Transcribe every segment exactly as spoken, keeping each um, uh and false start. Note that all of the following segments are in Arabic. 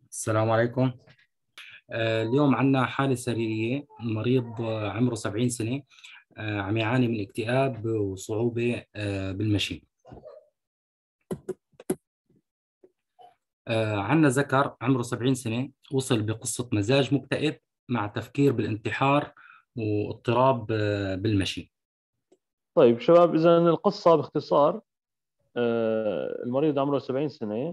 السلام عليكم. آه، اليوم عندنا حالة سريرية، مريض آه، عمره سبعين سنة. آه، عم يعاني من اكتئاب وصعوبة آه، بالمشي. آه، عندنا ذكر عمره سبعين سنة وصل بقصة مزاج مكتئب مع تفكير بالانتحار واضطراب آه، بالمشي. طيب شباب، إذا القصة باختصار، آه، المريض عمره سبعين سنة.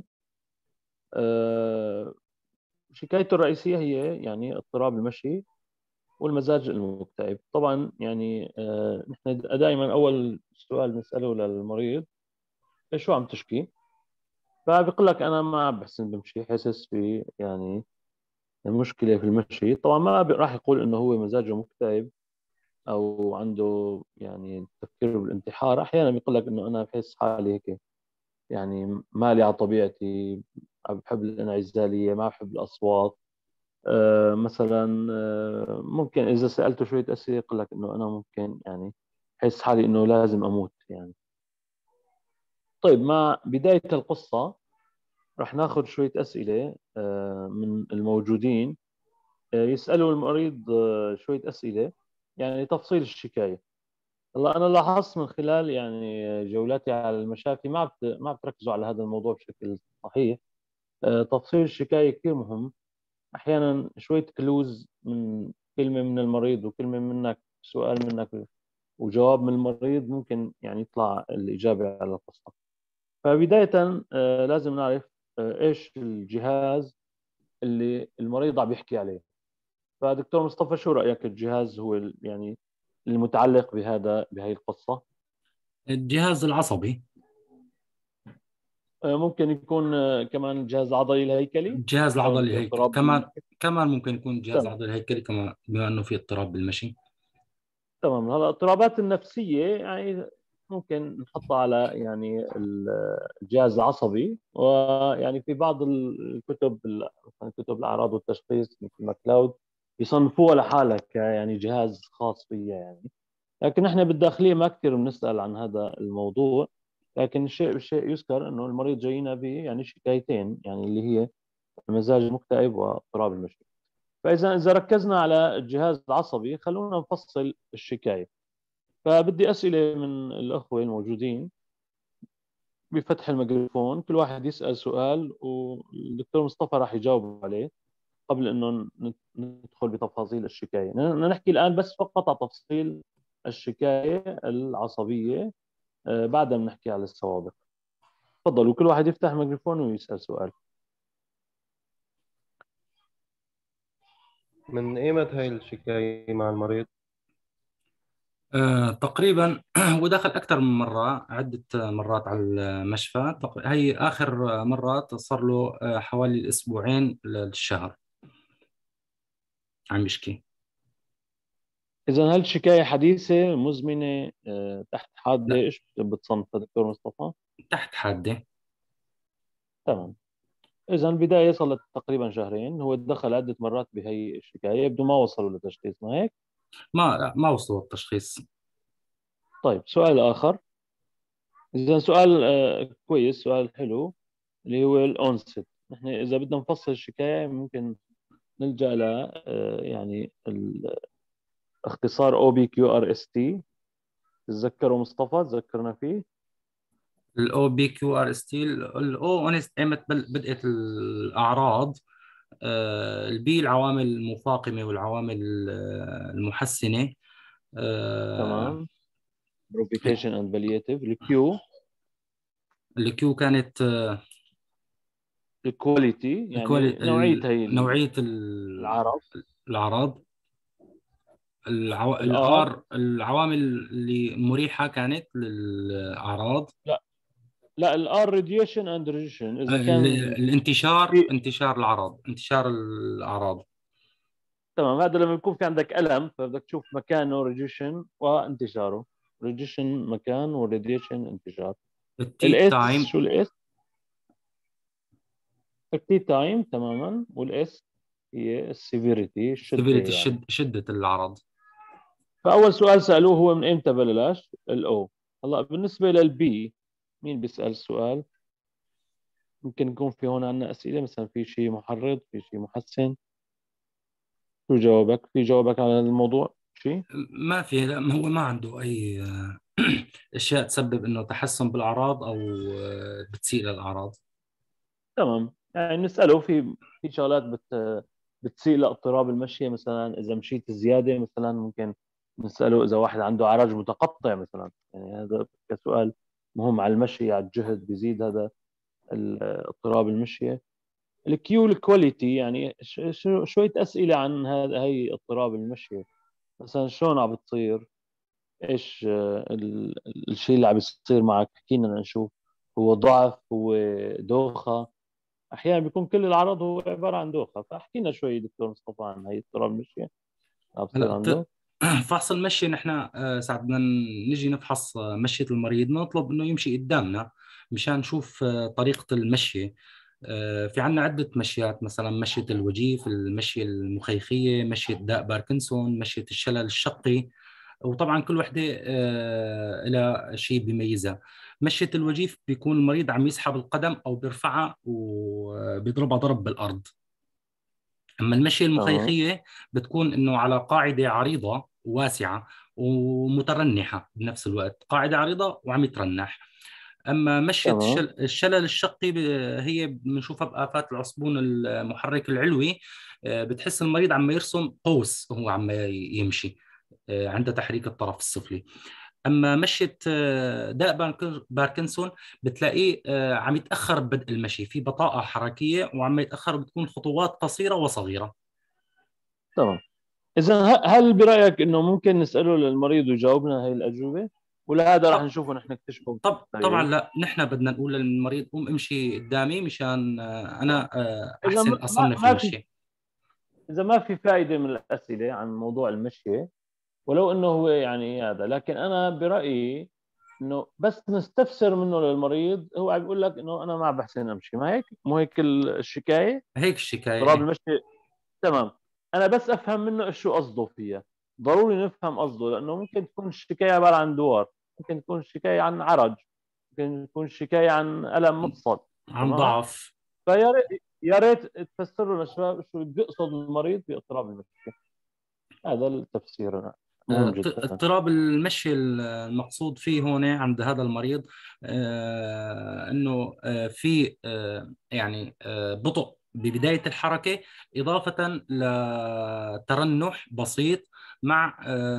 آه، شكايته الرئيسية هي يعني اضطراب المشي والمزاج المكتئب. طبعا يعني آه، نحن دائما أول سؤال بنسأله للمريض: إيش شو عم تشكي؟ فبيقول لك أنا ما عم بحسن بمشي، حاسس في يعني مشكلة في المشي. طبعا ما بي- راح يقول إنه هو مزاجه مكتئب أو عنده يعني تفكير بالانتحار. أحيانا بيقول لك إنه أنا بحس حالي هيك، يعني مالي على طبيعتي، بحب الانعزالية، ما بحب الأصوات. أه مثلا أه ممكن إذا سألته شوية أسئلة يقول لك إنه أنا ممكن يعني أحس حالي إنه لازم أموت يعني. طيب، مع بداية القصة رح ناخذ شوية أسئلة أه من الموجودين. أه يسألوا المريض أه شوية أسئلة يعني تفصيل الشكاية. هلا أنا لاحظت من خلال يعني جولاتي على المشافي ما بت... ما بتركزوا على هذا الموضوع بشكل صحيح. أه تفصيل الشكاية كثير مهم. احيانا شويه كلوز من كلمه من المريض وكلمه منك، سؤال منك وجواب من المريض، ممكن يعني يطلع الاجابه على القصه. فبدايه آه، لازم نعرف آه، ايش الجهاز اللي المريض عم يحكي عليه. فدكتور مصطفى، شو رايك الجهاز هو ال- يعني المتعلق بهذا بهي القصه؟ الجهاز العصبي. آه، ممكن يكون آه، كمان الجهاز العضلي الهيكلي الجهاز لو العضلي في هيك اضطراب كمان. بالمخ. كمان ممكن يكون الجهاز تمام. العضلي هيكلي كمان بما انه في اضطراب بالمشي. تمام. هلا الاضطرابات النفسية يعني ممكن نحطها على يعني ال- الجهاز العصبي. ويعني في بعض الكتب ال- مثلا كتب الأعراض والتشخيص مثل ماكلاود يصنفوها لحالها ك- يعني جهاز خاص فيها يعني. لكن احنا بالداخلية ما كثير بنسأل عن هذا الموضوع. لكن الشيء الشيء يذكر انه المريض جاينا به يعني شكايتين، يعني اللي هي المزاج المكتئب واضطراب المشي. فإذا إذا ركزنا على الجهاز العصبي خلونا نفصل الشكاية. فبدي أسئلة من الأخوة الموجودين بفتح الميكروفون، كل واحد يسأل سؤال والدكتور مصطفى راح يجاوب عليه قبل أنه ندخل بتفاصيل الشكاية. بدنا نحكي الآن بس فقط على تفصيل الشكاية العصبية، آه، بعدها بنحكي على السوابق. تفضلوا كل واحد يفتح الميكروفون ويسأل سؤال. من ايمت هاي الشكاية مع المريض؟ آه، تقريبا ودخل أكثر من مرة، عدة مرات على المشفى. تق- هي آخر مرات صار له آه، حوالي الأسبوعين للشهر عم يشكي. إذا هل الشكاية حديثة مزمنة آه، تحت حادة؟ لا، إيش بتصنف دكتور مصطفى؟ تحت حادة. تمام. إذا البداية صارت تقريبا شهرين، هو دخل عدة مرات بهي الشكاية، يبدو ما وصلوا لتشخيص، ما هيك؟ ما لا، ما وصلوا التشخيص. طيب، سؤال آخر. إذا سؤال آه، كويس، سؤال حلو، اللي هو الأونست. نحن إذا بدنا نفصل الشكاية ممكن نلجأ ل آه، يعني الاختصار او بي كيو ار اس تي. تذكروا مصطفى، تذكرنا فيه. الاو بي كيو ار اس تي. الاو اونست ايمت بدات الاعراض. آه، البي العوامل المفاقمه والعوامل آه، المحسنه. آه، تمام. بروفيكيشن اند بالياتيف. الكيو الكيو كانت الكواليتي، الكوالي- يعني نوعية ال- هي نوعيه ال- العرض. الاعراض. العو... الار. الار العوامل اللي مريحه كانت للاعراض. لا، لا، الار راديشن اند ريجيشن اذا ال- كان الانتشار في. انتشار الاعراض انتشار الاعراض. تمام، هذا لما يكون في عندك ألم فبدك تشوف مكانه ريديشن وانتشاره. ريديشن مكان وراديشن انتشار. التي الاس، تايم. شو الاس؟ التي تايم تماما. والاس هي السيفيريتي، الشدة سيفيريتي، يعني. شد شده الاعراض. فأول سؤال سألوه هو من إمتى بلش؟ الأو. هلا بالنسبة للبي، مين بيسأل السؤال؟ ممكن يكون في هون عندنا أسئلة، مثلا في شيء محرض، في شيء محسن. شو جوابك؟ في جوابك على هذا الموضوع شيء؟ ما في، لا، ما هو ما عنده أي آه، أشياء تسبب إنه تحسن بالأعراض أو آه، بتسيء للأعراض. تمام، يعني نسأله في في شغلات بت بتسيء لاضطراب المشي، مثلا إذا مشيت زيادة مثلا ممكن نسأله إذا واحد عنده عرج متقطع مثلا، يعني هذا كسؤال مهم على المشي، على الجهد بيزيد هذا ال- اضطراب المشي. الكيو الكواليتي، يعني ش- ش- شوية أسئلة عن هذا هي اضطراب المشي، مثلا شلون عم بتصير، ايش آه، ال- ال- الشيء اللي عم بيصير معك، حكينا نشوف هو ضعف، هو دوخة. احيانا بيكون كل العرض هو عباره عن دوخه، فاحكينا شوي دكتور مصطفى عن هي اضطراب المشي عم بصير هلا عنده. ت- فحص المشي، نحن آه، ساعة بدنا نجي نفحص آه، مشية المريض نطلب إنه يمشي قدامنا مشان نشوف آه، طريقة المشي. آه، في عنا عدة مشيات، مثلا مشية الوجيف، المشية المخيخية، مشية داء باركنسون، مشية الشلل الشقي. وطبعا كل وحدة آه، لها شيء بيميزها. مشية الوجيف بيكون المريض عم يسحب القدم أو بيرفعها وبيضربها ضرب بالأرض. أما المشية تمام المخيخية بتكون إنه على قاعدة عريضة واسعة ومترنحة بنفس الوقت، قاعدة عريضة وعم يترنح. أما مشية تمام. الشل... الشلل الشقي ب... هي بنشوفها بآفات العصبون المحرك العلوي. آه، بتحس المريض عم يرسم قوس وهو عم يمشي آه، عند تحريك الطرف السفلي. اما مشية آه، داء بارك- باركنسون بتلاقيه آه، عم يتاخر ببدء المشي، في بطاءه حركيه وعم يتاخر، بتكون خطوات قصيره وصغيره. تمام، اذا ه- هل برايك انه ممكن نساله للمريض ويجاوبنا هي الاجوبه، ولا هذا رح طب نشوفه نحن نكتشفه طب طبعا بالتغيير؟ لا، نحن بدنا نقول للمريض قوم امشي قدامي مشان آه، انا آه، اذا احسن ما ما اصنف ما في المشي. اذا ما في فائده من الاسئله عن موضوع المشي، ولو انه هو يعني هذا، لكن انا برايي انه بس نستفسر منه للمريض، هو عم بيقول لك انه انا ما بحسن امشي، ما هيك؟ مو هيك الشكايه؟ هيك الشكايه اضطراب ايه. المشي. تمام. انا بس افهم منه ايش شو قصده فيها، ضروري نفهم قصده، لانه ممكن تكون الشكايه عباره عن دوار، ممكن تكون الشكايه عن عرج، ممكن تكون الشكايه عن الم مفصل. عن تمام. ضعف. فيا ريت يا ريت تفسروا لنا شباب شو بيقصد المريض باضطراب المشي. هذا التفسير مهم آه، جدا. اضطراب المشي المقصود فيه هون عند هذا المريض آه، انه آه، في آه، يعني آه، بطء ببداية الحركة، إضافة لترنح بسيط مع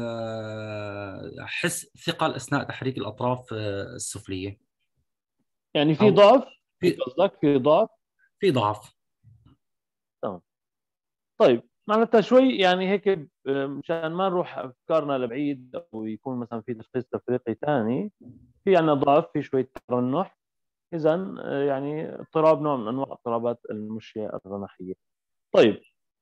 آه، حس ثقل أثناء تحريك الأطراف آه، السفلية. يعني في أو ضعف، هيك في قصدك في ضعف؟ في ضعف. تمام. طيب معناتها شوي يعني هيك، آه، مشان ما نروح افكارنا لبعيد او يكون مثلا في تشخيص تفريقي ثاني، في عندنا ضعف، في شويه ترنح، اذا آه، يعني اضطراب، نوع من انواع اضطرابات المشيه الرنحيه. طيب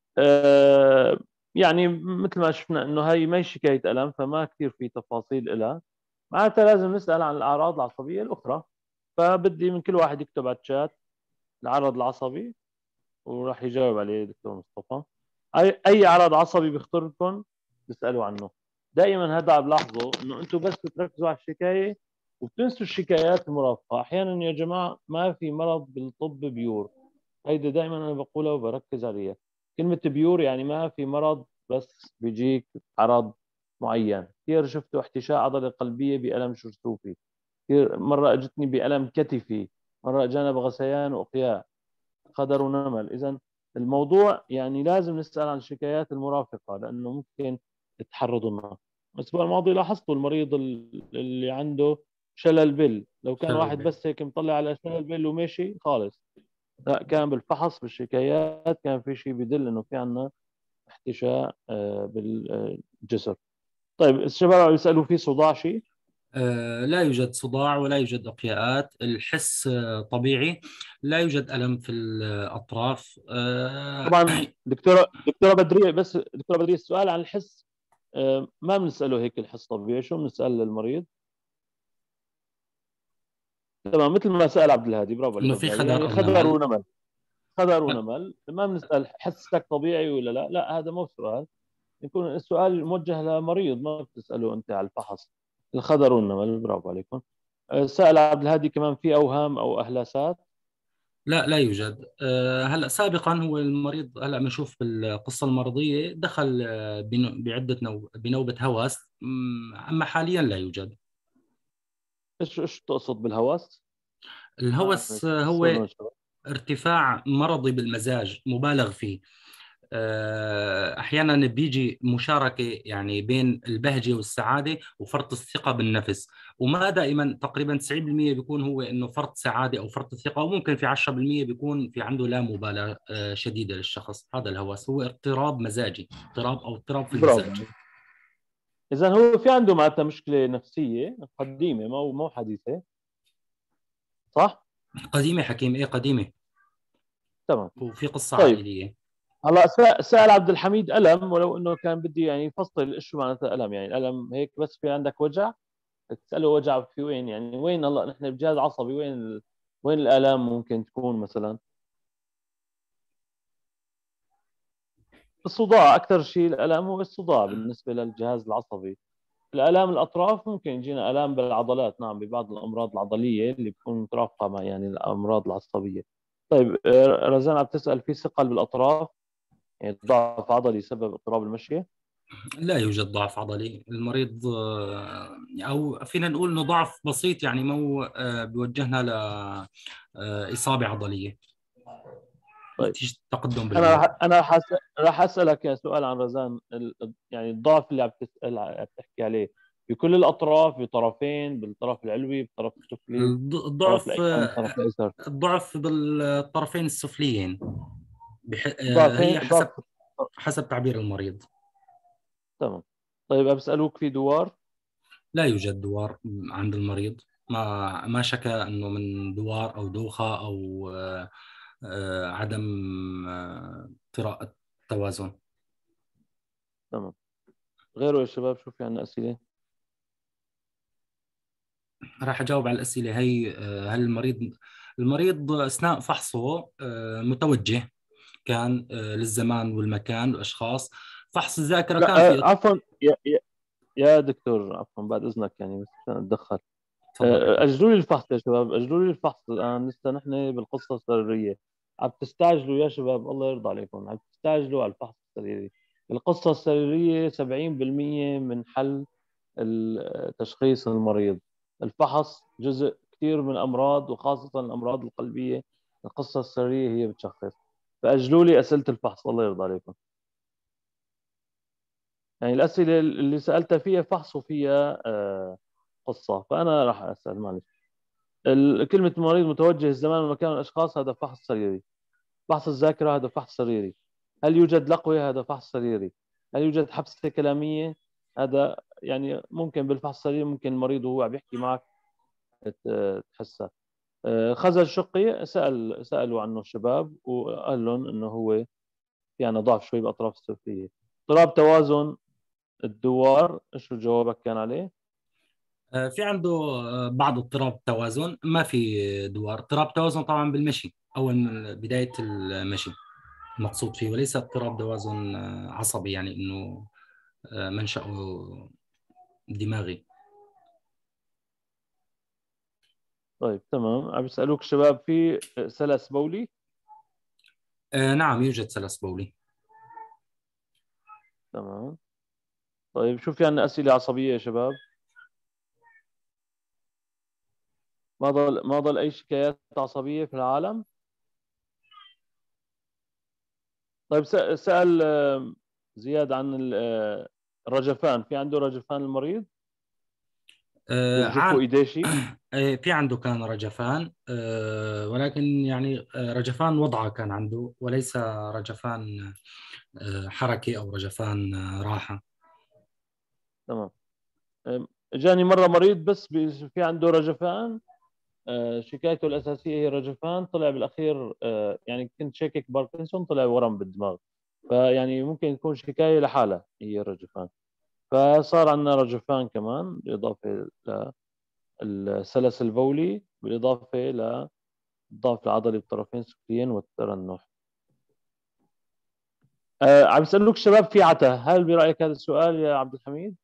آه يعني مثل ما شفنا انه هي ما هي شكايه الم، فما كثير في تفاصيل لها، معناتها لازم نسال عن الاعراض العصبيه الاخرى. فبدي من كل واحد يكتب على الشات العرض العصبي، وراح يجاوب عليه دكتور مصطفى. اي اي عرض عصبي بيخطر لكم تسالوا عنه. دائما هذا عم بلاحظه انه انتم بس بتركزوا على الشكايه وبتنسوا الشكايات المرافقه. احيانا يا جماعه ما في مرض بالطب بيور، هيدا دائما انا بقولها وبركز عليها. كلمه بيور يعني ما في مرض بس بيجيك عرض معين. كثير شفتوا احتشاء عضله قلبيه بالم شرثوفي، كثير مره اجتني بالم كتفي، مره اجانا بغثيان واقياء، قدر ونمل. اذا الموضوع يعني لازم نسال عن الشكايات المرافقه، لانه ممكن تحرض لنا. الاسبوع الماضي لاحظتوا المريض اللي عنده شلل بل، لو كان واحد شلل. بس هيك مطلع على شلل بل وماشي خالص، لا، كان بالفحص بالشكايات كان في شيء بيدل انه في عندنا احتشاء آه، بالجسر. طيب الشباب عم يسالوا في صداع شيء؟ آه، لا يوجد صداع ولا يوجد إقياءات، الحس آه، طبيعي، لا يوجد ألم في الأطراف. آه، طبعا دكتوره دكتوره بدريه، بس دكتوره بدريه السؤال عن الحس آه، ما بنساله هيك الحس طبيعي، شو بنسال للمريض؟ تمام، مثل ما سال عبد الهادي، برافو عليك إنه عبد في الهادي، خدر يعني أو خضر نمل. ونمل. خضر ونمل، ما بنسال حسك طبيعي ولا لا، لا هذا مو سؤال، يكون السؤال موجه لمريض، ما بتساله انت على الفحص. الخضر والنمل، برافو عليكم. آه، سأل عبد الهادي كمان في اوهام او اهلاسات؟ لا لا يوجد. آه، هلا سابقا هو المريض، هلا بنشوف بالقصه المرضيه دخل آه، بنو- بعده نو بنوبه هوس. مم، اما حاليا لا يوجد. ايش ايش تقصد بالهوس؟ يعني الهوس آه، تفسر لنا هو شوي. ارتفاع مرضي بالمزاج مبالغ فيه. آه، احيانا بيجي مشاركه يعني بين البهجه والسعاده وفرط الثقه بالنفس. وما دائما، تقريبا تسعين بالمئة بيكون هو انه فرط سعاده او فرط ثقه، وممكن في عشرة بالمئة بيكون في عنده لا مبالاه آه، شديده للشخص. هذا الهوس هو اضطراب مزاجي، اضطراب او اضطراب في المزاج. برافو. اذا هو في عنده معناتها مشكله نفسيه قديمه، مو مو حديثه، صح؟ قديمه حكيم، ايه قديمه. تمام. وفي قصه طيب عائليه. هلا سأ- سأل عبد الحميد ألم، ولو انه كان بدي يعني يفصل ايش شو معناتها ألم. يعني الألم هيك بس في عندك وجع، تسأله وجع في وين، يعني وين. هلا نحن بجهاز عصبي، وين ال... وين الآلام ممكن تكون مثلا؟ الصداع أكثر شيء. الألم هو الصداع بالنسبة للجهاز العصبي. الآلام الأطراف ممكن يجينا آلام بالعضلات، نعم، ببعض الأمراض العضلية اللي بتكون مترافقة مع يعني الأمراض العصبية. طيب آه، رزان عم تسأل في ثقل بالأطراف، يعني ضعف عضلي يسبب اضطراب المشي؟ لا يوجد ضعف عضلي. المريض آه، او فينا نقول انه ضعف بسيط، يعني مو آه، بيوجهنا لإصابة عضلية طيب نتيجة تقدم انا بالعمر. رح انا رح أس- رح اسالك يا سؤال عن رزان. ال- يعني الضعف اللي عم تسال عم تحكي عليه بكل الاطراف، بطرفين، بالطرف العلوي، بالطرف السفلي، الض- الطرف الضعف الايمن، آه، الطرف الايسر؟ الضعف بالطرفين السفليين. بح... آه، ضعفين هي حسب ضعف. حسب تعبير المريض. تمام. طيب بسالوك في دوار؟ لا يوجد دوار عند المريض. ما ما شكى انه من دوار او دوخة او آه، آه، عدم آه، طراء التوازن. تمام. غيره يا شباب، شو في عندنا اسئله؟ راح أجاوب على الأسئلة هي. آه، هل المريض المريض أثناء فحصه آه، متوجه كان آه، للزمان والمكان والأشخاص. فحص الذاكرة كان لا آه، في. عفوا يا, يا, يا دكتور، عفوا بعد اذنك يعني، بس عشان اتدخل. تفضل آه، حكي. اجلوا لي الفحص يا شباب، اجلوا لي الفحص الان، لسه نحن بالقصه السريريه. عم تستعجلوا يا شباب، الله يرضى عليكم، عم تستعجلوا على الفحص السريري. القصه السريريه سبعين بالمئة من حل ال- تشخيص المريض. الفحص جزء كثير من الامراض، وخاصه الامراض القلبيه القصه السريريه هي بتشخص. فاجلوا لي اسئله الفحص، الله يرضى عليكم. يعني الاسئله اللي سالتها فيها فحص وفيها آه، قصه، فانا راح اسال، معلش. ال- كلمة المريض متوجه الزمان والمكان والأشخاص، هذا فحص سريري. فحص الذاكرة هذا فحص سريري. هل يوجد لقوة؟ هذا فحص سريري. هل يوجد حبسة كلامية؟ هذا يعني ممكن بالفحص السريري ممكن المريض وهو عم يحكي معك ت- تحسها. آه، خزل شقي، سأل سألوا عنه الشباب وقال لهم انه هو يعني ضعف شوي باطراف السفلية. اضطراب توازن الدوار، شو جوابك كان عليه؟ آه، في عنده آه، بعض اضطراب توازن، ما في دوار. اضطراب توازن طبعا بالمشي، أول من بداية المشي المقصود فيه، وليس اضطراب توازن آه، عصبي، يعني إنه آه، منشأه دماغي. طيب تمام. عم بيسألوك الشباب في سلس بولي؟ آه، نعم يوجد سلس بولي. تمام. طيب شو في عندنا أسئلة عصبية يا شباب؟ ما ضل ما ضل أي شكايات عصبية في العالم؟ طيب س- سأل آه، زياد عن ال- آه، الرجفان. في عنده رجفان المريض؟ آه، يرجفوا عن إيديه شيء؟ آه، في عنده كان رجفان، آه، ولكن يعني آه، رجفان وضعه كان عنده، وليس رجفان آه، حركي أو رجفان آه، راحة. تمام. آم، جاني مرة مريض بس بي- في عنده رجفان. آه، شكايته الأساسية هي رجفان، طلع بالأخير آه، يعني كنت شاكك باركنسون، طلع ورم بالدماغ. فيعني ممكن يكون شكاية لحالها هي الرجفان. فصار عندنا رجفان كمان، بالإضافة للسلس البولي، بالإضافة للضعف العضلي بالطرفين السفليين والترنح. آه عم يسألوك الشباب في عتا. هل برأيك هذا السؤال يا عبد الحميد؟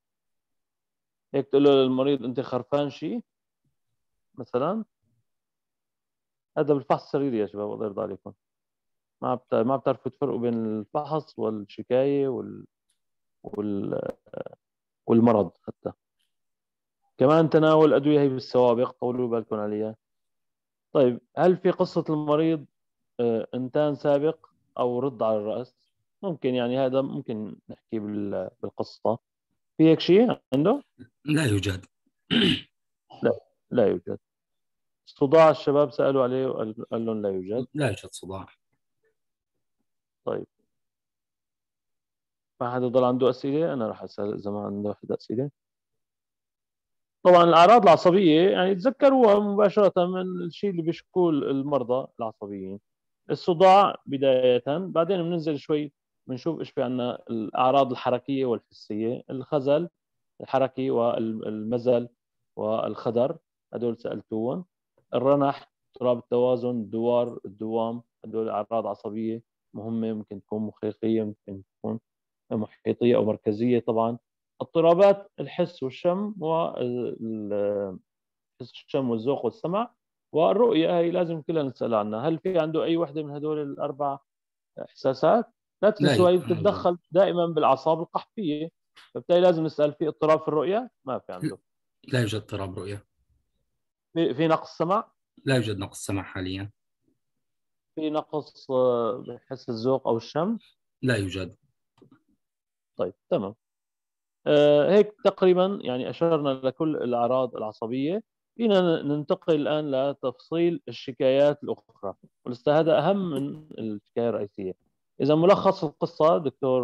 هيك تقول له للمريض أنت خرفان شيء مثلا؟ هذا بالفحص السريري يا شباب، الله يرضى عليكم. ما بت... ما بتعرفوا تفرقوا بين الفحص والشكاية وال... وال... والمرض حتى. كمان تناول أدوية هي بالسوابق، طولوا بالكم عليها. طيب، هل في قصة المريض آه، إنتان سابق أو رد على الرأس؟ ممكن، يعني هذا ممكن نحكي بال... بالقصة. في هيك شيء عنده؟ لا يوجد. لا، لا يوجد. صداع الشباب سألوا عليه وقال قال لهم لا يوجد. لا يوجد صداع. طيب، ما حدا ضل عنده أسئلة؟ أنا راح أسأل إذا ما عنده أحد أسئلة. طبعا الأعراض العصبية يعني تذكروها مباشرة من الشيء اللي بيشكوه المرضى العصبيين. الصداع بداية، بعدين بننزل شوي بنشوف إيش في عنا. الأعراض الحركية والحسية، الخزل الحركي والمزل والخدر، هدول سألتوهم. الرنح، اضطراب التوازن، الدوار، الدوام، هدول أعراض عصبية مهمة، ممكن تكون مخيخية، ممكن تكون محيطية أو مركزية. طبعا اضطرابات الحس والشم والحس، الشم والذوق والسمع والرؤية، هي لازم كلنا نسأل عنها. هل في عنده أي وحدة من هدول الأربع إحساسات؟ لا لا تنسوا، هي يوجد. بتتدخل دائما بالأعصاب القحفية، فبالتالي لازم نسأل. في اضطراب في الرؤية؟ ما في عنده. لا يوجد اضطراب رؤية. في, في نقص سمع؟ لا يوجد نقص سمع حاليا. في نقص آه، بحس الذوق أو الشم؟ لا يوجد. طيب، تمام. آه، هيك تقريبا يعني أشرنا لكل الأعراض العصبية. فينا ننتقل الآن لتفصيل الشكايات الأخرى، ولسه هذا أهم من الشكاية الرئيسية. إذا ملخص القصة دكتور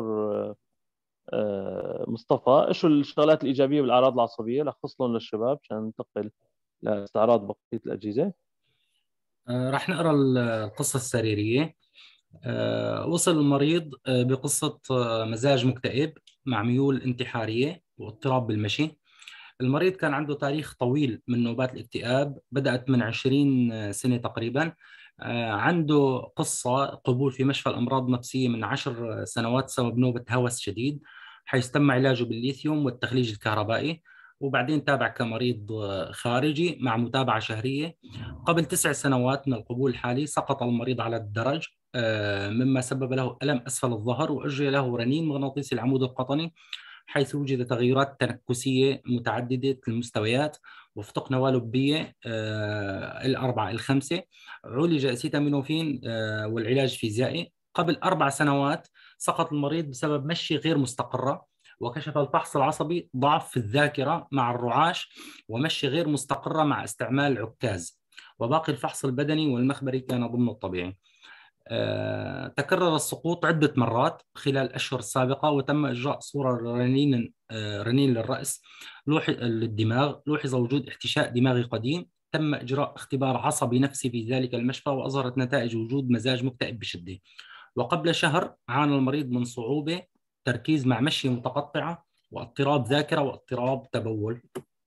آه، مصطفى، إيش الشغلات الإيجابية بالأعراض العصبية؟ لخص لهم للشباب عشان ننتقل لاستعراض بقية الأجهزة. آه، راح نقرأ القصة السريرية. آه، وصل المريض آه، بقصة آه، مزاج مكتئب مع ميول انتحارية واضطراب بالمشي. المريض كان عنده تاريخ طويل من نوبات الاكتئاب، بدأت من عشرين سنة تقريبا. آه، عنده قصة قبول في مشفى الأمراض النفسية من عشر سنوات سبب نوبة هوس شديد، حيث تم علاجه بالليثيوم والتخليج الكهربائي. وبعدين تابع كمريض آه، خارجي مع متابعة شهرية. قبل تسع سنوات من القبول الحالي سقط المريض على الدرج، آه، مما سبب له ألم أسفل الظهر، وأجري له رنين مغناطيسي العمود القطني، حيث وجد تغيرات تنكسية متعددة المستويات وفقط نواة لبية آه، الأربعة الخمسة. عولج أسيتامينوفين آه، والعلاج فيزيائي. قبل أربع سنوات سقط المريض بسبب مشي غير مستقرة، وكشف الفحص العصبي ضعف في الذاكرة مع الرعاش ومشي غير مستقرة مع استعمال عكاز، وباقي الفحص البدني والمخبري كان ضمن الطبيعي. آه، تكرر السقوط عدة مرات خلال الأشهر السابقة، وتم إجراء صورة رنين آه، رنين للرأس لوح للدماغ. لوحظ وجود احتشاء دماغي قديم. تم إجراء اختبار عصبي نفسي في ذلك المشفى، وأظهرت نتائج وجود مزاج مكتئب بشدة. وقبل شهر عانى المريض من صعوبة تركيز مع مشي متقطعة واضطراب ذاكرة واضطراب تبول.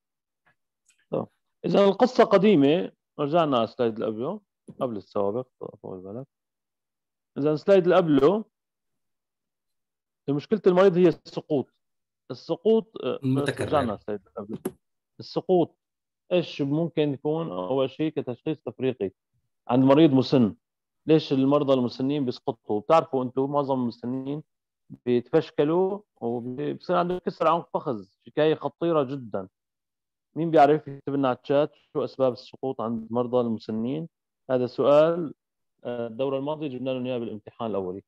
طيب. إذا القصة قديمة، رجعنا على السلايد اللي قبله، قبل السوابق، طول بالك. إذا السلايد اللي قبله، مشكلة المريض هي السقوط. السقوط آه، بس رجعنا المتكرر. على السلايد اللي قبله. السقوط ايش ممكن يكون؟ اول شيء كتشخيص تفريقي عند مريض مسن. ليش المرضى المسنين بيسقطوا؟ بتعرفوا انتم معظم المسنين بيتفشكلوا وبصير عندهم كسر عنق فخذ، شكايه خطيره جدا. مين بيعرف يكتب لنا على الشات شو اسباب السقوط عند مرضى المسنين؟ هذا سؤال آه، الدوره الماضيه جبنا لهم اياه بالامتحان الاولي.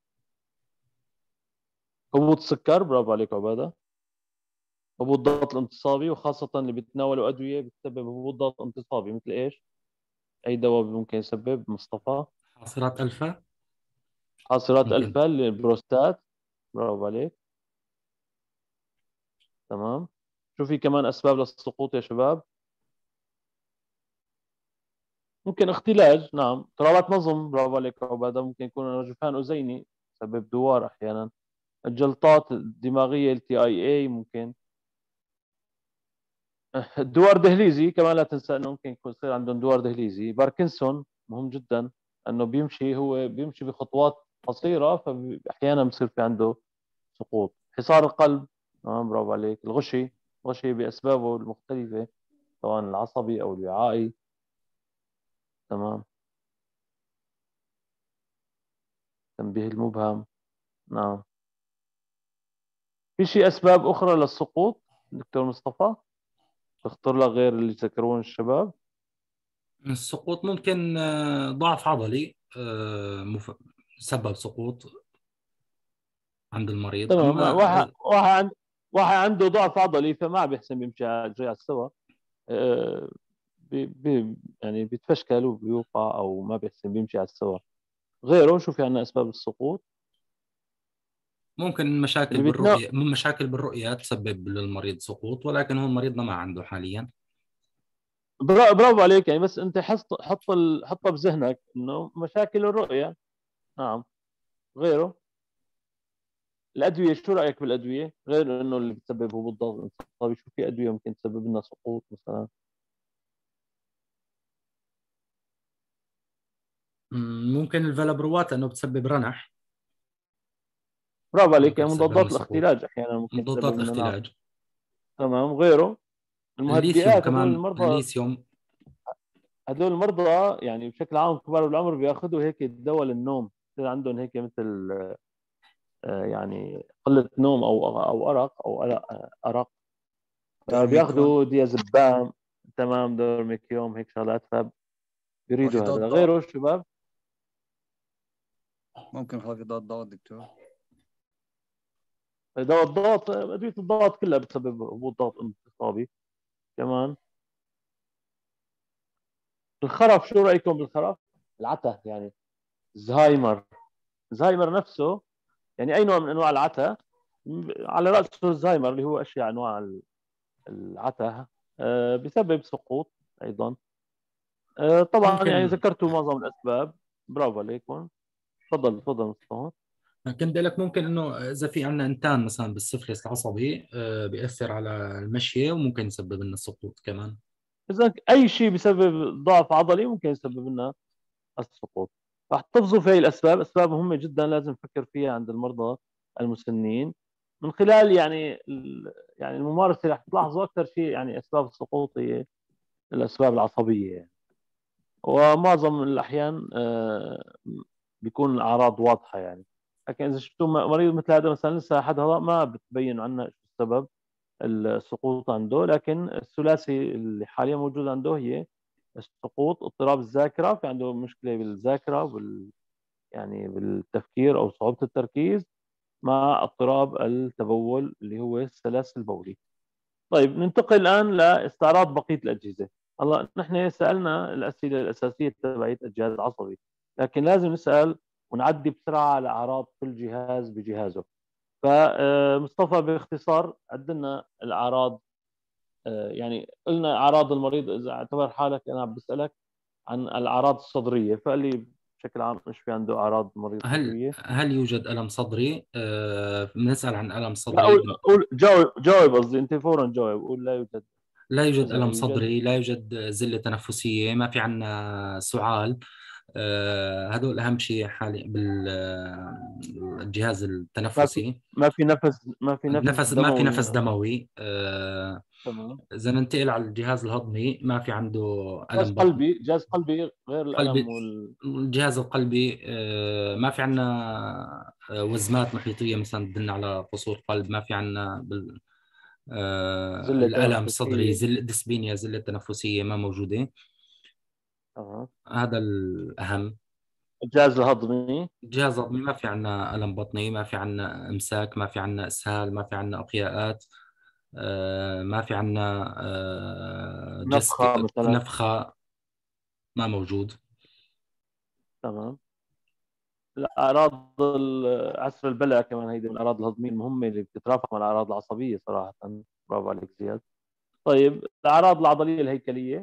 هبوط السكر، برافو عليك عباده. هبوط الضغط الانتصابي، وخاصه اللي بيتناولوا ادويه بتسبب هبوط ضغط انتصابي، مثل ايش؟ اي دواء ممكن يسبب مصطفى؟ حاصرات ألفا. حاصرات ممكن. الفا للبروستات، برافو عليك. تمام. شو في كمان اسباب للسقوط يا شباب؟ ممكن اختلاج، نعم. اضطرابات نظم، برافو عليك عباده. ممكن يكون جفان اذيني، سبب دوار احيانا. الجلطات الدماغيه ال تي اي اي ممكن. الدوار دهليزي كمان لا تنسى انه ممكن يكون يصير عندهم دوار دهليزي. باركنسون مهم جدا، انه بيمشي هو بيمشي بخطوات قصيره، فاحيانا بصير في عنده سقوط. حصار القلب، تمام، برافو عليك. الغشي، الغشي باسبابه المختلفه، سواء العصبي او الوعائي. تمام. التنبيه المبهم. نعم. في شيء أسباب أخرى للسقوط دكتور مصطفى تخطر لك غير اللي ذكرون الشباب؟ السقوط ممكن آه، ضعف عضلي آه، مف- سبب سقوط عند المريض. تمام. أما واحد واحد عند واحد عنده ضعف عضلي فما بيحسن بيمشي على الجري على السوا، آه، بي بي يعني بيتفشكل وبيوقع أو ما بيحسن بيمشي على السوا. غيره شو في عندنا أسباب السقوط؟ ممكن مشاكل اللي بيتنا بالرؤية مشاكل بالرؤية تسبب للمريض سقوط، ولكن هو مريضنا ما عنده حاليا. برا- برافو عليك. يعني بس أنت حط حط ال... حطها بذهنك إنه مشاكل الرؤية. نعم. غيره الأدوية، شو رأيك بالأدوية غير إنه اللي بتسبب هبوط ضغط انصابي؟ شو في أدوية ممكن تسبب لنا سقوط مثلا؟ مم، ممكن الفالبروات لأنه بتسبب رنح، برافو عليك. ممكن يعني تسبب لنا مضادات سقوط. الاختلاج أحيانا ممكن مضادات تسبب لنا. نعم. الاختلاج. تمام. غيره الليثيوم المهدئات. هدول كمان، المرضى الليثيوم. هدول المرضى يعني بشكل عام كبار بالعمر بياخذوا هيك دواء للنوم، بصير عندهم هيك مثل آه، يعني قلة نوم او او ارق او أرق ارق دورميكون. فبياخذوا ديازيبام. تمام. دورميكيوم هيك شغلات فبيريدوا مخفضات هذا. ضغط. غيره الشباب ممكن مخفضات ضغط دكتور. دواء الضغط. ادويه الضغط كلها بتسبب هبوط ضغط انتصابي. كمان الخرف، شو رايكم بالخرف؟ العته يعني زهايمر. زهايمر نفسه يعني اي نوع من انواع العته، على راسه الزهايمر اللي هو اشياء انواع العته، آه، بسبب سقوط ايضا. آه، طبعا يعني ممكن ذكرتوا معظم الاسباب. برافو عليكم. تفضل تفضل مصطفى. كنت بدي لك ممكن انه اذا في عندنا انتان مثلا بالسفلس العصبي آه، بيأثر على المشية وممكن يسبب لنا سقوط كمان. اذا اي شيء بسبب ضعف عضلي ممكن يسبب لنا السقوط. راح تحفظوا في هي الاسباب. اسباب مهمه جدا لازم نفكر فيها عند المرضى المسنين من خلال يعني ال- يعني الممارسه. راح تلاحظوا اكثر شيء يعني اسباب السقوط هي الاسباب العصبيه يعني. ومعظم الاحيان آه، بيكون الاعراض واضحه يعني. لكن اذا شفتوا م- مريض مثل هذا مثلا لسه احد هذا ما بتبين عنا شو السبب السقوط عنده. لكن الثلاثي اللي حاليا موجود عنده هي السقوط، اضطراب الذاكره، في عنده مشكله بالذاكره وبال يعني بالتفكير او صعوبه التركيز، مع اضطراب التبول اللي هو السلاسل البولي. طيب ننتقل الان لاستعراض بقيه الاجهزه. هلا نحن سالنا الاسئله الاساسيه تبعت الجهاز العصبي، لكن لازم نسال ونعدي بسرعه على اعراض كل جهاز بجهازه. فمصطفى باختصار عدلنا الاعراض. آه، يعني قلنا اعراض المريض اذا اعتبر حالك انا عم بسالك عن الاعراض الصدريه، فقال لي بشكل عام ايش في عنده اعراض مريض هل صدريه. هل يوجد ألم صدري؟ آه، بنسأل عن ألم لا صدري. قول قول جاوب جاوب قصدي انت فورا جاوب. قول لا يوجد لا يوجد كذا، لا ألم يوجد. صدري، لا يوجد زلة تنفسية، ما في عنا سعال. آه، هدول أهم شيء حالي بالجهاز ما في التنفسي. ما في نفس ما في نفس نفس ما في دموي. نفس دموي. آه، تمام. إذا ننتقل على الجهاز الهضمي ما في عنده جهاز ألم بطن. قلبي جهاز قلبي غير الالم قلبي، وال الجهاز القلبي آه، ما في عنا آه، وزمات محيطية مثلا تدل على قصور قلب. ما في عنا بال آه، زله الألم الصدري، تنفسيه. زل ديسبينيا، زلة تنفسية ما موجودة. تمام. هذا الأهم. الجهاز الهضمي. الجهاز الهضمي ما في عنا ألم بطني، ما في عنا إمساك، ما في عنا إسهال، ما في عنا أقياءات، آه، ما في عنا آه، نفخه جسك مثلا. نفخة، ما موجود. تمام. الاعراض ال- عسر البلع كمان هيدي من الاعراض الهضميه المهمه اللي بتترافق مع الاعراض العصبيه صراحه. برافو عليك زياد. طيب الاعراض العضليه الهيكليه.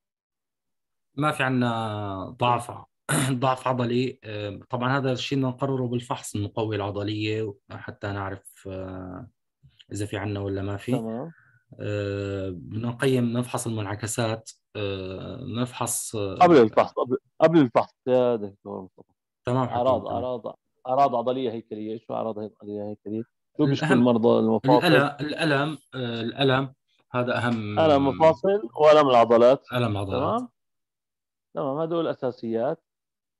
ما في عنا ضعف ضعف عضلي. آه، طبعا هذا الشيء بدنا نقرره بالفحص المقوي العضلية حتى نعرف آه، إذا في عنا ولا ما في. تمام. آه، بدنا نقيم، نفحص المنعكسات، آه، نفحص قبل آه، الفحص قبل, قبل الفحص يا دكتور مصطفى. تمام حكيم اعراض تمام. اعراض اعراض عضليه هيكليه. شو اعراض عضليه هيكليه؟ شو بيشكو الأهم المرضى؟ المفاصل. الألم الألم آه، الألم هذا الم أهم. مفاصل والم العضلات. ألم عضلات. تمام. تمام. هدول الاساسيات.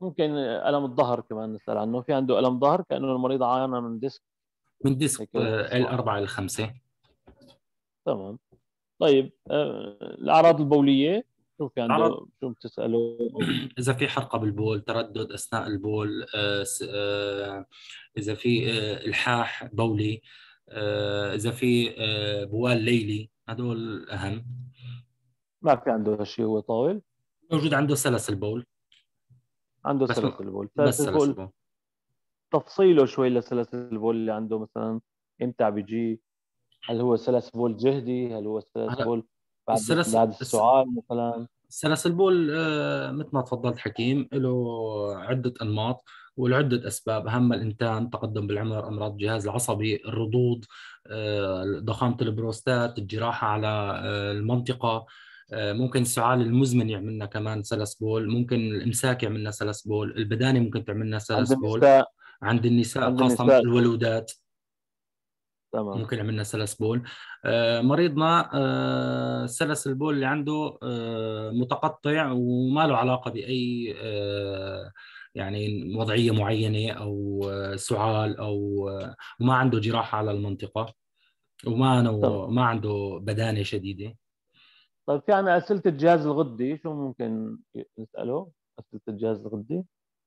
ممكن الم الظهر كمان نسال عنه، في عنده الم ظهر كانه المريض عانى من ديسك من ديسك هيك ال صح. أربعة ل خمسة. تمام. طيب آه، الاعراض البوليه شو في الأعراض عنده، شو بتساله؟ إذا في حرقة بالبول، تردد أثناء البول، آه، س- آه، إذا في آه، إلحاح بولي، آه، إذا في آه، بوال ليلي، هدول أهم. ما في عنده هالشيء، هو طاول. موجود عنده سلس البول. عنده بس سلاسل بول. بس سلاسل سلس بول البول. تفصيله شوي لسلاسل البول اللي عنده مثلا، امتى بيجي؟ هل هو سلس بول جهدي؟ هل هو سلس هلا بول بعد السلس بعد الس- السعال مثلا؟ سلس البول آه، مثل ما تفضلت حكيم له عدة أنماط ولعدة أسباب، أهم الإنتان، تقدم بالعمر، أمراض الجهاز العصبي، الرضوض، آه، ضخامة البروستات، الجراحة على آه، المنطقة، آه، ممكن السعال المزمن يعمل لنا كمان سلس بول، ممكن الإمساك يعمل لنا سلس بول، البدانة ممكن تعمل لنا عند سلس بول. النساء. عند النساء عند خاصة النساء شو؟ الولودات تمام. ممكن عملنا سلس بول. آه، مريضنا آه، سلس البول اللي عنده آه، متقطع وما له علاقة بأي آه، يعني وضعية معينة أو آه، سعال أو آه، وما عنده جراحة على المنطقة، وما تمام. ما عنده بدانة شديدة. طيب في عنا أسئلة الجهاز الغدي، شو ممكن نسأله؟ أسئلة الجهاز الغدي.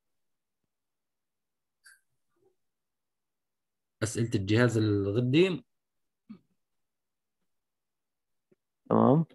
أسئلة الجهاز الغدي تمام.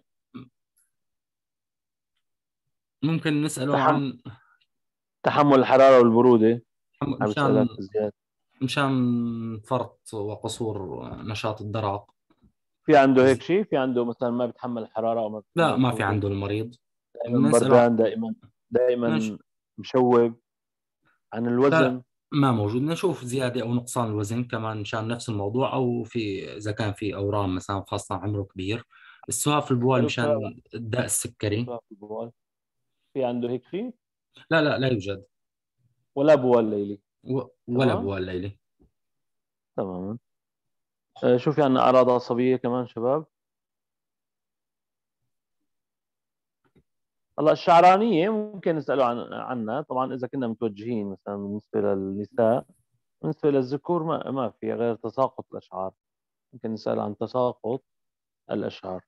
ممكن نسأله تحمل عن تحمل الحرارة والبرودة، عم مشان بسألك زياد. مشان فرط وقصور نشاط الدرق. في عنده هيك شيء؟ في عنده مثلا ما بيتحمل الحرارة أو ما بيتحمل لا، ما في البرودة؟ عنده المريض. دائما بنسأله بردان، دائما ماشي. دائما مشوب؟ عن لا لا، الوزن؟ ما موجود. نشوف زيادة أو نقصان الوزن كمان مشان نفس الموضوع، أو في إذا كان في أورام مثلا خاصة عمره كبير. السواف في البوال يا دكتور، مشان الداء السكري. في البوال في عنده هيك شيء؟ لا لا، لا يوجد. ولا بوال ليلي؟ و- ولا تمام. بوال ليلي. تمام. آه، شو في عنا أعراض عصبية كمان شباب؟ هلا الشعرانية ممكن نسأله عن عنها طبعا إذا كنا متوجهين مثلا بالنسبة للنساء. بالنسبة للذكور ما ما في غير تساقط الأشعار، ممكن نسأل عن تساقط الأشعار.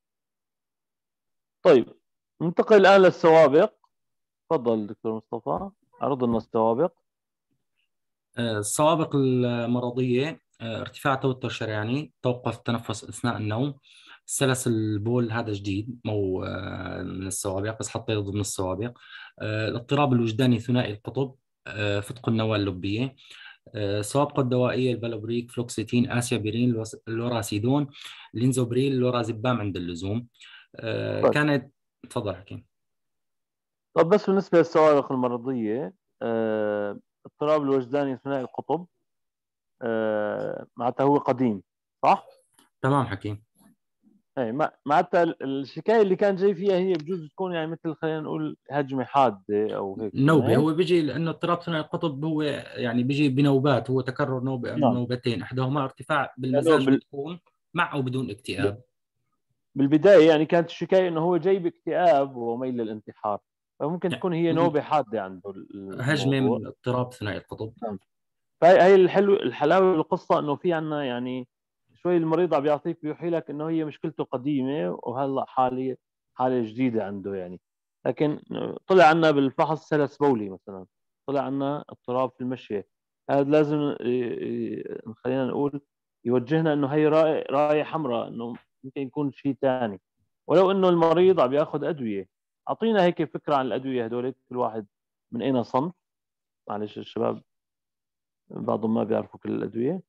طيب ننتقل الآن للسوابق. تفضل دكتور مصطفى، عرض لنا السوابق. آه، السوابق المرضية: آه، ارتفاع توتر شرياني، توقف التنفس أثناء النوم، سلس البول، هذا جديد مو آه، من السوابق بس حطيته ضمن السوابق. آه، الاضطراب الوجداني ثنائي القطب، آه، فتق النواة اللبية. آه، سوابقه الدوائية: البالوبريك، فلوكسيتين، آسيابيرين، لوس- لوراسيدون، لينزوبريل، لورازيبام عند اللزوم. آه، طيب. كانت. تفضل حكي. طب بس بالنسبة للسوابق المرضية، آه، اضطراب الوجداني ثنائي القطب، آه، معناتها هو قديم، صح؟ تمام حكي. اي ما- معناتها ال- الشكاية اللي كان جاي فيها هي بجوز تكون يعني مثل خلينا نقول هجمة حادة أو هيك شيء، ما نوبة، هيك؟ هو بيجي لأنه اضطراب ثنائي القطب هو يعني بيجي بنوبات، هو تكرر نوبة نعم. نوبتين، إحداهما ارتفاع لأنه بالمزاج بال- بتكون مع أو بدون ب- اكتئاب. بالبداية يعني كانت الشكاية إنه هو جاي باكتئاب وميل للانتحار، فممكن يعني تكون هي نوبة حادة عنده ال- هجمة الموضوع. من اضطراب ثنائي القطب. نعم. فهي هي الحلو الحلاوة بالقصة إنه في عنا يعني شوي المريض عم بيعطيك بيوحي لك إنه هي مشكلته قديمة وهلا حالة حالة جديدة عنده يعني. لكن طلع عنا بالفحص سلس بولي مثلا، طلع عنا اضطراب في المشي. هذا لازم ي- ي- خلينا نقول يوجهنا إنه هي راية راية حمراء، إنه ممكن يكون شيء ثاني، ولو إنه المريض عم ياخذ أدوية. أعطينا هيك فكرة عن الأدوية هدول كل واحد من أين صنف. معلش الشباب بعضهم ما بيعرفوا كل الأدوية.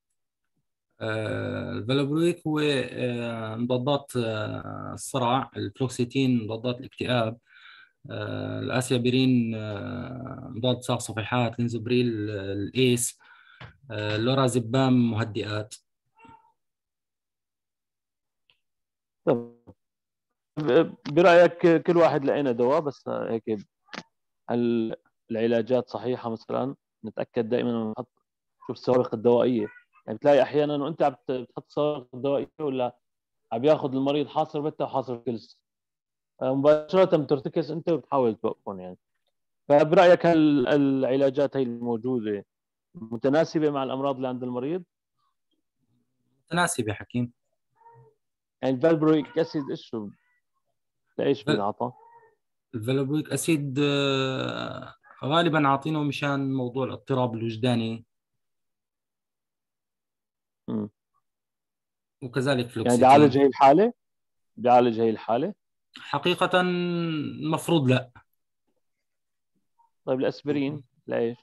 آه، الفالوبريك هو آه، مضادات آه، الصرع، الفلوكسيتين مضادات الاكتئاب، آه، الاسيابيرين آه، مضاد ساق صفيحات، لينزوبريل آه، الايس، آه، لورازيبام مهدئات. طب برأيك كل واحد لقينا دواء بس هيك، هل العلاجات صحيحة مثلا؟ نتأكد دائما إنه نحط شوف السوابق الدوائية. يعني بتلاقي أحيانا إنه أنت عم بتحط السوابق الدوائية ولا عم ياخذ المريض حاصر بتة وحاصر كلس، مباشرة بترتكز أنت وبتحاول توقفهم يعني. فبرأيك هل العلاجات هي الموجودة متناسبة مع الأمراض اللي عند المريض؟ متناسب يا حكيم. يعني الفالبرويك أسيد إيش شو؟ لإيش فال- بينعطى؟ الفالوبريك أسيد آه، غالبا عاطينه مشان موضوع الاضطراب الوجداني، مم. وكذلك يعني بيعالج فلوكسيتين. هي الحالة؟ بيعالج هي الحالة؟ حقيقة المفروض لا. طيب الأسبرين لإيش؟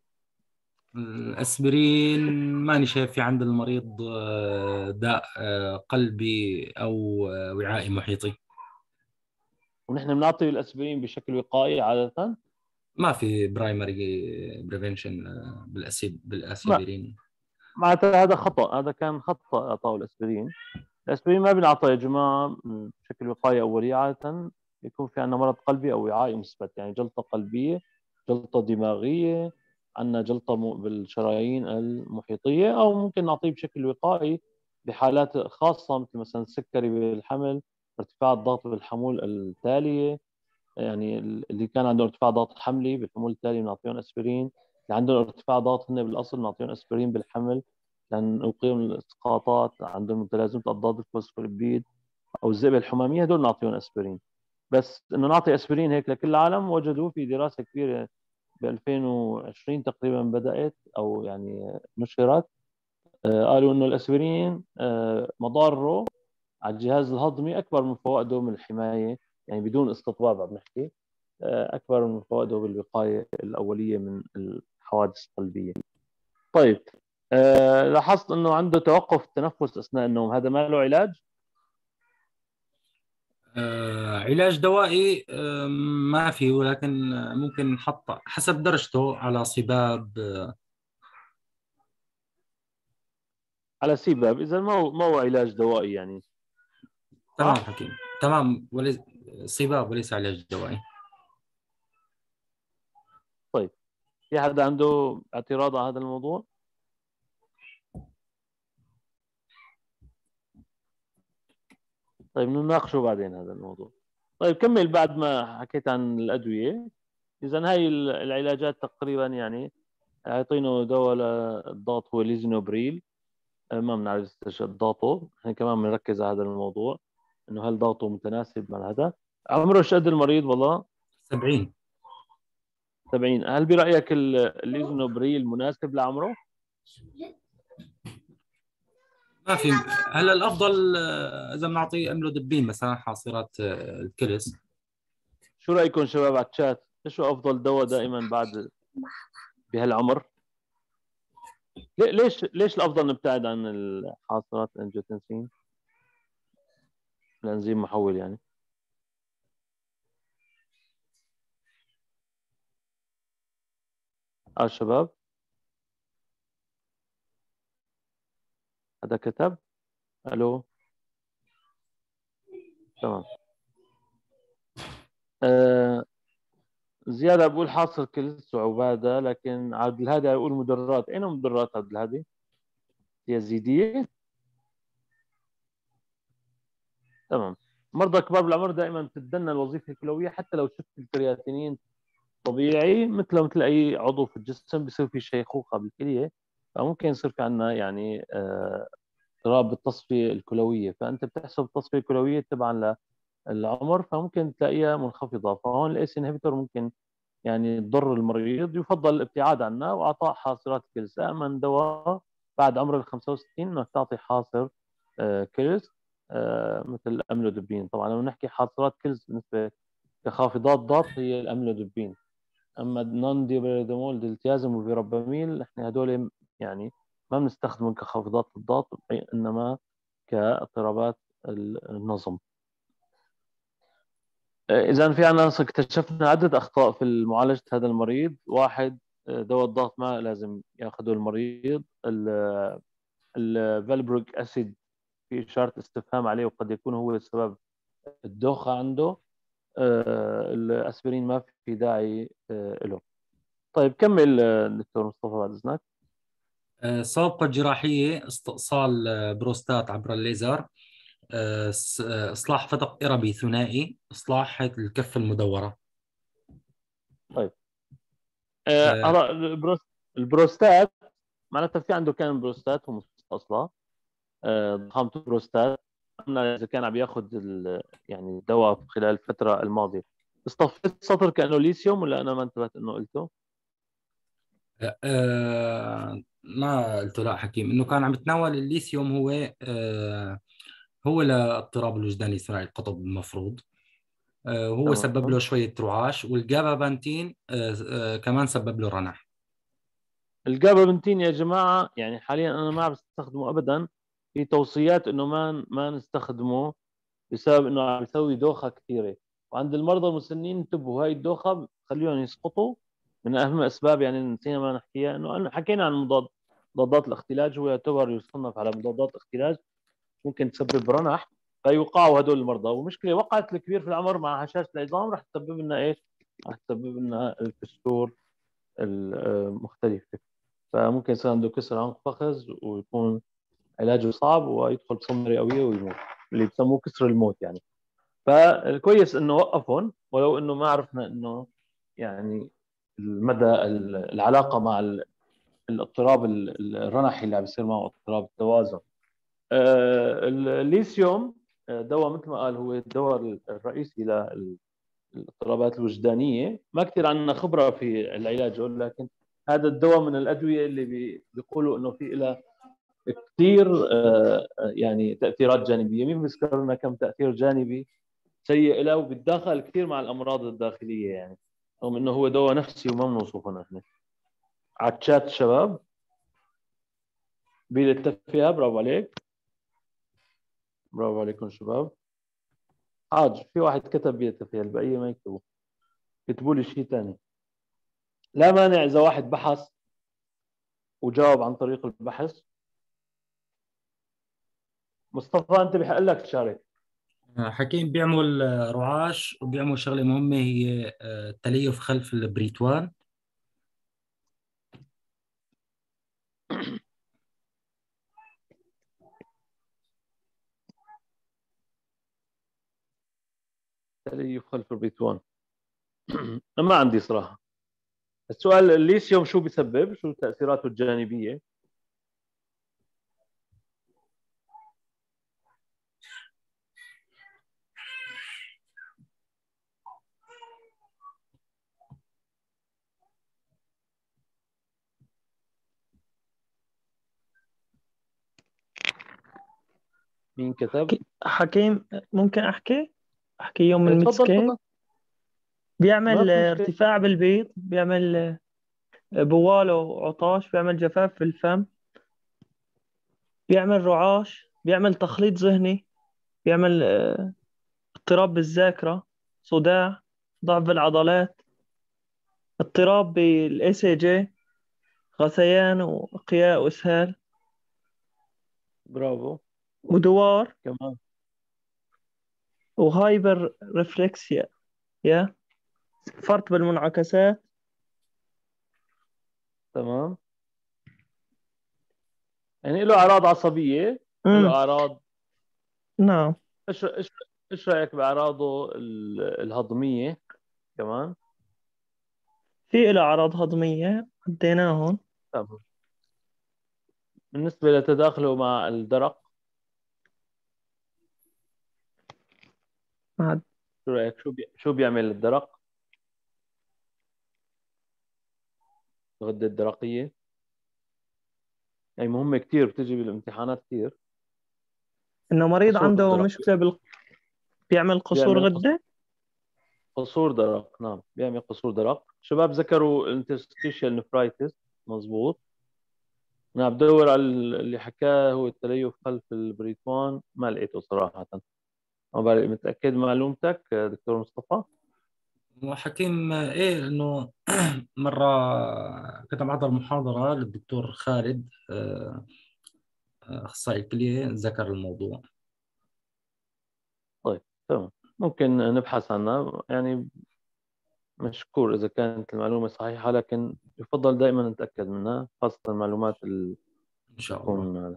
الأسبرين ماني شايف في عند المريض آه، داء آه، قلبي أو آه، وعائي محيطي. ونحن بنعطي الأسبرين بشكل وقائي عادة؟ ما في برايمري بريفنشن بالأسيد ما بالأسيبرين. معناتها هذا خطأ، هذا كان خطأ إعطاء الأسبرين. الأسبرين ما بنعطى يا جماعة بشكل وقائي أولي، عادة يكون في عندنا مرض قلبي أو وعائي مثبت، يعني جلطة قلبية، جلطة دماغية، عندنا جلطة م- بالشرايين المحيطية، أو ممكن نعطيه بشكل وقائي بحالات خاصة مثل مثلا السكري بالحمل، ارتفاع الضغط بالحمول التالية. يعني اللي كان عندهم ارتفاع ضغط حملي بالحمول التالية بنعطيهم أسبرين، اللي عندهم ارتفاع ضغط هن بالأصل بنعطيهم أسبرين بالحمل لأن نقيم الإسقاطات، عندهم متلازمة أضداد الفوسفوليبيد أو الذئبة الحمامية، هدول نعطيهم أسبرين. بس إنه نعطي أسبرين هيك لكل العالم، وجدوا في دراسة كبيرة ب ألفين وعشرين تقريبا بدأت أو يعني نشرت، آه، قالوا إنه الأسبرين آه، مضاره على الجهاز الهضمي أكبر من فوائده من الحماية، يعني بدون استطباب عم نحكي، آه، أكبر من فوائده بالوقاية الأولية من الحوادث القلبية. طيب، آه، لاحظت أنه عنده توقف تنفس أثناء النوم، هذا ما له علاج؟ آه، علاج دوائي آه، ما في، ولكن آه، ممكن نحط حسب درجته على صباب. آه، على سبب، إذا ما هو ما هو علاج دوائي يعني، تمام صح؟ حكيم، تمام، وليس صباب وليس علاج دوائي. طيب، في حدا عنده اعتراض على هذا الموضوع؟ طيب نناقشه بعدين هذا الموضوع. طيب كمل بعد ما حكيت عن الأدوية. إذا هاي العلاجات تقريبا يعني أعطينه دواء للضغط هو ليزينوبريل، ما بنعرف ايش ضغطه، احنا كمان بنركز على هذا الموضوع انه هل ضغطه متناسب مع هذا. عمره ايش قد المريض والله؟ سبعين. سبعين. هل برايك ال- الليزونوبريل مناسب لعمره؟ ما في. هلا الافضل آه، اذا بنعطيه املودبين مثلا، حاصرات آه، الكلس. شو رايكم شباب على الشات؟ ايش هو افضل دواء دائما بعد بهالعمر؟ ليه- ليش ليش الافضل نبتعد عن الحاصرات الانجيوتنسين، الانزيم محول يعني؟ اه شباب، هذا كتب. الو، تمام. آه زيادة بقول حاصر كلس وعبادة، لكن عبد الهادي يقول مدرات. أين مدرات عبد الهادي؟ يزيدية. تمام. مرضى كبار بالعمر دائما بتتدنى الوظيفة الكلوية، حتى لو شفت الكرياتينين طبيعي مثله مثل أي عضو في الجسم، بيصير في شيخوخة بالكلية، فممكن يصير في عندنا يعني آه، اضطراب بالتصفية الكلوية، فأنت بتحسب التصفية الكلوية تبعا للعمر، فممكن تلاقيها منخفضة، فهون الاس انهبيتور ممكن يعني تضر المريض. يفضل الابتعاد عنها واعطاء حاصرات كلس، امن دواء بعد عمر ال خمسة وستين انك تعطي حاصر آه، كلس، آه، مثل الاملودبين. طبعا لو نحكي حاصرات كلس بالنسبه كخافضات ضغط هي الاملودبين، اما النون ديبريدامول دلتيازم وفيراباميل احنا هدول يعني ما بنستخدمهم كخافضات الضغط، انما كاضطرابات النظم. إذا في عنا اكتشفنا عدة أخطاء في معالجة هذا المريض. واحد، دواء الضغط ما لازم ياخذه المريض. الفالبروك أسيد في إشارة استفهام عليه، وقد يكون هو السبب الدوخة عنده. آه، الأسبرين ما في داعي آه، له. طيب كمل آه، دكتور مصطفى بعد إذنك. آه، سابقة جراحية، استئصال آه، بروستات عبر الليزر، آه، س- آه، إصلاح فتق إربي ثنائي، إصلاح الكفة المدورة. طيب آه، آه، هلا البروس- البروستات معناتها في عنده كان بروستات ومستأصلة، آه، ضخامة البروستات. أما إذا كان عم ياخذ ال- يعني الدواء خلال الفترة الماضية. اصطفيت سطر كأنه ليثيوم ولا أنا ما انتبهت إنه قلته؟ آه، ما قلت لا حكيم انه كان عم يتناول الليثيوم. هو آه، هو لاضطراب الوجداني ثنائي القطب المفروض. آه، وهو سبب تمام. له شوية رعاش، والجابابانتين آه، آه، كمان سبب له رنح. الجابابنتين يا جماعة يعني حاليا أنا ما عم بستخدمه أبدا. في توصيات إنه ما ما نستخدمه بسبب إنه عم يسوي دوخة كثيرة. وعند المرضى المسنين انتبهوا، هاي الدوخة بتخليهم يسقطوا. من أهم الأسباب يعني نسينا ما نحكيها، إنه أنا حكينا عن مضاد مضادات الاختلاج، هو يعتبر يصنف على مضادات اختلاج ممكن تسبب رنح. فيوقعوا هدول المرضى، ومشكلة وقعت الكبير في العمر مع هشاشة العظام رح تسبب لنا إيش؟ رح تسبب لنا الكسور المختلفة. فممكن يصير عنده كسر عنق فخذ ويكون علاجه صعب ويدخل بصمة رئوية ويموت، اللي بسموه كسر الموت يعني. فالكويس انه وقفهم، ولو انه ما عرفنا انه يعني المدى العلاقة مع ال- الاضطراب ال- الرنحي اللي عم بيصير معه اضطراب التوازن. آه، الليثيوم آه، دواء مثل ما قال، هو الدواء الرئيسي للاضطرابات الوجدانية. ما كثير عندنا خبرة في العلاج، لكن هذا الدواء من الأدوية اللي بي- بيقولوا انه في لها كثير آه، يعني تاثيرات جانبيه. مين بيذكر لنا كم تاثير جانبي سيء له، وبيتداخل كثير مع الامراض الداخليه يعني، رغم انه هو دواء نفسي وما بنوصفه نحن. على الشات شباب، بيل التفيها، برافو عليك، برافو عليكم شباب. حاج في واحد كتب بيل التفيها، البقيه ما يكتبوا، كتبوا لي شيء ثاني. لا مانع اذا واحد بحث وجاوب عن طريق البحث. مصطفى انت بحق لك تشارك. آه، حكيم بيعمل آه، رعاش، وبيعمل شغلة مهمة هي آه، التليف خلف البريتوان. تليف خلف البيتوان. ما عندي صراحه. السؤال الليثيوم شو بيسبب؟ شو تاثيراته الجانبيه؟ مين كتب؟ حكي- حكيم ممكن أحكي أحكي يوم إيه، من تفضل الميدسكيب. تفضل. ما بيعمل في آه، مشكله. ارتفاع بالبيض، بيعمل آه، بوال وعطاش، بيعمل جفاف في الفم، بيعمل رعاش، بيعمل تخليط ذهني، بيعمل آه، اضطراب بالذاكرة، صداع، ضعف بالعضلات، اضطراب بالاي سي جي، غثيان وإقياء وإسهال، برافو. ودوار، كمان. وهايبر ريفلكسيا، يا فرط بالمنعكسات. تمام. يعني له اعراض عصبيه، له امم اعراض. نعم. ايش ايش ايش رايك باعراضه ال- الهضميه كمان؟ في له أعراض هضمية عديناهم. تمام. بالنسبه لتداخله مع الدرق، مع شو رايك؟ شو بي... شو بيعمل الدرق، الغده الدرقيه؟ يعني مهمه كثير، بتجي بالامتحانات كثير. إنه مريض قصور عنده درق. مشكلة بال... بيعمل قصور بيعمل قص- غدة. قصور درق، نعم بيعمل قصور درق. شباب ذكروا الانترستيشيال نفرايتس، مزبوط. انا عم بدور على اللي حكاه، هو التليف خلف البريتوان، ما لقيته صراحه. ما بعرف، متاكد معلومتك دكتور مصطفى؟ وحكيم آه، إيه إنه مرة كنت عم أحضر محاضرة للدكتور خالد، آه، آه، أخصائي الكلية، ذكر الموضوع. طيب تمام، ممكن نبحث عنها يعني. مشكور اذا كانت المعلومه صحيحه، لكن يفضل دائما نتاكد منها، خاصه المعلومات اللي إن شاء الله. تكون.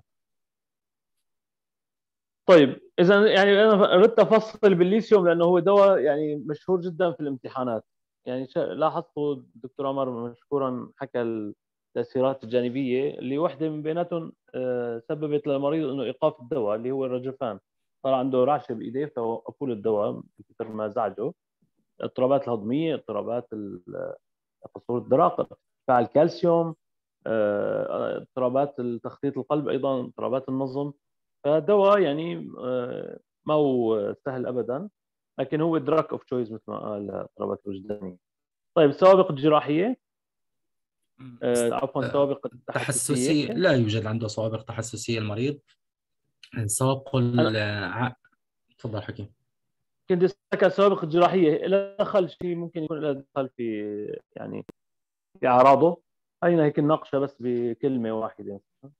طيب اذا يعني انا اردت افصل بالليثيوم لانه هو دواء يعني مشهور جدا في الامتحانات. يعني شا- لاحظتوا الدكتور عمر مشكورا حكى التأثيرات الجانبية اللي واحدة من بيناتهم آه، سببت للمريض إنه إيقاف الدواء اللي هو الرجفان. صار عنده رعشة بإيديه فوقفوا له الدواء من كثر ما زعجه. الاضطرابات الهضمية، اضطرابات ال- قصور الدرق، ارتفاع الكالسيوم، آه، اضطرابات تخطيط القلب، أيضا اضطرابات النظم. فدواء يعني آه، ما هو سهل أبدا، لكن هو دراك اوف تشويس مثل ما قال الاضطرابات الوجدانية. طيب السوابق الجراحية، آه، عفوا سوابق التحسسية. تحسسي لا يوجد عنده سوابق تحسسية المريض. سوابق أنا الع... تفضل حكي. كنت أسألك السوابق الجراحية لها دخل شيء، ممكن يكون لها دخل في يعني في أعراضه. خلينا هيك نناقشها بس بكلمة واحدة.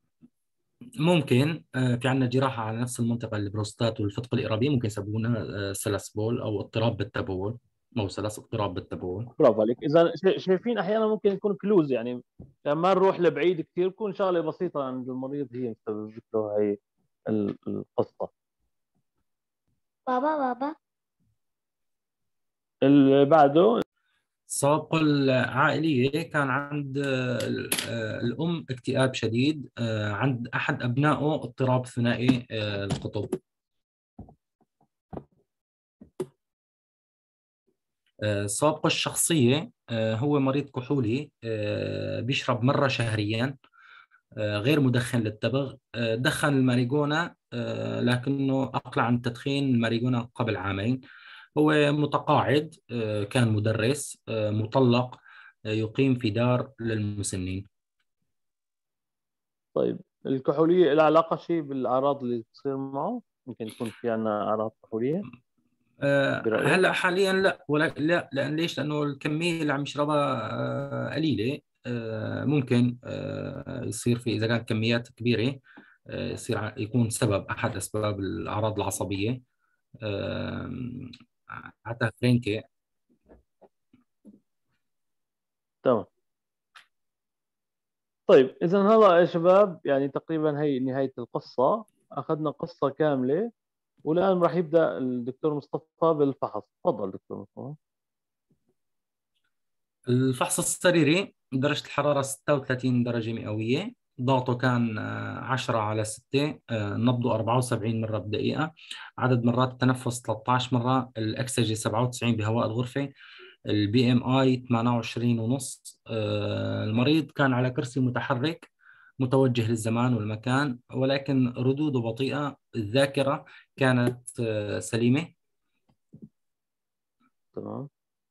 ممكن آه، في عندنا جراحة على نفس المنطقة، البروستات والفتق الإرابي، ممكن يسببونها آه، سلس بول أو اضطراب بالتبول. مو سلس، اضطراب بالتبول. برافو عليك. إذا شا- شايفين أحيانا ممكن يكون كلوز، يعني يعني ما نروح لبعيد كثير، تكون شغلة بسيطة عند المريض هي مسببت له هي ال- القصة. بابا بابا اللي بعده السوابق العائلية كان عند آه، ال- آه، الأم اكتئاب شديد، آه، عند أحد أبنائه اضطراب ثنائي آه، القطب. آه، السوابق الشخصية، آه، هو مريض كحولي، آه، بيشرب مرة شهريا، آه، غير مدخن للتبغ، آه، دخن الماريجونا، آه، لكنه أقلع عن تدخين الماريجونا قبل عامين. هو متقاعد، آه، كان مدرس، آه، مطلق، آه، يقيم في دار للمسنين. طيب الكحولية لها علاقة شيء بالأعراض اللي تصير معه؟ ممكن يكون في عنا أعراض كحولية آه، برأيك؟ هلا حاليا لا، ولا لا، لأن ليش؟ لأنه الكمية اللي عم يشربها آه، قليلة. آه، ممكن آه، يصير في، إذا كانت كميات كبيرة، آه، يصير ع- يكون سبب أحد أسباب الأعراض العصبية. آم، حتى فرينكي. تمام. طيب إذا هلا يا شباب يعني تقريبا هي نهاية القصة، أخذنا قصة كاملة، والآن راح يبدأ الدكتور مصطفى بالفحص. تفضل دكتور مصطفى. الفحص السريري، درجة الحرارة ستة وثلاثين درجة مئوية، ضغطه كان آه، عشرة على ستة، آه، نبضه أربعة وسبعين مرة بالدقيقة، عدد مرات التنفس ثلاثة عشر مرة، الأكسجة سبعة وتسعين بهواء الغرفة، البي ام اي ثمانية وعشرين ونص. آه، المريض كان على كرسي متحرك متوجه للزمان والمكان، ولكن ردوده بطيئة. الذاكرة كانت آه، سليمة. تمام.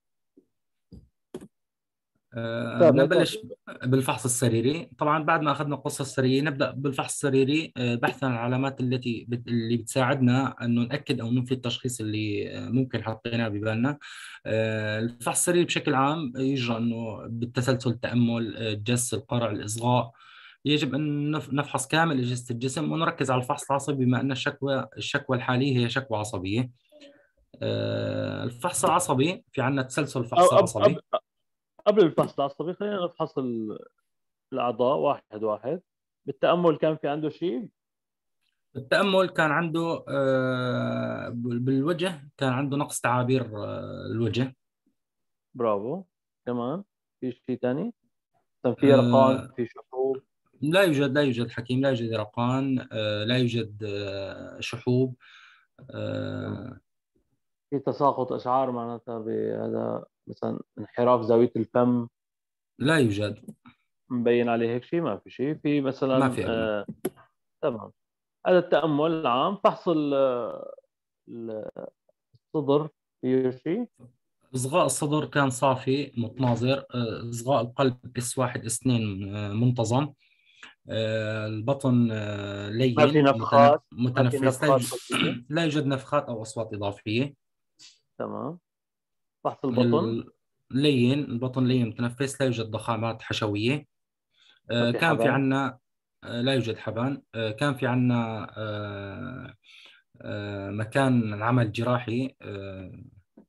آه، بدنا تابع تابع. نبلش بالفحص السريري. طبعا بعد ما اخذنا القصه السريه نبدا بالفحص السريري، آه، بحثا عن العلامات التي بت- اللي بتساعدنا انه ناكد او ننفي التشخيص اللي آه، ممكن حطيناه ببالنا. آه، الفحص السريري بشكل عام يجرى انه بالتسلسل، التامل، آه، الجس، القرع، الاصغاء. يجب ان نف- نفحص كامل اجهزه الجسم ونركز على الفحص العصبي، بما ان الشكوى الشكوى الحاليه هي شكوى عصبيه. آه، الفحص العصبي، في عندنا تسلسل أو الفحص أب أب العصبي. قبل الفحص العصبي خلينا نفحص ال- الأعضاء واحد واحد. بالتأمل كان في عنده شيء؟ التأمل كان عنده آه، بالوجه كان عنده نقص تعابير آه، الوجه. برافو. كمان في شيء ثاني؟ كان في يرقان، آه، في شحوب؟ لا يوجد لا يوجد حكيم، لا يوجد يرقان، آه، لا يوجد آه، شحوب. تمام. آه، في تساقط أشعار معناتها بهذا، مثلا انحراف زاوية الفم لا يوجد. مبين عليه هيك شيء؟ ما في شيء في ما مثلا في أبدا. آه تمام. هذا التأمل العام. فحص ال- ال- الصدر فيه شيء؟ إصغاء الصدر كان صافي متناظر. آه، إصغاء القلب اس واحد اس اثنين آه، منتظم. آه، البطن آه، ما في لين متنف- نفخات؟ ما في متنفس. لا نفخات يوجد قلبية؟ لا يوجد نفخات أو أصوات إضافية. تمام. فحص البطن؟ اللين البطن لين متنفس، لا يوجد ضخامات حشوية. ما آه، في كان في حبان؟ عنا آه، لا يوجد حبان. آه، كان في عنا آه، آه، مكان العمل جراحي، آه،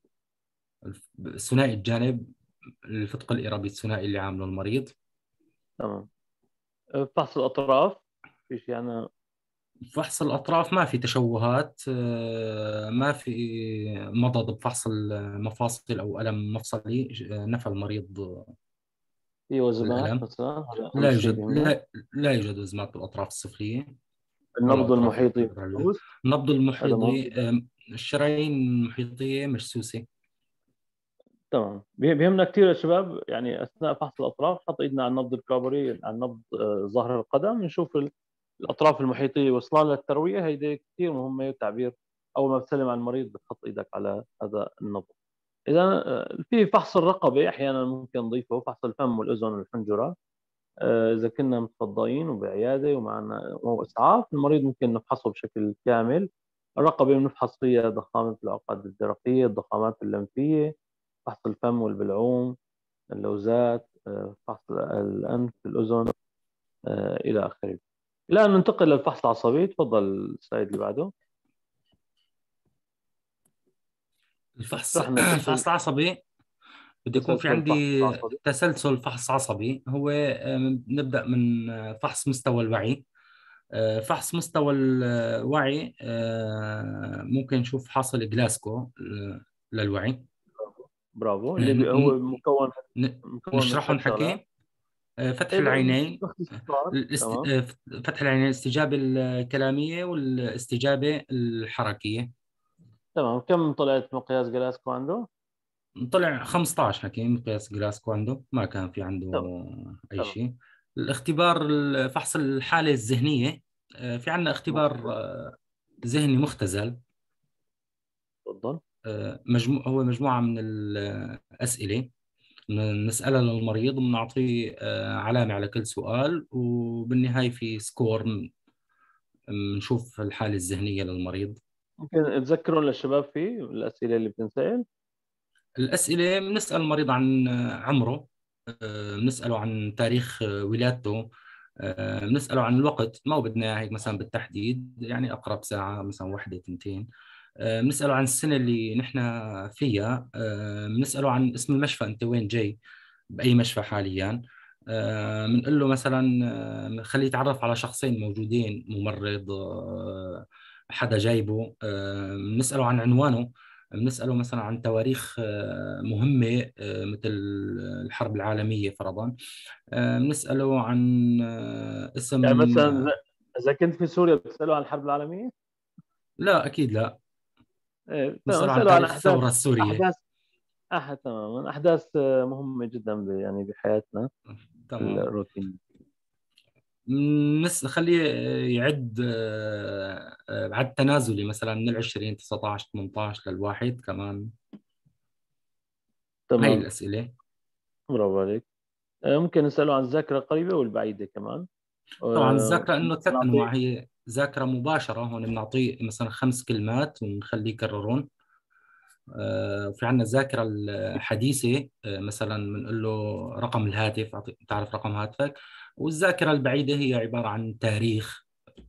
ثنائي الجانب، الفتق الإرابي الثنائي اللي عامله المريض. تمام. فحص الأطراف في شيء؟ أنا فحص الأطراف ما في تشوهات، آه، ما في مضض بفحص المفاصل أو ألم مفصلي آه، نفى المريض في وزنات الألم. مثلا، هذا أهم لا شيء يوجد بيهمنا. لا لا يوجد أزمات بالأطراف السفلية ولا النبض أطراف المحيطي العلوية. محسوس، النبض هذا مهم المحيطي جدا. آه، الشرايين المحيطية مجسوسة. تمام. بي- بيهمنا كثير يا شباب، يعني اثناء فحص الاطراف نحط ايدنا على النبض الكابري، على النبض آه، ظهر القدم، نشوف ال- الاطراف المحيطيه وصلنا للترويه. هيدي كثير مهمه وتعبير. اول ما بتسلم على المريض بتحط ايدك على هذا النبض. اذا آه، في فحص الرقبه احيانا ممكن نضيفه، فحص الفم والاذن والحنجره. آه، اذا كنا متفضيين وبعياده ومعنا اسعاف، المريض ممكن نفحصه بشكل كامل. الرقبه بنفحص فيها ضخامه العقد الدرقيه، الضخامات اللمفيه، فحص الفم والبلعوم، اللوزات، آه، فحص الأنف، الأذن، آه، إلى آخره. الآن ننتقل للفحص العصبي. تفضل السلايد اللي بعده. الفحص شرح لنا كيف الفحص العصبي بده يكون في تسلسل الفحص عندي العصبي. تسلسل فحص عصبي. هو آه، نبدأ من آه، فحص مستوى الوعي. آه، فحص مستوى الوعي آه، ممكن نشوف حاصل جلاسكو آه، للوعي. برافو. اللي ن- بي- هو ن- مكون ن- مكون من نشرحه ثلاث شغلات. نحكي. آه، فتح إيه، ب- العينين. باختصار. الاست... تمام. آه، فتح العينين، الاستجابة الكلامية والاستجابة الحركية. تمام. كم طلعت مقياس جلاسكو عنده؟ طلع خمسة عشر حكي مقياس جلاسكو عنده، ما كان في تمام. عنده أي تمام. شيء. الاختبار فحص الحالة الذهنية. آه، في عندنا اختبار مظبوط. آه، ذهني مختزل. تفضل. آه، مجموع هو مجموعة من الأسئلة نسألها للمريض وبنعطيه آه، علامة على كل سؤال، وبالنهاية في سكور بنشوف الحالة الذهنية للمريض. ممكن تذكرون للشباب فيه الأسئلة اللي بتنسأل؟ الأسئلة بنسأل المريض عن عمره، آه، بنسأله عن تاريخ آه، ولادته، آه، بنسأله عن الوقت، ما هو بدنا هيك مثلا بالتحديد، يعني أقرب ساعة مثلا واحدة تنتين. آه، بنسأله عن السنة اللي نحن فيها. آه، بنسأله عن اسم المشفى، أنت وين جاي، بأي مشفى حاليا. آه، بنقول له مثلا آه، خليه يتعرف على شخصين موجودين، ممرض، آه، حدا جايبه. آه، بنسأله عن عنوانه. بنسأله مثلا عن تواريخ آه، مهمة آه، مثل الحرب العالمية فرضا. آه، بنسأله عن آه، اسم. يعني مثلا إذا كنت في سوريا بتسألوا عن الحرب العالمية؟ لا أكيد لا. إيه، تمام. بنسأله عن اسألوا عن تاريخ أحداث الثورة السورية. أحداث أحد تماما، أحداث آه، مهمة جدا ب- يعني بحياتنا تمام. الروتين. نس خليه يعد آه، آه، عد تنازلي مثلا من العشرين، تسعة عشر، ثمانية عشر للواحد كمان. هاي تمام. الأسئلة. برافو عليك. آه، ممكن نسأله عن الذاكرة القريبة والبعيدة كمان. طبعا آه، الذاكرة إنه ثلاث نعطيه. أنواع. هي ذاكرة مباشرة، هون بنعطيه مثلا خمس كلمات ونخليه يكررون. آه، وفي عندنا الذاكرة الحديثة، آه، مثلا بنقول له رقم الهاتف، أعطي- تعرف رقم هاتفك. والذاكرة البعيدة هي عبارة عن تاريخ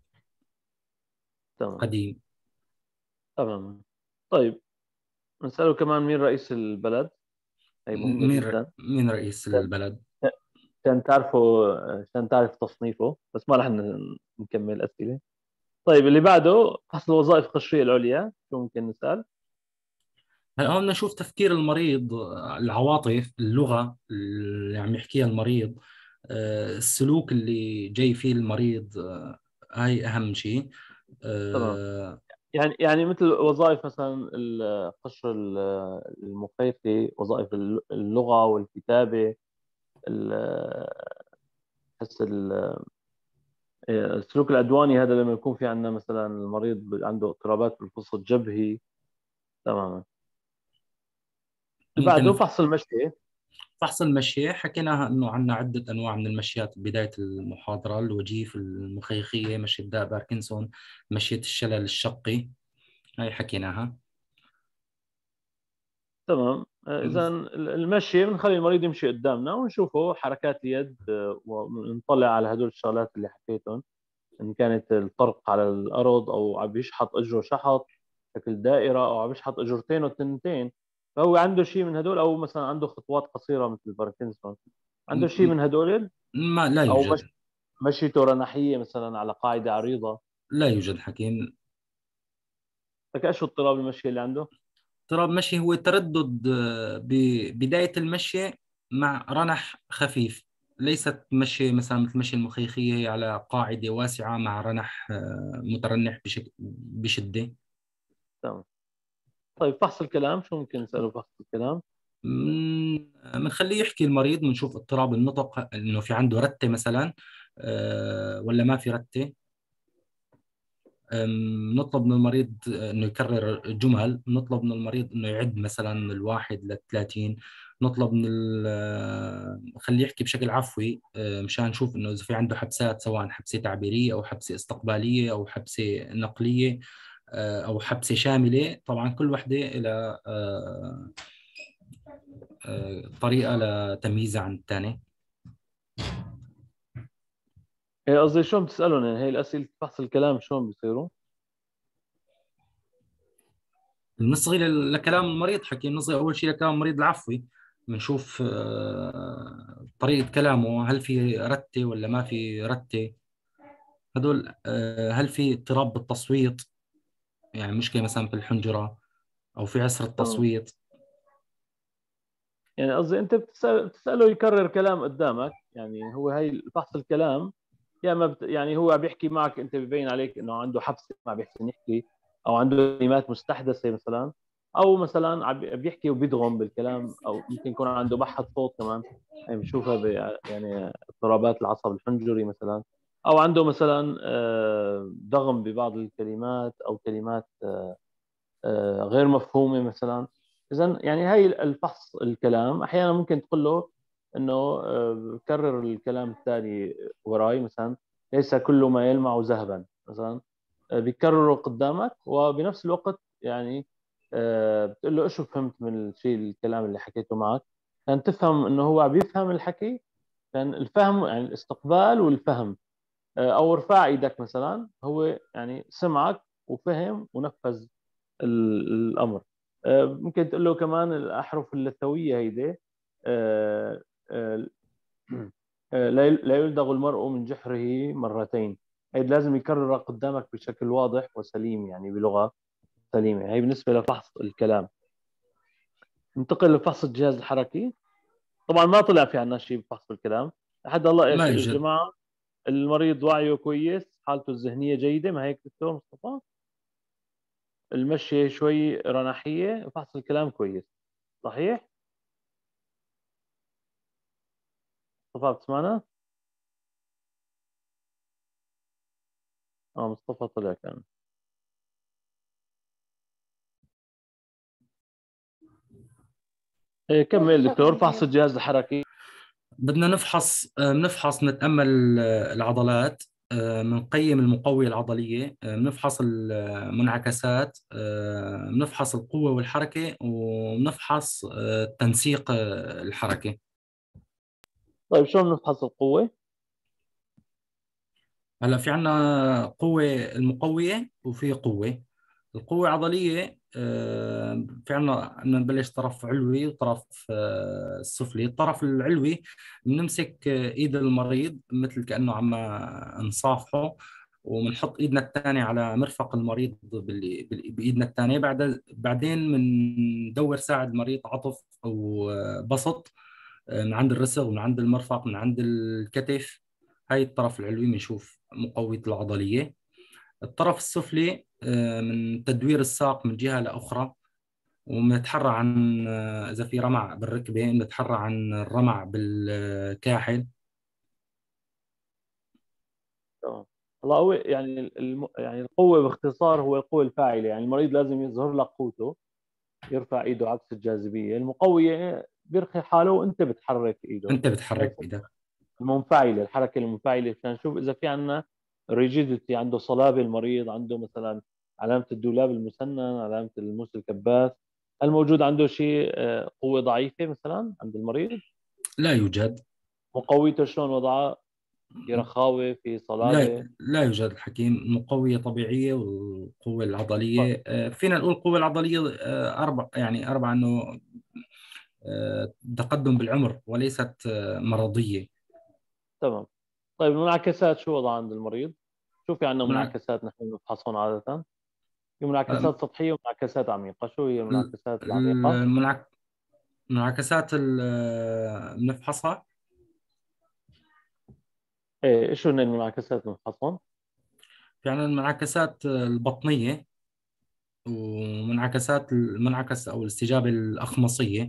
تمام. قديم. تمام. طيب، نسأله كمان مين رئيس البلد. هي مهمة مين ر- جدا. مين رئيس عشان البلد؟ عشان تعرفوا، عشان تعرف تصنيفه. بس ما رح ن- نكمل أسئلة. طيب، اللي بعده فحص الوظائف القشرية العليا. شو ممكن نسأل؟ هلا هون نشوف تفكير المريض، العواطف، اللغة اللي عم يحكيها المريض، آه، السلوك اللي جاي فيه المريض. آه، هاي أهم شيء. تمام. آه، يعني يعني مثل وظائف مثلا القشر المخيطي، وظائف اللغة والكتابة، ال- حس ال- السلوك العدواني. هذا لما يكون في عندنا مثلا المريض عنده اضطرابات بالفص الجبهي. تماما. اللي بعده ممكن فحص المشي. فحص المشية حكيناها انه عندنا عدة انواع من المشيات بداية المحاضرة: الوجيف، المخيخية، مشية داء باركنسون، مشية الشلل الشقي. هاي حكيناها. تمام. اذا المشي بنخلي المريض يمشي قدامنا ونشوفه حركات اليد، آه، ونطلع على هدول الشغلات اللي حكيتهم، ان كانت الطرق على الارض او عم بيشحط اجره شحط شكل دائره، او عم بيشحط اجرتين وتنتين. فهو عنده شيء من هدول، او مثلا عنده خطوات قصيره مثل باركنسون. عنده شيء م- من هدول. ما لا او يوجد. مش مشيته رناحيه مثلا على قاعده عريضه. لا يوجد حكيم. لك ايش اضطراب المشي اللي عنده؟ اضطراب مشي هو تردد آه، ببداية المشي مع رنح خفيف، ليست مشي مثلا مثل مشي المخيخية على قاعدة واسعة مع رنح آه، مترنح بشك- بشدة. تمام. طيب فحص الكلام، شو ممكن نساله فحص الكلام؟ من- بنخليه يحكي المريض، بنشوف اضطراب النطق انه في عنده رتة مثلا آه، ولا ما في رتة. أم، نطلب من المريض انه يكرر جمل، نطلب من المريض انه يعد مثلا من الواحد للثلاثين. نطلب من ال- خليه يحكي بشكل عفوي أه، مشان نشوف انه اذا في عنده حبسات، سواء حبسة تعبيرية او حبسة استقبالية او حبسة نقلية أه، او حبسة شاملة. طبعا كل وحدة إلى أه، أه، طريقة لتمييزها عن الثانية. إيه قصدي شلون بتسالهم يعني، هي الاسئله فحص الكلام شلون بيصيروا؟ بنصغي ل- لكلام المريض، حكي بنصغي أول شيء لكلام المريض العفوي. بنشوف آه، طريقة كلامه، هل في رتة ولا ما في رتة. هدول آه، هل في اضطراب بالتصويت، يعني مشكلة مثلا في الحنجرة أو في عسر تمام. التصويت. يعني قصدي انت بتسأل بتساله يكرر كلام قدامك، يعني هو هي فحص الكلام. يا اما بت... يعني هو بيحكي معك، انت ببين عليك انه عنده حبسه ما بيحسن يحكي، او عنده كلمات مستحدثه مثلا، او مثلا عم بي- بيحكي وبيدغم بالكلام، او ممكن يكون عنده بحه صوت كمان، يعني بنشوفها ب... يعني اضطرابات العصب الحنجري مثلا، او عنده مثلا آه، ضغم ببعض الكلمات، او كلمات آه، غير مفهومه مثلا. اذا يعني هاي الفحص الكلام احيانا ممكن تقول له انه آه، كرر الكلام التالي وراي مثلا: ليس كل ما يلمع ذهبا مثلا. آه، بيكرره قدامك، وبنفس الوقت يعني آه، بتقول له ايش فهمت من الشيء الكلام اللي حكيته معك، كان تفهم انه هو عم يفهم الحكي. كان الفهم يعني الاستقبال والفهم. آه، او ارفع ايدك مثلا، هو يعني سمعك وفهم ونفذ ال- الامر. آه، ممكن تقول له كمان الاحرف اللثويه هيدي: آه، آه، آه، لا لا يلدغ المرء من جحره مرتين. هي لازم يكررها قدامك بشكل واضح وسليم، يعني بلغه سليمه. هي بالنسبه لفحص الكلام. ننتقل لفحص الجهاز الحركي. طبعا ما طلع في عنا شيء بفحص الكلام لحد الله. ما ايش يا يوجد. جماعه؟ المريض وعيه كويس، حالته الذهنيه جيده، ما هيك دكتور مصطفى؟ المشي شوي رناحيه، فحص الكلام كويس، صحيح؟ مصطفى بتسمعنا؟ اه مصطفى طلع كان. إيه كمل دكتور. فحص الجهاز الحركي. بدنا نفحص آه، بنفحص نتأمل آه، العضلات، آه، بنقيم المقوية العضلية، آه، بنفحص المنعكسات، آه، بنفحص القوة والحركة، وبنفحص آه، تنسيق آه، الحركة. طيب شلون نفحص القوة؟ هلا في عنا قوة المقوية وفي قوة القوة العضلية. آه، في عنا بدنا نبلش طرف علوي وطرف آه، سفلي. الطرف العلوي بنمسك آه، ايد المريض مثل كأنه عم نصافحه، وبنحط ايدنا الثانية على مرفق المريض بال- بال- بايدنا الثانية. بعد بعدين بندور ساعد المريض عطف او آه، بسط آه، من عند الرسغ، من عند المرفق، من عند الكتف. هاي الطرف العلوي بنشوف مقويته العضلية. الطرف السفلي آه، من تدوير الساق من جهة لأخرى، وبنتحرى عن آه، إذا في رمع بالركبة، بنتحرى عن الرمع بالكاحل. تمام. هلا هو يعني الم... يعني القوة باختصار هو القوة الفاعلة، يعني المريض لازم يظهر لك قوته، يرفع ايده عكس الجاذبية. المقوية بيرخي حاله وانت بتحرك ايده. أنت هاي بتحرك بإيدك. المنفعلة، الحركة المنفعلة، عشان نشوف إذا في عندنا ريجيديتي، عنده صلابة المريض، عنده مثلا علامة الدولاب المسنن، علامة الموس الكباس. هل موجود عنده شيء آه، قوة ضعيفة مثلا عند المريض؟ لا يوجد. مقويته شلون وضعها؟ في رخاوة، في لا صلابة؟ لا يوجد الحكيم. مقوية طبيعية والقوة طيب. العضلية آه، فينا نقول القوة العضلية آه، أربع، يعني أربعة، إنه آه، تقدم بالعمر وليست آه، مرضية. تمام. طيب المنعكسات شو وضعها عند المريض؟ شو في عندنا منع... منعكسات نحن بنفحصهم عادة؟ في أم- منعكسات سطحية ومنعكسات عميقة. شو هي ال- المنعكسات العميقة؟ المنعك... منعكسات ال- بنفحصها. ايه شو هن المنعكسات اللي بنفحصهم؟ في عندنا المنعكسات البطنية، ومنعكسات المنعكس أو الاستجابة الأخمصية.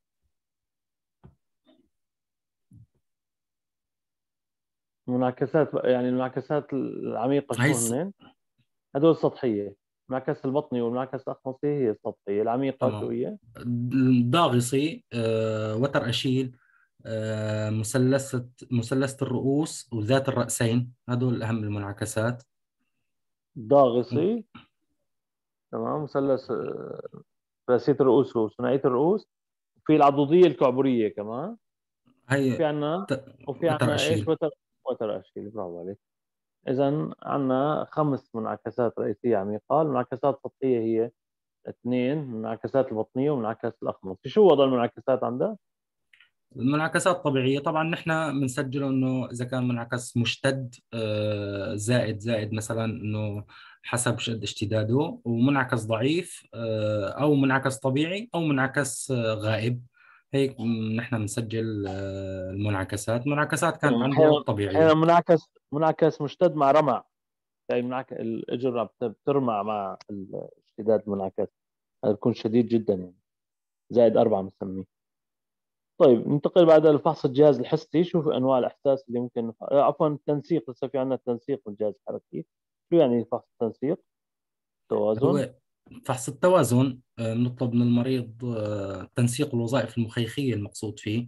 المنعكسات يعني المنعكسات العميقة هي شو الس- هن؟ هدول سطحية. المنعكس البطني والمنعكس الأخمصي هي السطحية. العميقة شو تمام. هي؟ الضاغصي، آه، وتر أشيل، آه، مثلثة مثلثة الرؤوس وذات الرأسين، هذول أهم المنعكسات. ضاغصي، تمام. مثلث آه، ثلاثية الرؤوس وثنائية الرؤوس. وفي العضدية الكعبرية كمان. هي وفي عنا ت- وفي وتر عنا ايش؟ أشيل. وتر وتر أشيل. برافو عليك. إذا عنا خمس منعكسات رئيسية عميقة. المنعكسات السطحية هي اثنين، المنعكسات البطنية والمنعكس الأخمصي. شو وضع المنعكسات عندك؟ المنعكسات طبيعية طبعا، نحن بنسجله انه اذا كان منعكس مشتد، آه، زائد زائد مثلا، انه حسب شد اشتداده، ومنعكس ضعيف، آه، او منعكس طبيعي، او منعكس آه، غائب. هيك نحن بنسجل آه، المنعكسات. المنعكسات كانت عنده أحيانا أحيانا طبيعية. منعكس منعكس مشتد مع رمع. يعني منعكس الإجرة بت- بترمع مع الاشتداد المنعكس. هذا بيكون شديد جدا يعني. زائد أربعة بنسميه. طيب ننتقل بعد لفحص الجهاز الحسي. شوف أنواع الإحساس اللي ممكن نف... آه، عفوا التنسيق. لسه في عندنا التنسيق والجهاز الحركي. شو يعني فحص التنسيق؟ توازن. هو فحص التوازن، آه، بنطلب من المريض آه، تنسيق الوظائف المخيخية المقصود فيه.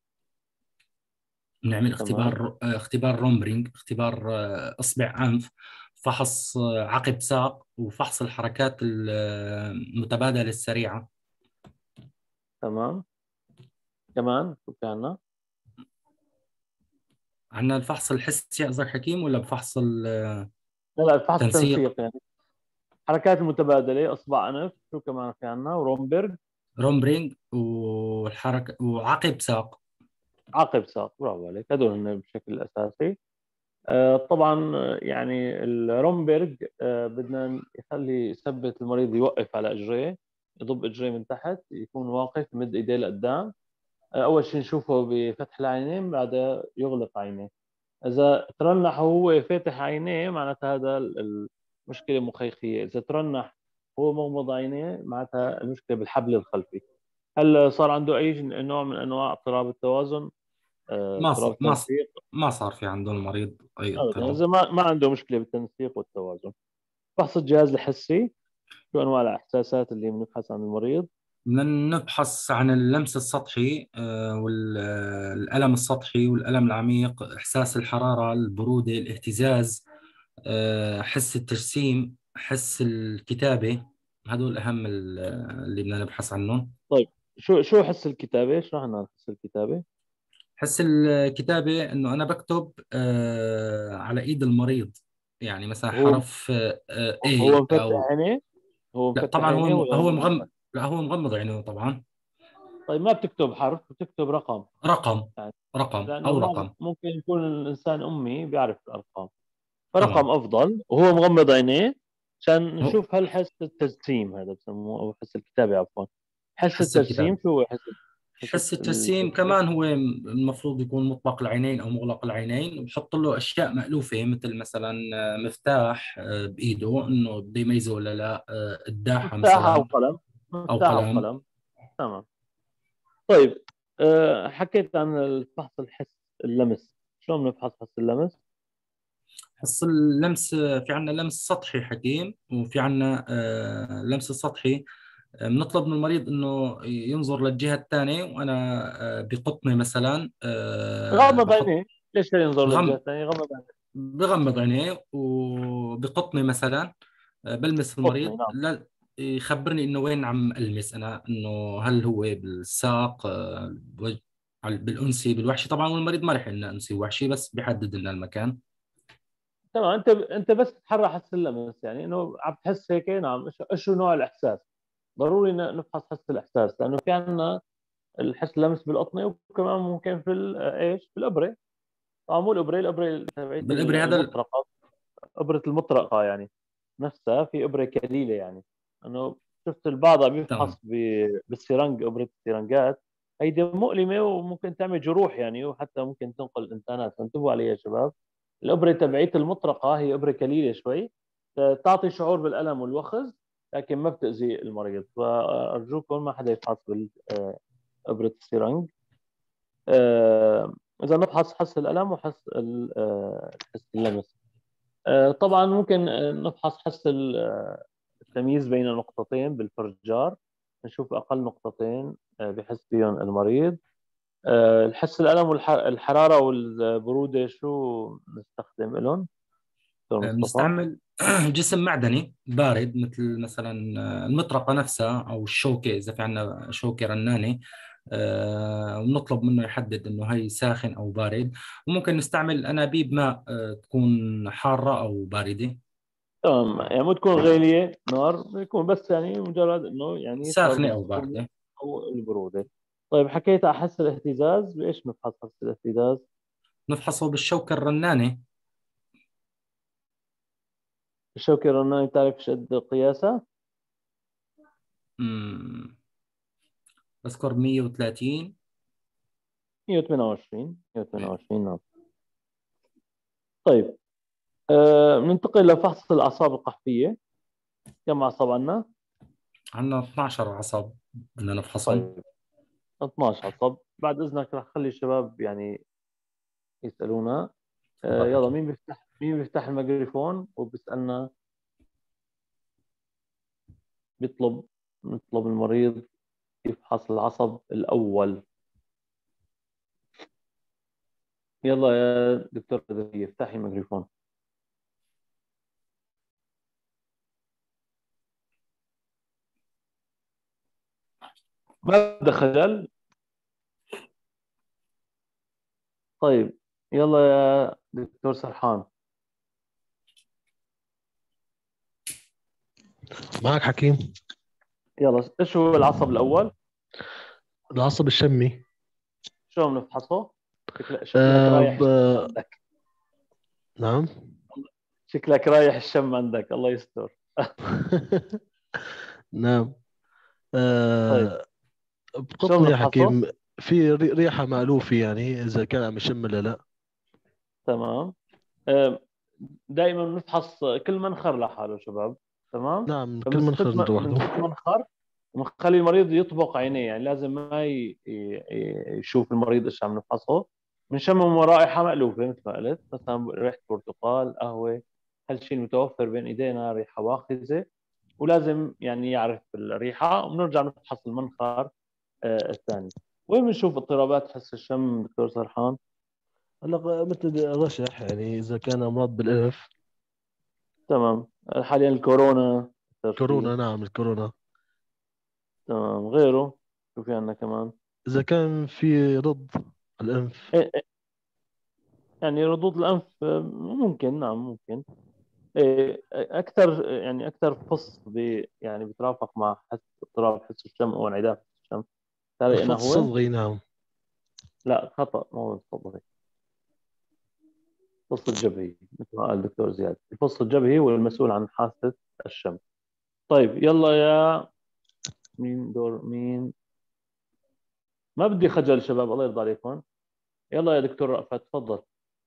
نعمل تمام. اختبار آه، اختبار رومبرينج، اختبار آه، اصبع انف، فحص آه، عقب ساق، وفحص الحركات المتبادله السريعه. تمام. كمان شو في عندنا؟ عندنا الفحص الحسي قصدك حكيم، ولا بفحص لا لا، فحص التنسيق؟ التنسيق يعني. حركات المتبادلة، أصبع أنف. شو كمان في عندنا؟ ورومبرج. رومبرينج والحركه وعقب ساق. عقب ساق. برافو عليك. هدول هن بشكل أساسي. آه، طبعا آه، يعني الرومبرج آه، بدنا يخلي يثبت المريض، يوقف على اجريه، يضب اجريه من تحت، يكون واقف، يمد ايديه لقدام. آه، اول شيء نشوفه بفتح العينين، بعدها يغلق عينيه. اذا ترنح وهو فاتح عينيه معناتها هذا ال- المشكله مخيخيه. اذا ترنح هو مغمض عينيه معناتها المشكله بالحبل الخلفي. هل صار عنده اي نوع من انواع اضطراب التوازن؟ آه، ما اضطراب صار ما ص- التنسيق؟ ما صار في عنده المريض اي ابدا. اضطراب. اذا ما ما عنده مشكله بالتنسيق والتوازن. فحص الجهاز الحسي. شو انواع الاحساسات اللي بنبحث عن المريض؟ بدنا نبحث عن اللمس السطحي، والألم السطحي والألم العميق، إحساس الحرارة، البرودة، الاهتزاز، آه، حس التجسيم، حس الكتابة. هدول أهم ال- اللي بدنا نبحث عنهم. طيب شو شو حس الكتابه؟ اشرح لنا حس الكتابه. حس الكتابة إنه أنا بكتب آه، على إيد المريض، يعني مثلا هو حرف آه، هو A مفتح أو. عينيه؟ هو لا مفتح طبعا، عينيه هو ولا هو مغمض؟ مغمض. لا هو مغمض عينه طبعا. طيب ما بتكتب حرف، بتكتب رقم رقم. يعني. رقم لانه أو ما رقم. ممكن يكون الانسان امي بيعرف الارقام. فرقم تمام. افضل وهو مغمض عينيه، عشان هو نشوف هل حس التجسيم هذا بسموه، او حس الكتابه عفوا. حس حس التجسيم الكتابة. شو هو حس حس حس الترسيم التجسيم؟ كمان هو المفروض يكون مطلق العينين او مغلق العينين، وبحط له اشياء مألوفه، مثل مثلا مفتاح آه، بايده، انه بده يميزه ولا لا، آه، قداحه مفتاح او مثلا، قلم. او مفتاح او قلم. قلم. تمام. طيب أه حكيت عن الفحص الحس اللمس. شلون بنفحص حس اللمس؟ حس اللمس، آه، في عندنا لمس سطحي حكيم، وفي عندنا آه، لمس السطحي. آه، بنطلب من المريض انه ينظر للجهه الثانيه، وانا آه، بقطني مثلا آه، غمض بحط. عينيه. ليش ينظر للجهه بغم الثانيه؟ غمض عينيه. بغمض عينيه وبقطني مثلا، آه، بلمس قطني، المريض، نعم. لا يخبرني انه وين عم المس انا، انه هل هو بالساق، آه، بوج- على- بالانسي، بالوحشي طبعا. والمريض ما رح لنا انسي وحشي، بس بيحدد لنا المكان. تمام. انت انت بس تتحرى حس اللمس، يعني انه عم تحس هيك. نعم. إيش- شو نوع الاحساس؟ ضروري ن- نفحص حس الاحساس، لانه في عندنا الحس اللمس بالقطنه، وكمان ممكن في ال- ايش، بالابره. اه مو الابره، الابره تبعت بالابره هذا ال- المطرقه. ابره المطرقه يعني نفسها، في ابره كليله يعني. انه شفت البعض عم تمام. يفحص ب- بالسيرنج، ابره السيرنجات هيدي مؤلمه وممكن تعمل جروح يعني، وحتى ممكن تنقل انسانات، فانتبهوا عليها يا شباب. الابره تبعيت المطرقه هي ابره كليله شوي، تعطي شعور بالالم والوخز، لكن ما بتاذي المريض. فارجوكم ما حدا يفحص بالابره السيرنج. آه، اذا نفحص حس الالم وحس ال- آه، حس اللمس. آه، طبعا ممكن آه، نفحص حس ال- آه، التمييز بين نقطتين بالفرجار، نشوف اقل نقطتين آه، بحس فيهم المريض. آه، الحس الالم والحراره والبروده شو نستخدم لهم دكتور مصطفى؟ بنستعمل جسم معدني بارد، مثل مثلا المطرقة نفسها أو الشوكة إذا في عندنا شوكة رنانة. آه، ونطلب منه يحدد إنه هي ساخن أو بارد. وممكن نستعمل أنابيب ماء آه، تكون حارة أو باردة. تمام، يعني مو تكون غاليه نار، يكون بس يعني مجرد انه يعني يشعر ساخنة أو بالسخونه باردة. او البروده. طيب حكيت على حس الاهتزاز، بايش نفحص حس الاهتزاز؟ نفحصه بالشوكة الرنانة. الشوكة الرنانة بتعرف شد قياسها؟ مم، بذكر مية وثلاثين. مية وثمانية وعشرين مية وثمانية وعشرين نعم. طيب آه، ننتقل لفحص الأعصاب القحفية. كم أعصاب عندنا؟ عندنا اثناشر عصب بدنا نفحصهم. طيب اثناشر عصب. بعد إذنك رح خلي الشباب يعني يسألونا. آه، تفضل يلا، حكي. مين بيفتح مين بيفتح الميكروفون وبيسألنا؟ بيطلب نطلب المريض يفحص العصب الأول. يلا يا دكتور زكية افتحي الميكروفون. ما بدها خجل. طيب يلا يا دكتور سرحان. معك حكيم. يلا، ايش هو العصب الأول؟ العصب الشمي. شو بنفحصه؟ شكلك شكلك آه رايح ب... الشم عندك. نعم. شكلك رايح الشم عندك، الله يستر. نعم. طيب آه شو بتطلع يا بنفحصه؟ حكيم في ري- ريحة مألوفة، يعني إذا كان عم يشم ولا لا. تمام. دائما بنفحص كل منخر لحاله شباب. تمام. نعم، كل منخر فبنسد لوحده. بنسد منخر ونخلي المريض يطبق عينيه، يعني لازم ما ي... ي... يشوف المريض ايش عم نفحصه. بنشمم رائحة مألوفة مثل ما قلت، مثلا ريحة برتقال، قهوة، هالشيء المتوفر بين ايدينا ريحة واخذة، ولازم يعني يعرف الريحة. وبنرجع نفحص المنخر آه، الثاني. وين بنشوف اضطرابات حس الشم دكتور سرحان؟ هلا مثل الرشح، يعني إذا كان أمراض بالأنف. تمام. حاليا الكورونا كورونا، ترشيح. نعم الكورونا. تمام. غيره شو في عندنا كمان؟ إذا كان في رض الأنف. إيه إيه، يعني ردود الأنف آه، ممكن، نعم ممكن. إيه، أكثر يعني أكثر فص ب يعني بترافق مع حس اضطراب حس الشم أو انعدام حس الشم، تعرف أنا الفص هو؟ الصدغي، نعم. لا خطأ، ما هو الصدغي. الفص الجبهي مثل ما قال الدكتور زياد، الفص الجبهي هو المسؤول عن حاسة الشم. طيب يلا يا مين دور مين؟ ما بدي خجل شباب، الله يرضى عليكم. يلا يا دكتور رأفت تفضل.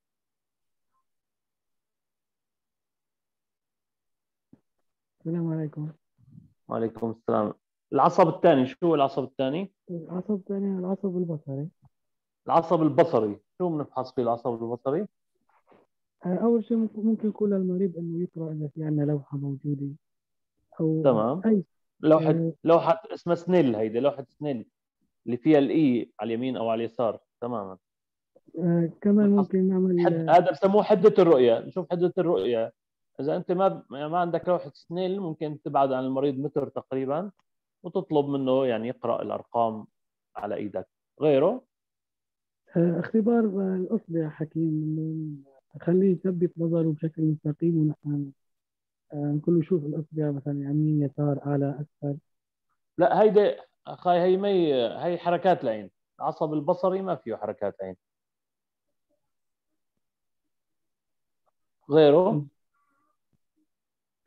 السلام عليكم. وعليكم السلام. العصب الثاني، شو هو العصب الثاني؟ العصب الثاني العصب البصري. العصب البصري، شو بنفحص فيه العصب البصري؟ آه، أول شيء ممكن ممكن يقول للمريض إنه يقرأ إذا في عندنا لوحة موجودة أو تمام. أي. لوحة آه، لوحة اسمها سنيل، هيدي لوحة سنيل اللي فيها الاي على اليمين او على اليسار. تماما. آه، كمان نفحص ممكن نعمل حد، آه، هذا بسموه حدة الرؤية، نشوف حدة الرؤية. اذا انت ما ما عندك لوحة سنيل، ممكن تبعد عن المريض متر تقريبا وتطلب منه يعني يقرأ الارقام على ايدك. غيره؟ آه، اختبار آه، الأصبع حكيم، إنه نخليه يثبت نظره بشكل مستقيم، ونحن آه، نقول له شوف الأصبع مثلا يمين يسار أعلى أسفل. لا هيدي اخاي، هي مي هي حركات العين. العصب البصري ما فيه حركات عين. غيره؟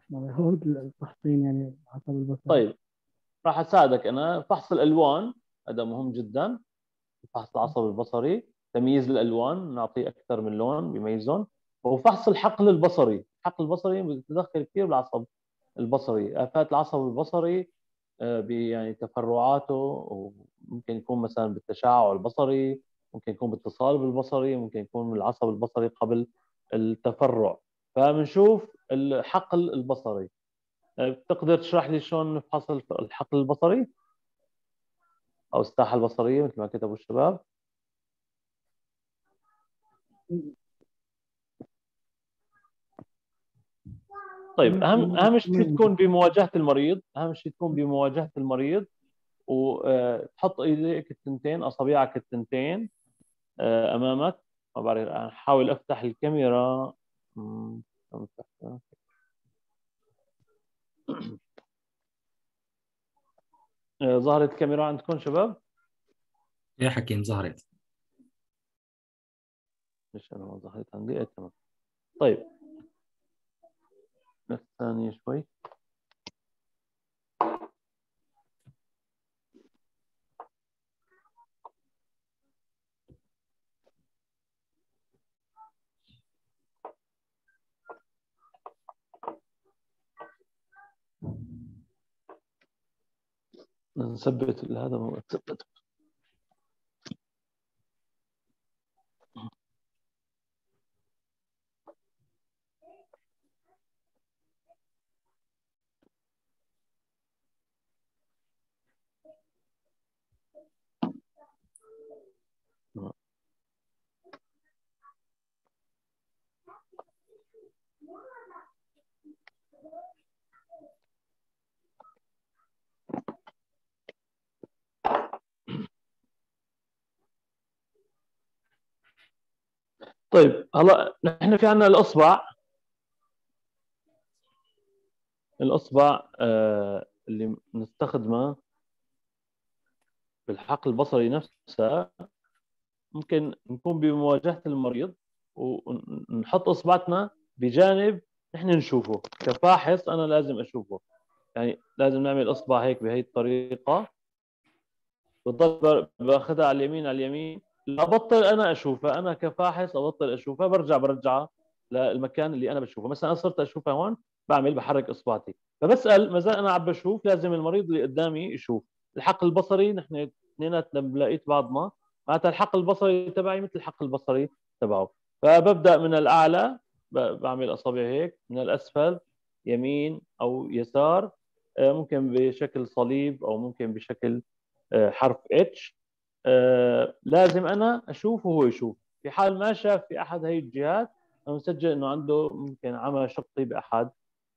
هو الفحصين يعني حسب البصري. طيب راح اساعدك انا. فحص الالوان هذا مهم جدا. فحص العصب البصري، تمييز الالوان، نعطيه اكثر من لون بيميزهم. وفحص الحقل البصري. الحقل البصري بيتدخل كثير بالعصب البصري. آفات العصب البصري آه، ب- يعني تفرعاته، وممكن يكون مثلا بالتشعع البصري، ممكن يكون باتصال بالبصري، ممكن يكون من العصب البصري قبل التفرع. فبنشوف الحقل البصري. آه، بتقدر تشرح لي شلون نفحص الحقل البصري او الساحه البصريه مثل ما كتبوا الشباب؟ طيب اهم اهم شيء تكون بمواجهه المريض. اهم شيء تكون بمواجهه المريض، وتحط ايديك التنتين، اصابعك التنتين آه، امامك. ما بعرف، احاول افتح الكاميرا. مم، أفتح. آه، ظهرت الكاميرا عندكم شباب؟ يا حكيم ظهرت. ليش انا ما ظهرت عندي؟ إيه، تمام. طيب بس ثانية شوي. نثبت هذا ما تثبت. طيب هلا نحن في عندنا الاصبع. الاصبع آه اللي بنستخدمه بالحقل البصري نفسها، ممكن نكون بمواجهة المريض ونحط اصبعتنا بجانب نحن نشوفه. كفاحص انا لازم اشوفه، يعني لازم نعمل اصبع هيك بهي الطريقة، بضل باخذها على اليمين على اليمين ابطل انا اشوفها. انا كفاحص ابطل اشوفها، برجع برجعها للمكان اللي انا بشوفه. مثلا انا صرت اشوفها هون، بعمل بحرك اصبعتي، فبسال ما زال انا عم بشوف، لازم المريض اللي قدامي يشوف. الحقل البصري نحن اثنيناتنا بلاقيت بعضنا، معناتها الحقل البصري تبعي مثل الحقل البصري تبعه. فببدا من الاعلى، بعمل اصابع هيك، من الاسفل يمين او يسار، ممكن بشكل صليب او ممكن بشكل حرف اتش. لازم انا اشوف وهو يشوف. في حال ما شاف في احد هي الجهات، نسجل انه عنده ممكن عمى شقي باحد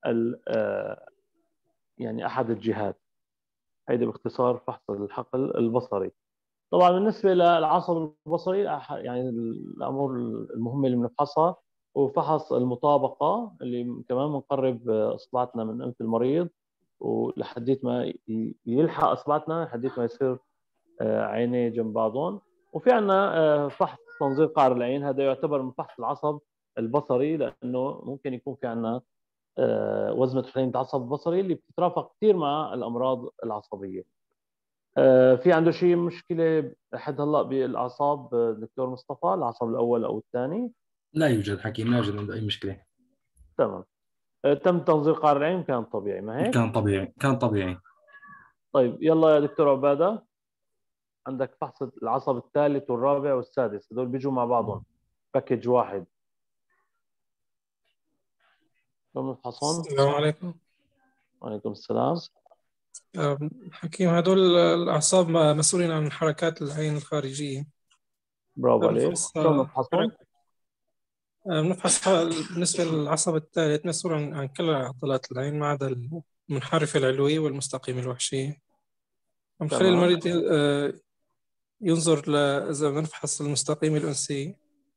يعني احد الجهات. هيدا باختصار فحص الحقل البصري. طبعا بالنسبه للعصب البصري، يعني الامور المهمه اللي بنفحصها هو فحص المطابقه، اللي كمان بنقرب اصبعتنا من انف المريض ولحديت ما يلحق اصبعتنا لحديت ما يصير عينيه جنب بعضهم. وفي عندنا فحص تنظير قعر العين، هذا يعتبر من فحص العصب البصري، لانه ممكن يكون في عندنا وزمه حليمه العصب البصري اللي بتترافق كثير مع الامراض العصبيه. في عنده شيء مشكله لحد هلا بالاعصاب دكتور مصطفى، العصب الاول او الثاني؟ لا يوجد حكيم، لا يوجد عنده أي مشكلة. تمام. تم تنظير قعر العين كان طبيعي، ما هيك؟ كان طبيعي، كان طبيعي. طيب يلا يا دكتور عباده، عندك فحص العصب الثالث والرابع والسادس، هذول بيجوا مع بعضهم باكج واحد. شلون نفحصهم؟ السلام عليكم. وعليكم السلام. آه، حكيم، هدول الأعصاب مسؤولين عن حركات العين الخارجية. برافو عليك. بنفحص شلون نفحصهم؟ آه، بنفحص بالنسبة للعصب الثالث مسؤول عن عن كل عضلات العين ما عدا المنحرفة العلوية والمستقيم الوحشية. بنخلي تمام. المريض آه، ينظر ل... إذا بنفحص المستقيم الأنسي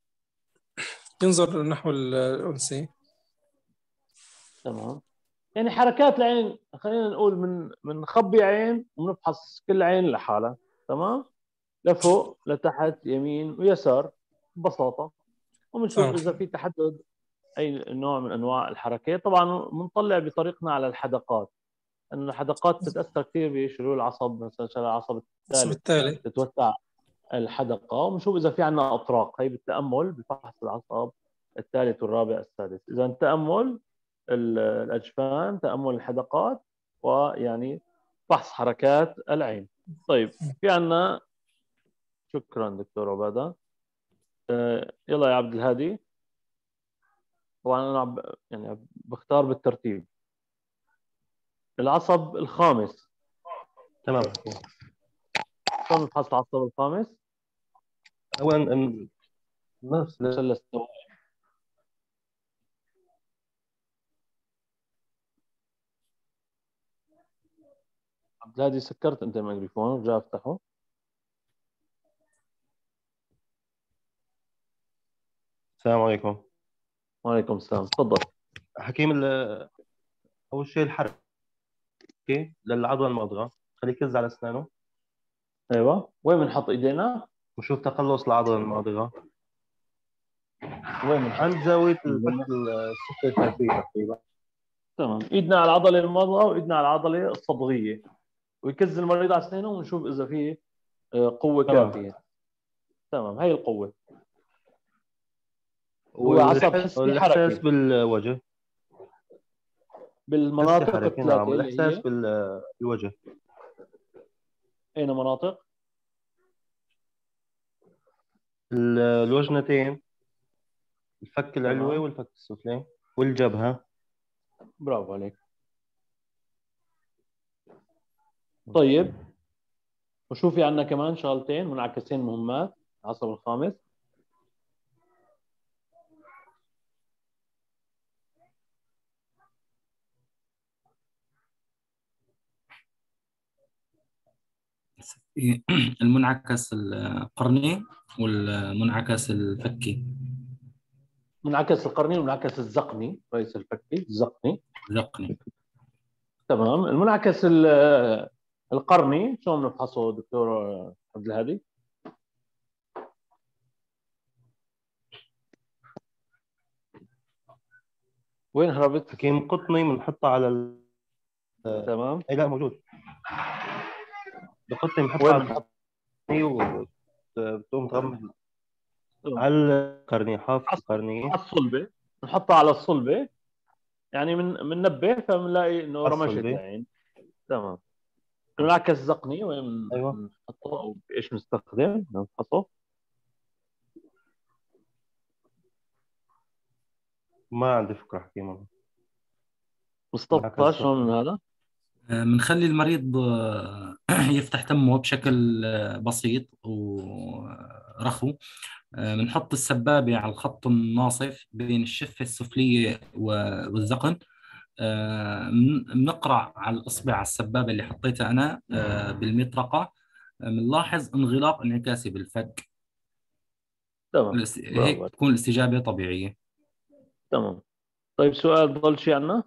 ينظر نحو الأنسي. تمام. يعني حركات العين خلينا نقول من من نخبي عين وبنفحص كل عين لحالها. تمام. لفوق لتحت يمين ويسار ببساطة، وبنشوف تمام. إذا في تحدد اي نوع من انواع الحركه. طبعا بنطلع بطريقنا على الحدقات، انه الحدقات تتاثر كثير بشلول العصب، مثلا شلل العصب العصب الثالث التالي. تتوسع الحدقه، وبنشوف اذا في عندنا اطراق. هي بالتامل بفحص العصب الثالث والرابع السادس. اذا تامل الاجفان، تامل الحدقات، ويعني فحص حركات العين. طيب في عندنا، شكرا دكتور عباده. آه يلا يا عبد الهادي. طبعا انا عب... يعني بختار بالترتيب. العصب الخامس، تمام. شلون نفحص العصب الخامس؟ اولا إن- نفس ال- مثلث التوائم. عبد الهادي سكرت انت الميكروفون، ورجع افتحه. السلام عليكم. وعليكم السلام، تفضل. حكيم، ال- اول شيء الحركه للعضله المضغه، خليه يكز على اسنانه ايوه، وين بنحط ايدينا؟ وشوف تقلص العضله المضغه وين بنحط عند زاويه ايدينا؟ الفك السفلي الخلفيه تقريبا. تمام، ايدنا على العضله المضغه وايدنا على العضله الصبغيه، ويكز المريض على اسنانه ونشوف اذا في آه، قوه تمام. كافيه. تمام، هي القوه. هو عصب والح- حسي والاحساس حركي بالوجه، حسي بالمناطق حركي. الثلاثه نعم، اللي الاحساس هي بال- بالوجه. اين مناطق؟ ال- الوجنتين، الفك العلوي تمام، والفك السفلي والجبهه. برافو عليك. طيب، وشو في عندنا كمان شغلتين منعكسين مهمات العصب الخامس؟ المنعكس القرني والمنعكس الفكي. منعكس القرني والمنعكس الزقني، رئيس الفكي الزقني. ذقني. تمام، المنعكس ال- القرني شلون بنفحصه دكتور عبد الهادي؟ وين هربت؟ حكيم قطني بنحطها على ال... تمام، اي لا موجود. بقطني بنحطها وين على بنحط؟ القرنية وبتقوم تغمض تمام. على القرنية، حافة على القرنية. الصلبة، نحطها على الصلبة، يعني من بننبه فبنلاقي انه على رمشت الصلبة. العين. تمام. المنعكس الزقني وين ايوه. بنحطه او بايش بنستخدم نفحصه؟ ما عندي فكرة حكيم والله. مصطفى شلون من هذا؟ بنخلي المريض آه، يفتح تمه بشكل آه، بسيط ورخو. بنحط السبابة على الخط الناصف بين الشفة السفلية و- والذقن. آه، من- بنقرع على الإصبع على السبابة اللي حطيتها أنا آه، بالمطرقة. آه، بنلاحظ انغلاق انعكاسي بالفك. تمام، الاس- برافو هيك عليك. تكون الاستجابة طبيعية. تمام. طيب سؤال ضل شيء عنا؟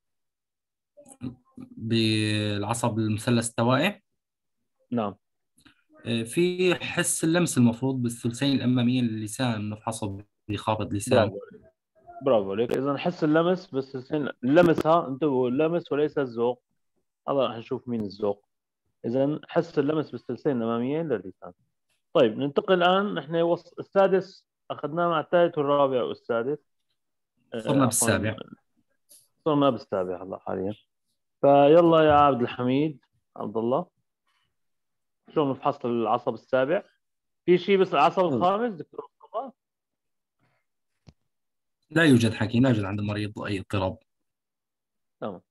بالعصب المثلث التوائي نعم. آه، في حس اللمس المفروض بالثلثين الأماميين للسان، نفحصه بخافض لسان. برافو عليك، برافو عليك. اذا نحس اللمس بس السن- اللمسها، انتبهوا، اللمس وليس الذوق. هذا راح نشوف مين الذوق. اذا حس اللمس بالسلسلين الاماميين للسان. طيب ننتقل الان، نحن وص... السادس اخذناه مع الثالث والرابع والسادس. صرنا آه، عفوا، بالسابع. صرنا بالسابع هلا حاليا. فيلا يا عبد الحميد عبد الله، شلون نفحص العصب السابع؟ في شيء بس العصب الخامس دكتور مصطفى؟ لا يوجد حكي، لا يوجد عند المريض أي اضطراب. تمام،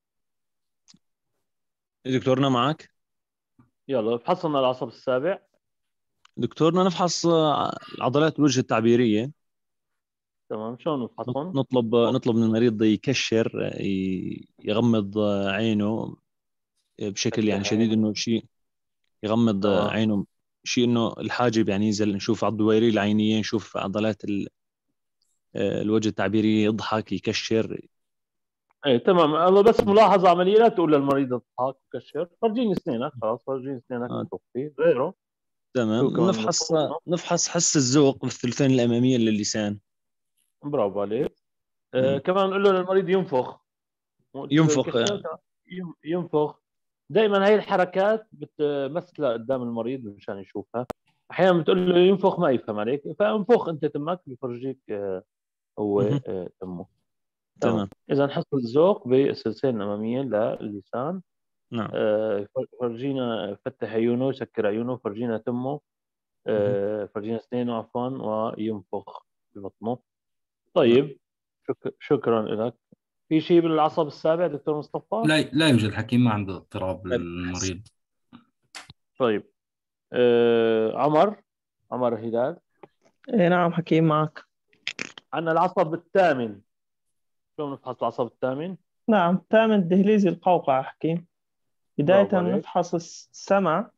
دكتورنا معك. يلا فحصنا العصب السابع. دكتورنا نفحص آه، عضلات الوجه التعبيرية. تمام، شلون نفحصهم؟ نطلب نطلب من المريض يكشر، آه، ي- يغمض آه، عينه بشكل يعني شديد، انه شيء يغمض آه، تمام. عينه، شيء انه الحاجب يعني ينزل، نشوف على الدويريه العينيه، نشوف عضلات ال- آه، الوجه التعبيري، يضحك يكشر. ايه تمام. الله بس ملاحظة عملية، لا تقول للمريض اضحك وكشر، فرجيني اسنانك، خلاص فرجيني اسنانك آه. بتوقف فيه غيره. تمام. شو كمان ونفحص نطلب منه؟ نفحص حس الذوق بالثلثين الاماميه للسان. برافو عليك. آه مم. كمان نقول له للمريض ينفخ، مو قلت له ينفخ يكشر، كمان ين- ينفخ. دائما هاي الحركات بتمثلها قدام المريض مشان يشوفها. احيانا بتقول له ينفخ ما يفهم عليك، فانفخ انت تمك بيفرجيك آه، هو مهم. آه، تمه. تمام. تمام. اذا نحط الذوق بالسلسلتين الاماميين للسان. نعم. آه، فرجينا فتح عيونه، يسكر عيونه، فرجينا تمه، مهم. آه، فرجينا اسنانه عفوا، وينفخ ببطنه. نعم. طيب، شك... شكرا لك. في شيء بالعصب السابع دكتور مصطفى؟ لا لا يوجد حكيم، ما عنده اضطراب طيب. المريض. طيب. آه، عمر عمر هلال، إيه نعم حكيم معك. عندنا العصب الثامن. شو بنفحص العصب الثامن؟ نعم، تامن دهليزي القوقعة حكيم. بداية برافو عليك. نفحص السمع.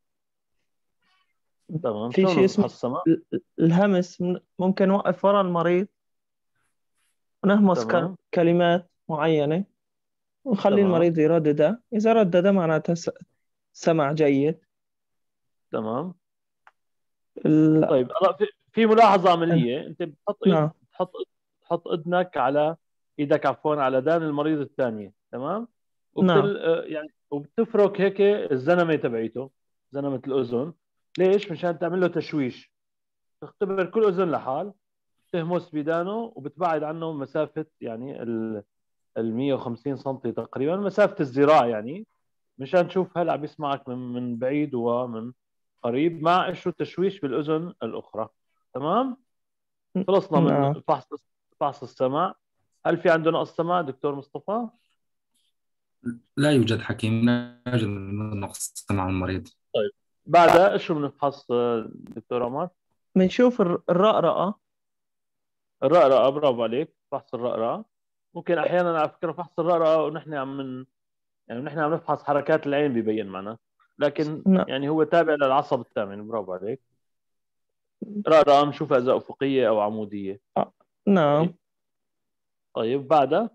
تمام. في شلون شيء بنفحص اسمه السمع؟ ال- ال- الهمس. من- ممكن نوقف ورا المريض ونهمس ك- تمام. كلمات معينة ونخلي تمام. المريض يرددها. إذا رددها معناتها س- سمع جيد. تمام. ال... طيب، هلا في في ملاحظة عملية. انت بتحط ايد نعم. تحط تحط اذنك على ايدك عفوا على دان المريض الثانية. تمام. نعم. وبتل آه، يعني وبتفرك هيك الزنمة تبعيته، زنمة الأذن. ليش؟ مشان تعمل له تشويش. تختبر كل أذن لحال، تهمس بدانه وبتبعد عنه مسافة يعني ال ال مية وخمسين سم تقريبا، مسافة الذراع يعني، مشان تشوف هل عم يسمعك من من بعيد ومن قريب، مع شو تشويش بالأذن الأخرى. تمام. خلصنا من نعم. فحص فحص السمع. هل في عنده نقص سمع دكتور مصطفى؟ لا يوجد حكيم، لا يوجد نقص مع المريض. طيب، بعدها شو بنفحص آه، دكتور عمر؟ بنشوف الر- الرقرقة. الرقرقة. برافو عليك، فحص الرقرقة. ممكن أحيانا على فكرة فحص الرقرقة ونحن عم من يعني نحن عم نفحص حركات العين ببين معنا، لكن نعم. يعني هو تابع للعصب الثامن. برافو عليك. رقرقة بنشوفها إذا أفقية أو عمودية. آه، نعم. طيب. طيب، بعدها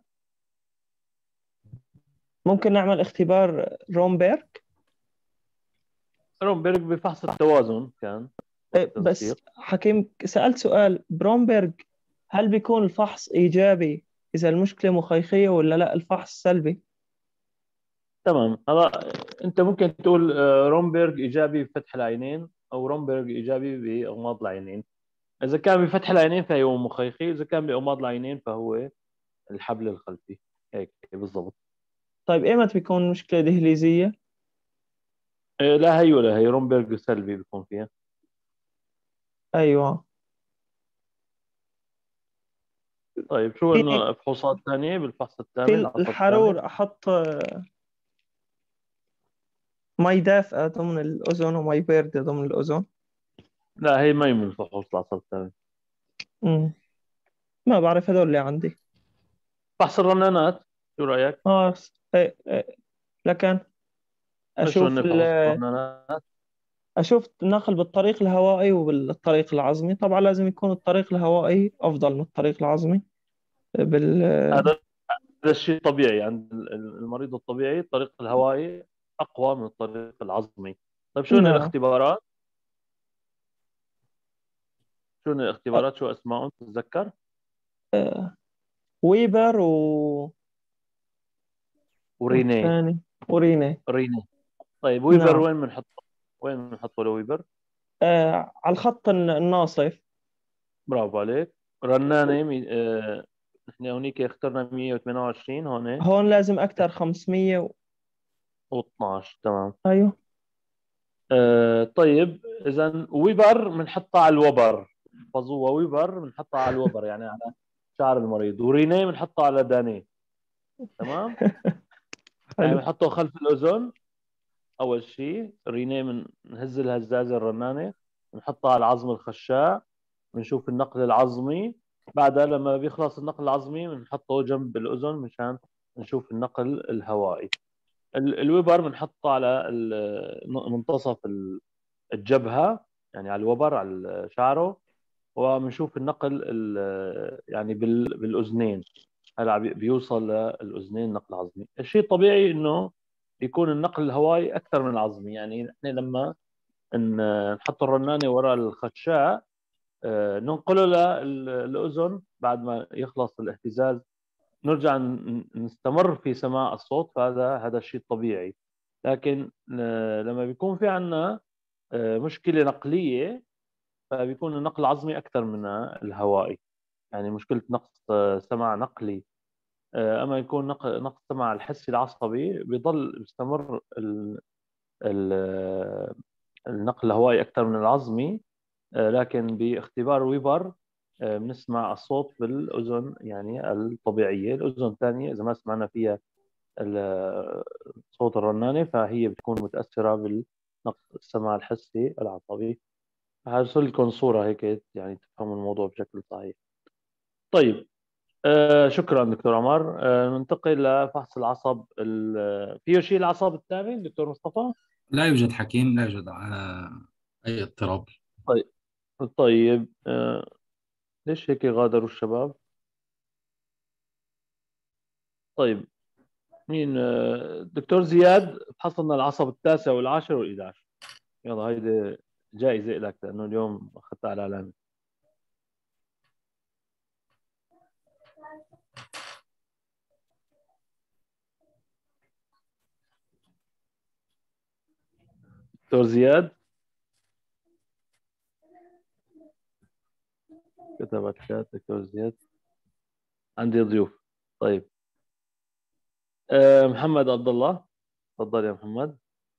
ممكن نعمل اختبار رومبيرغ. رومبرغ بفحص التوازن كان إيه، بس والتنسيق. حكيم سألت سؤال برومبيرغ، هل بيكون الفحص إيجابي إذا المشكلة مخيخية ولا لا الفحص سلبي؟ تمام. هلا انت ممكن تقول آه، رومبرغ ايجابي بفتح العينين، او رومبرغ ايجابي باغماض العينين. اذا كان بفتح العينين فهو مخيخي، اذا كان باغماض العينين فهو الحبل الخلفي. هيك بالضبط. طيب إيمت بيكون مشكلة دهليزية؟ آه، لا هي ولا هي، رومبرغ سلبي بيكون فيها. أيوة. طيب، شو فيني انه فحوصات ثانيه بالفحص في الثامن، العصب الثامن؟ الحرور أحط آه، مي دافئة ضمن الأذن ومي باردة ضمن الأذن؟ لا، هي ما من فحوص العصب الثامن. مم. ما بعرف، هذول اللي عندي. فحص الرنانات، شو رايك؟ آه س- إيه إيه. لكن شو أشوف هن ال... فحوص الرنانات؟ أشوف النقل بالطريق الهوائي وبالطريق العظمي. طبعا لازم يكون الطريق الهوائي أفضل من الطريق العظمي. بال هذا هذا الشيء طبيعي عند ال- ال- المريض الطبيعي. الطريق الهوائي اقوى من الطريق العظمي. طيب، شو هن نعم. الاختبارات؟ شو هن الاختبارات؟ شو اسمائهم تتذكر؟ آه، ويبر و... ورينيه. والثاني وريني. رينيه. طيب، ويبر نعم. وين بنحطه؟ وين بنحطه لويبر؟ آه، على الخط الن- الناصف. برافو عليك. رنانه مي... آه... نحن هونيك اخترنا مية وثمانية وعشرين، هون هون لازم أكثر خمسمية و... و12. تمام. أيوه. آه... طيب، اذا ويبر بنحطها على الوبر. فزوه ويبر بنحطها على الوبر، يعني على شعر المريض. ورينيه بنحطها على دانيه. تمام. يعني حلو. بنحطه خلف الاذن. اول شيء رينيه من نهز الهزازه الرنانه، بنحطها على العظم الخشاء، بنشوف النقل العظمي. بعدها لما بيخلص النقل العظمي بنحطه جنب الاذن مشان نشوف النقل الهوائي. ال- الوبر بنحطه على ال- منتصف ال- الجبهه، يعني على الوبر على شعره، وبنشوف النقل ال- يعني بال- بالاذنين. هلا بي- بيوصل للاذنين نقل عظمي. الشيء الطبيعي انه يكون النقل الهوائي اكثر من العظمي. يعني نحن لما ن- نحط الرنانه وراء الخشاء آه، ننقله للأذن بعد ما يخلص الاهتزاز، نرجع ن- نستمر في سماع الصوت، فهذا هذا الشيء طبيعي. لكن آه، لما بيكون في عندنا آه، مشكلة نقلية، فبيكون النقل العظمي أكثر من الهوائي. يعني مشكلة نقص آه، سماع نقلي. آه، أما يكون نق- نقص سماع الحسي العصبي، بيضل بيستمر ال- ال- آه، النقل الهوائي أكثر من العظمي. آه، لكن باختبار ويبر آه، بنسمع الصوت بالأذن يعني الطبيعية. الأذن الثانية إذا ما سمعنا فيها ال- صوت الرنانة، فهي بتكون متأثرة بالنقص السماع الحسي العصبي. هرسل لكم صورة هيك يعني تفهموا الموضوع بشكل صحيح. طيب، آه شكرا دكتور عمر. آه ننتقل لفحص العصب. ال- فيه شيء العصب الثاني دكتور مصطفى؟ لا يوجد حكيم، لا يوجد آه، أي اضطراب. طيب. طيب، آه ليش هيك غادروا الشباب؟ طيب، مين؟ آه دكتور زياد، فحصنا العصب التاسع والعاشر والإحدى عشر. يلا هيدي جائزة لك لأنه اليوم أخذتها على علامة. دكتور زياد كتبت شات. دكتور زياد عندي ضيوف. طيب، آه محمد عبد الله، تفضل يا محمد.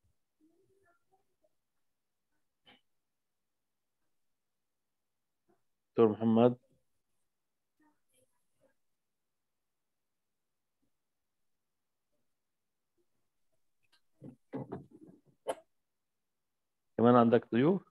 دكتور محمد. كمان عندك ضيوف؟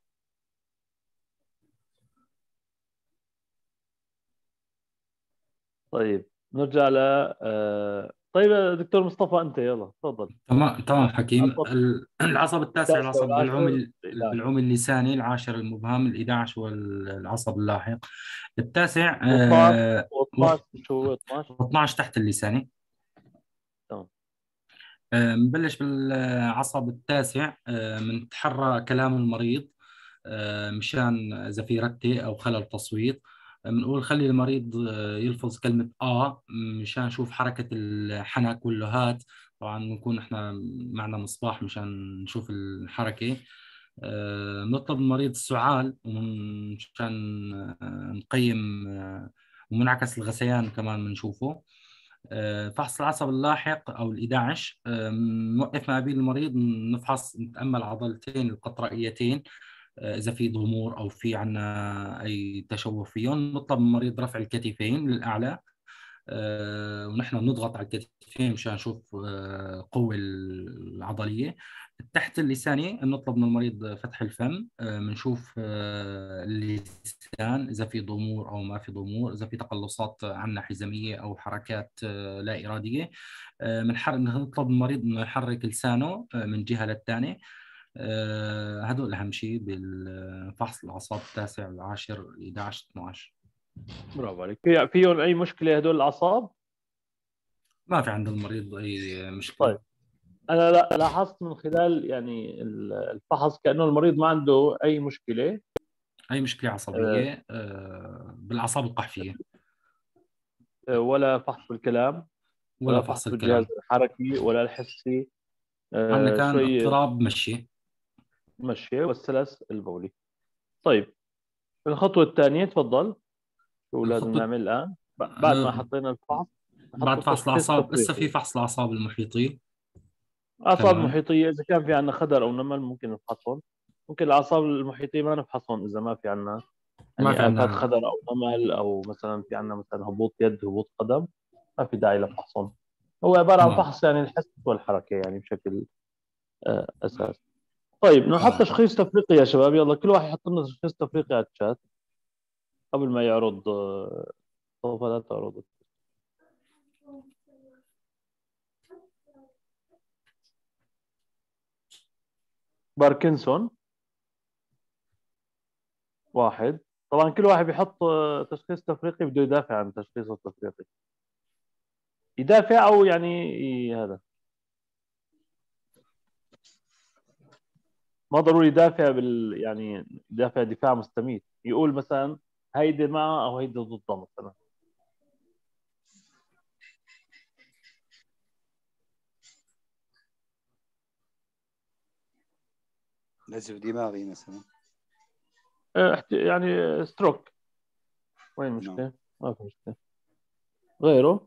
طيب، نرجع ل آه، طيب يا دكتور مصطفى أنت، يلا تفضل. تمام تمام حكيم. عصب ال- العصب التاسع التاسع العصب بالعوم والعاشر ال- والإحدى عشر بالعوم اللساني، العاشر المبهم، الإحدى عشر والعصب اللاحق. التاسع و12 آه و12 شو هو اثناشر؟ و12 تحت اللساني. تمام. آه، نبلش بالعصب التاسع. آه، منتحرى كلام المريض آه، مشان إذا في رتة أو خلل تصويت. آه، بنقول خلي المريض آه، يلفظ كلمة آه مشان نشوف حركة الحنك واللهات. طبعا بنكون إحنا معنا مصباح مشان نشوف الحركة. آه، نطلب من المريض السعال مشان آه، نقيم، آه، ومنعكس الغثيان كمان بنشوفه. آه، فحص العصب اللاحق أو الإحدى عشر، آه، نوقف ما بين المريض، نفحص نتأمل عضلتين القطرائيتين آه، إذا في ضمور أو في عنا أي تشوه فيهم. نطلب من المريض رفع الكتفين للأعلى، آه، ونحن بنضغط على الكتفين مشان نشوف آه، قوة العضلية. تحت اللساني نطلب من المريض فتح الفم، آه، بنشوف آه، اللسان إذا في ضمور أو ما في ضمور، إذا في تقلصات عنا حزمية أو حركات آه، لا إرادية. آه، بنحر- نطلب من المريض إنه يحرك لسانه آه، من جهة للثانية. آه، هدول أهم شيء بالفحص الأعصاب التاسع العاشر إحدى عشر اثنا عشر. برافو عليك. في فيهم أي مشكلة هدول الأعصاب؟ ما في عند المريض أي مشكلة. طيب، أنا لا لاحظت من خلال يعني الفحص كأنه المريض ما عنده أي مشكلة. أي مشكلة آه، عصبية آه، بالأعصاب القحفية، آه، ولا فحص بالكلام، ولا ولا فحص فحص بالجهاز الكلام. الحركي ولا الحسي. عندنا آه، كان شوي اضطراب مشي. مشي والسلس البولي. طيب، الخطوة الثانية تفضل. شو لازم الخطوة نعمل الآن ب- بعد ما آه، حطينا الفحص؟ نحط بعد فحص التشخيص الأعصاب لسه في التفريقي. فحص الأعصاب المحيطي أعصاب كمان. محيطية إذا كان في عندنا خدر أو نمل ممكن نفحصهم. ممكن الأعصاب المحيطية ما نفحصهم إذا ما في عندنا ما في يعني آفات عندنا. خدر أو نمل، أو مثلا في عندنا مثلا هبوط يد، هبوط قدم، ما في داعي لفحصهم. هو عبارة عن تمام فحص يعني الحس والحركة يعني بشكل آه، أساسي. طيب، نحط تمام. تشخيص تفريقي يا شباب. يلا كل واحد يحط لنا تشخيص تفريقي على الشات قبل ما يعرض. آه، سوف لا تعرض. باركنسون واحد. طبعا كل واحد بيحط آه، تشخيص تفريقي بده يدافع عن تشخيصه التفريقي. يدافع او يعني ي- هذا ما ضروري يدافع بال يعني يدافع دفاع مستميت. يقول مثلا هيدي معها او هيدي ضدها مثلا. نزف دماغي مثلا. آه، احت- يعني ستروك. وين نعم. المشكلة؟ ما في مشكلة. غيره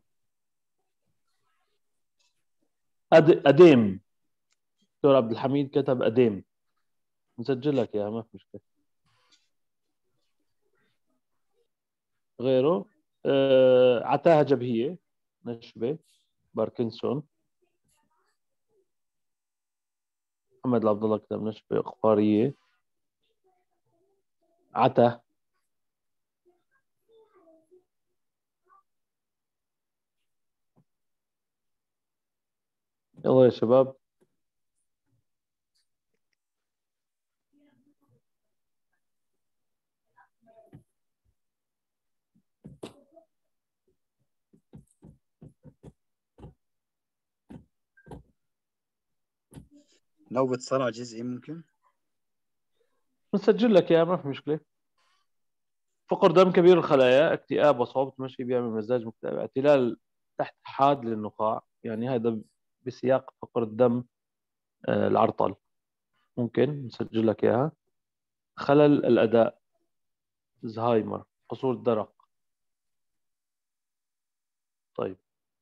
أد... أديم. دكتور عبد الحميد كتب أديم، مسجل لك إياها ما في مشكلة. غيره آه... عتاهة جبهية، نشبة، باركنسون. محمد عبد الله كتب نشبة إخبارية، عتا. يلا يا شباب. نوبة صرع جزئي ممكن. مسجل لك إياها ما في مشكلة. فقر دم كبير الخلايا، اكتئاب وصعوبة مشي بيعمل مزاج مكتئب، اعتلال تحت حاد للنخاع، يعني هذا بسياق فقر الدم آه، العرطل. ممكن نسجل لك إياها. خلل الأداء، زهايمر، قصور الدرق. طيب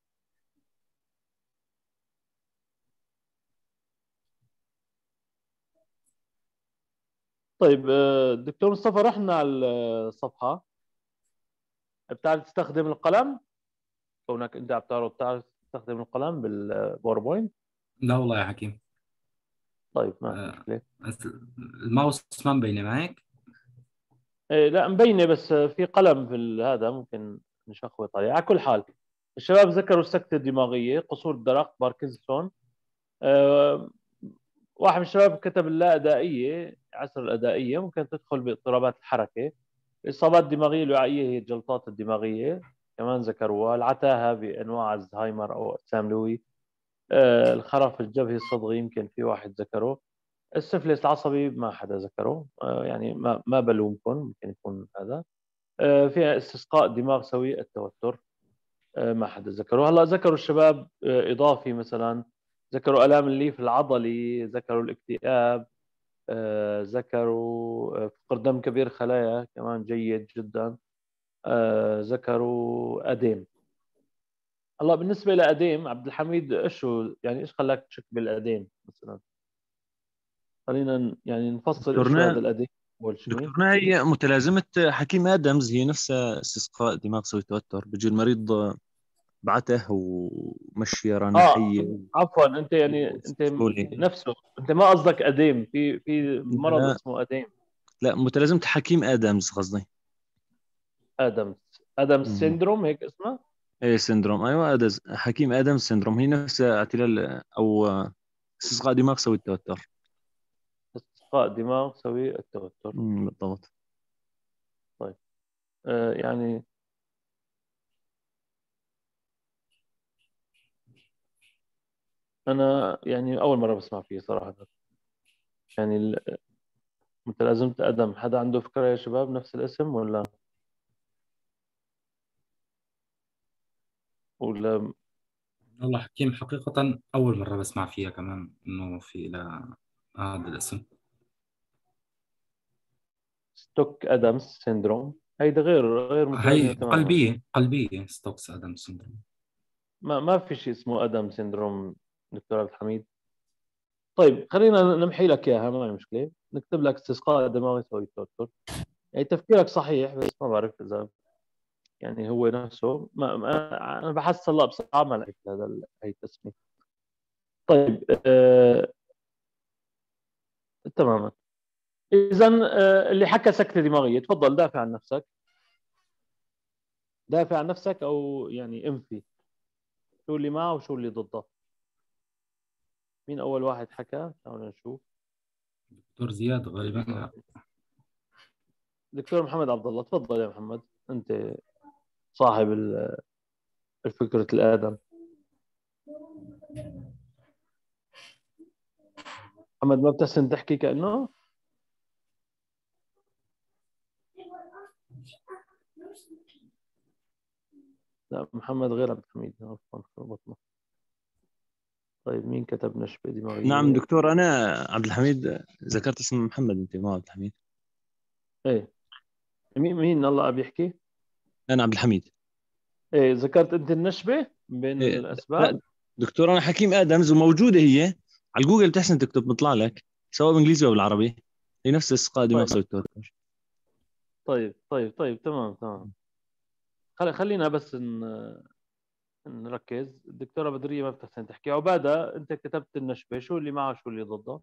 طيب آه، دكتور مصطفى، رحنا على الصفحة. بتعرف تستخدم القلم؟ كونك انت عم تعرض، بتعرف تستخدم القلم بالباوربوينت؟ لا والله يا حكيم. طيب ما في آه، مشكلة. بس الماوس ما مبينه معك. إيه لا مبينة، بس في قلم في ال- هذا ممكن نشخبط عليه. على كل حال الشباب ذكروا السكتة الدماغية، قصور الدرق، باركنسون. أه واحد من الشباب كتب اللا أدائية، عسر الأدائية ممكن تدخل باضطرابات الحركة. الإصابات الدماغية الوعائية هي الجلطات الدماغية، كمان ذكروها. العتاهة بأنواع الزهايمر أو سام لوي. أه الخرف الجبهي الصدغي يمكن في واحد ذكره. السفلس العصبي ما حدا ذكره، أه يعني ما ما بلومكم، ممكن يكون هذا. أه فيها استسقاء دماغ سوي التوتر، أه ما حدا ذكره. هلا ذكروا الشباب أه إضافي مثلا، ذكروا آلام الليف العضلي، ذكروا الاكتئاب، آه، ذكروا آه، فقر دم كبير خلايا كمان جيد جدا. آه، ذكروا أديم. هلا بالنسبة لأديم عبد الحميد، ايش شو يعني ايش خلاك تشك بالأديم مثلا؟ خلينا ن- يعني نفصل ايش هو هذا دكتورنا الأديم أول شيء. دكتورنا هي متلازمة حكيم آدمز، هي نفسها استسقاء دماغ سوي توتر، بيجي المريض بعته ومشي اه رانحية عفوا، انت يعني انت وسكولي. نفسه، انت ما قصدك أديم، في في مرض لا اسمه أديم. لا، متلازمة حكيم آدمز قصدي. آدمز، آدمز مم. سيندروم هيك اسمه. ايه سيندروم، ايوه أدز. حكيم آدمز سيندروم هي نفسها اعتلال او استسقاء دماغ سوي التوتر. استسقاء دماغ سوي التوتر. مم، بالضبط. طيب آه يعني انا يعني اول مره بسمع فيه صراحه. يعني ال- متلازمة ادم، حدا عنده فكره يا شباب نفس الاسم ولا ولا والله حكيم حقيقة أول مرة بسمع فيها كمان إنه في لا هذا الاسم. ستوك ادمز سيندروم؟ هيدا غير غير متلازمه هي تماما. قلبية قلبية ستوكس آدم سندروم. ما ما في شيء اسمه ادم سيندروم دكتور عبد الحميد. طيب خلينا نمحي لك اياها، ما هي مشكله، نكتب لك استسقاء دماغي يسوي توتر. يعني تفكيرك صحيح، بس ما بعرف اذا يعني هو نفسه. ما ما انا بحس هلا بصراحه ما لقيت هذا ال- هي التسميه. طيب آه تماما. اذا آه اللي حكى سكته دماغيه، تفضل دافع عن نفسك. دافع عن نفسك او يعني انفي شو اللي معه وشو اللي ضده. مين اول واحد حكى؟ تعالوا نشوف. دكتور زياد غالبا. دكتور محمد عبد الله، تفضل يا محمد، انت صاحب ال- الفكرة الآدم. محمد ما بتحسن تحكي كأنه. لا محمد غير عبد الحميد، عفوا خربطنا. طيب مين كتب نشبة دماغية؟ نعم دكتور، أنا عبد الحميد ذكرت اسم محمد، أنت مو عبد الحميد. ايه مين مين الله أبي يحكي؟ أنا عبد الحميد. ايه ذكرت انت النشبة بين إيه. الاسباب؟ لا دكتور، أنا حكيم آدمز، وموجودة هي على جوجل، بتحسن تكتب بيطلع لك سواء بالإنجليزي أو بالعربي، هي نفس استسقاء دماغ طيب سوي التوتر. طيب طيب طيب تمام تمام. خلي خلينا بس ن... نركز. الدكتورة بدرية ما بتحسن تحكي. عبادة انت كتبت النشبة، شو اللي معه شو اللي ضده؟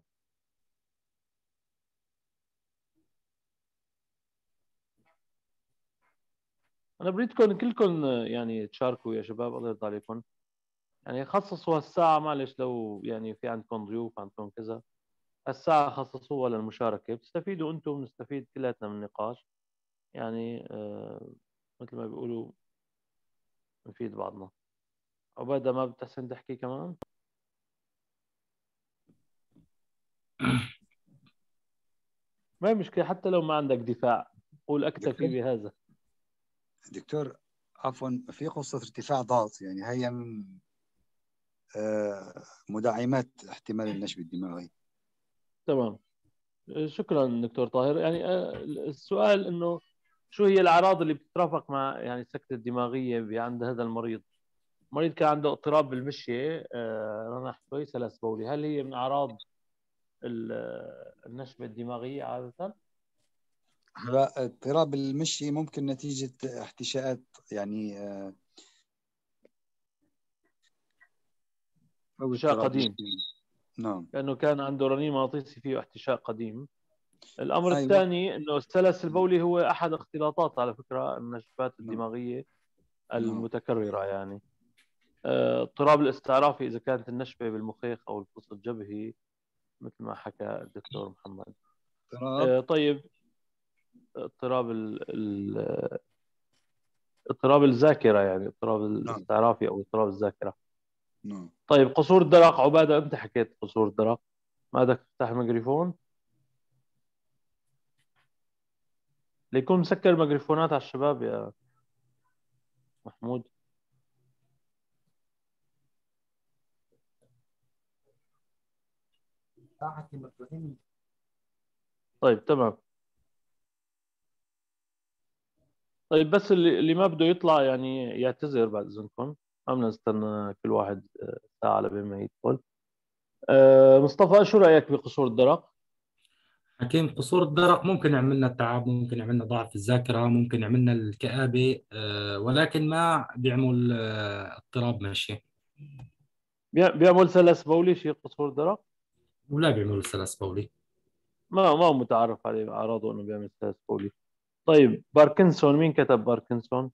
انا بريدكم كلكم يعني تشاركوا يا شباب، الله يرضى عليكم. يعني خصصوا هالساعة، معلش لو يعني في عندكم ضيوف عندكم كذا، الساعة خصصوها للمشاركة، بتستفيدوا انتم ونستفيد كلاتنا من النقاش. يعني آه مثل ما بيقولوا نفيد بعضنا. عبادة ما بتحسن تحكي كمان؟ ما هي مشكلة، حتى لو ما عندك دفاع قول أكتفي دكتور بهذا. دكتور عفوا، في قصة ارتفاع ضغط، يعني هي من آه، مدعمات احتمال النشب الدماغي. تمام، شكرا دكتور طاهر. يعني آه، السؤال إنه شو هي الأعراض اللي بتترافق مع يعني السكتة الدماغية عند هذا المريض؟ المريض كان عنده اضطراب بالمشية، آه، رنح شوي، سلس بولي. هل هي من أعراض النشبة الدماغية عادة؟ هلا اضطراب المشي ممكن نتيجة احتشاءات، يعني آه، أو احتشاء اضطراب قديم، مشي. نعم. لأنه كان عنده رنين مغناطيسي فيه احتشاء قديم. الأمر أيوة. الثاني أنه السلس البولي هو أحد اختلاطات على فكرة النشبات نعم. الدماغية نعم. المتكررة. يعني آه، اضطراب الاستعرافي إذا كانت النشبة بالمخيخ أو القص الجبهي مثل ما حكى الدكتور محمد. اضطراب آه، طيب اضطراب ال ال- اضطراب الذاكرة، يعني اضطراب نعم. الاستعرافي أو اضطراب الذاكرة. نعم. طيب قصور الدرق، عبادة أنت حكيت قصور الدرق، ما بدك تفتح الميكروفون؟ ليكون مسكر الميكروفونات على الشباب يا محمود. طيب تمام. طيب بس اللي, اللي ما بده يطلع يعني يعتذر بعد اذنكم، ما بدنا نستنى كل واحد آه، ساعة لبين ما يدخل. أه مصطفى شو رأيك بقصور الدرق؟ حكيم، قصور الدرق ممكن يعملنا التعب، ممكن يعملنا ضعف الذاكرة، ممكن يعملنا الكآبة، آه، ولكن ما بيعمل آه، اضطراب مشي، بيع- بيعمل سلس بولي شيء قصور الدرق؟ ولا بيعمل سلس بولي. ما ما هو متعرف عليه أعراضه إنه بيعمل سلس بولي. طيب باركنسون، مين كتب باركنسون؟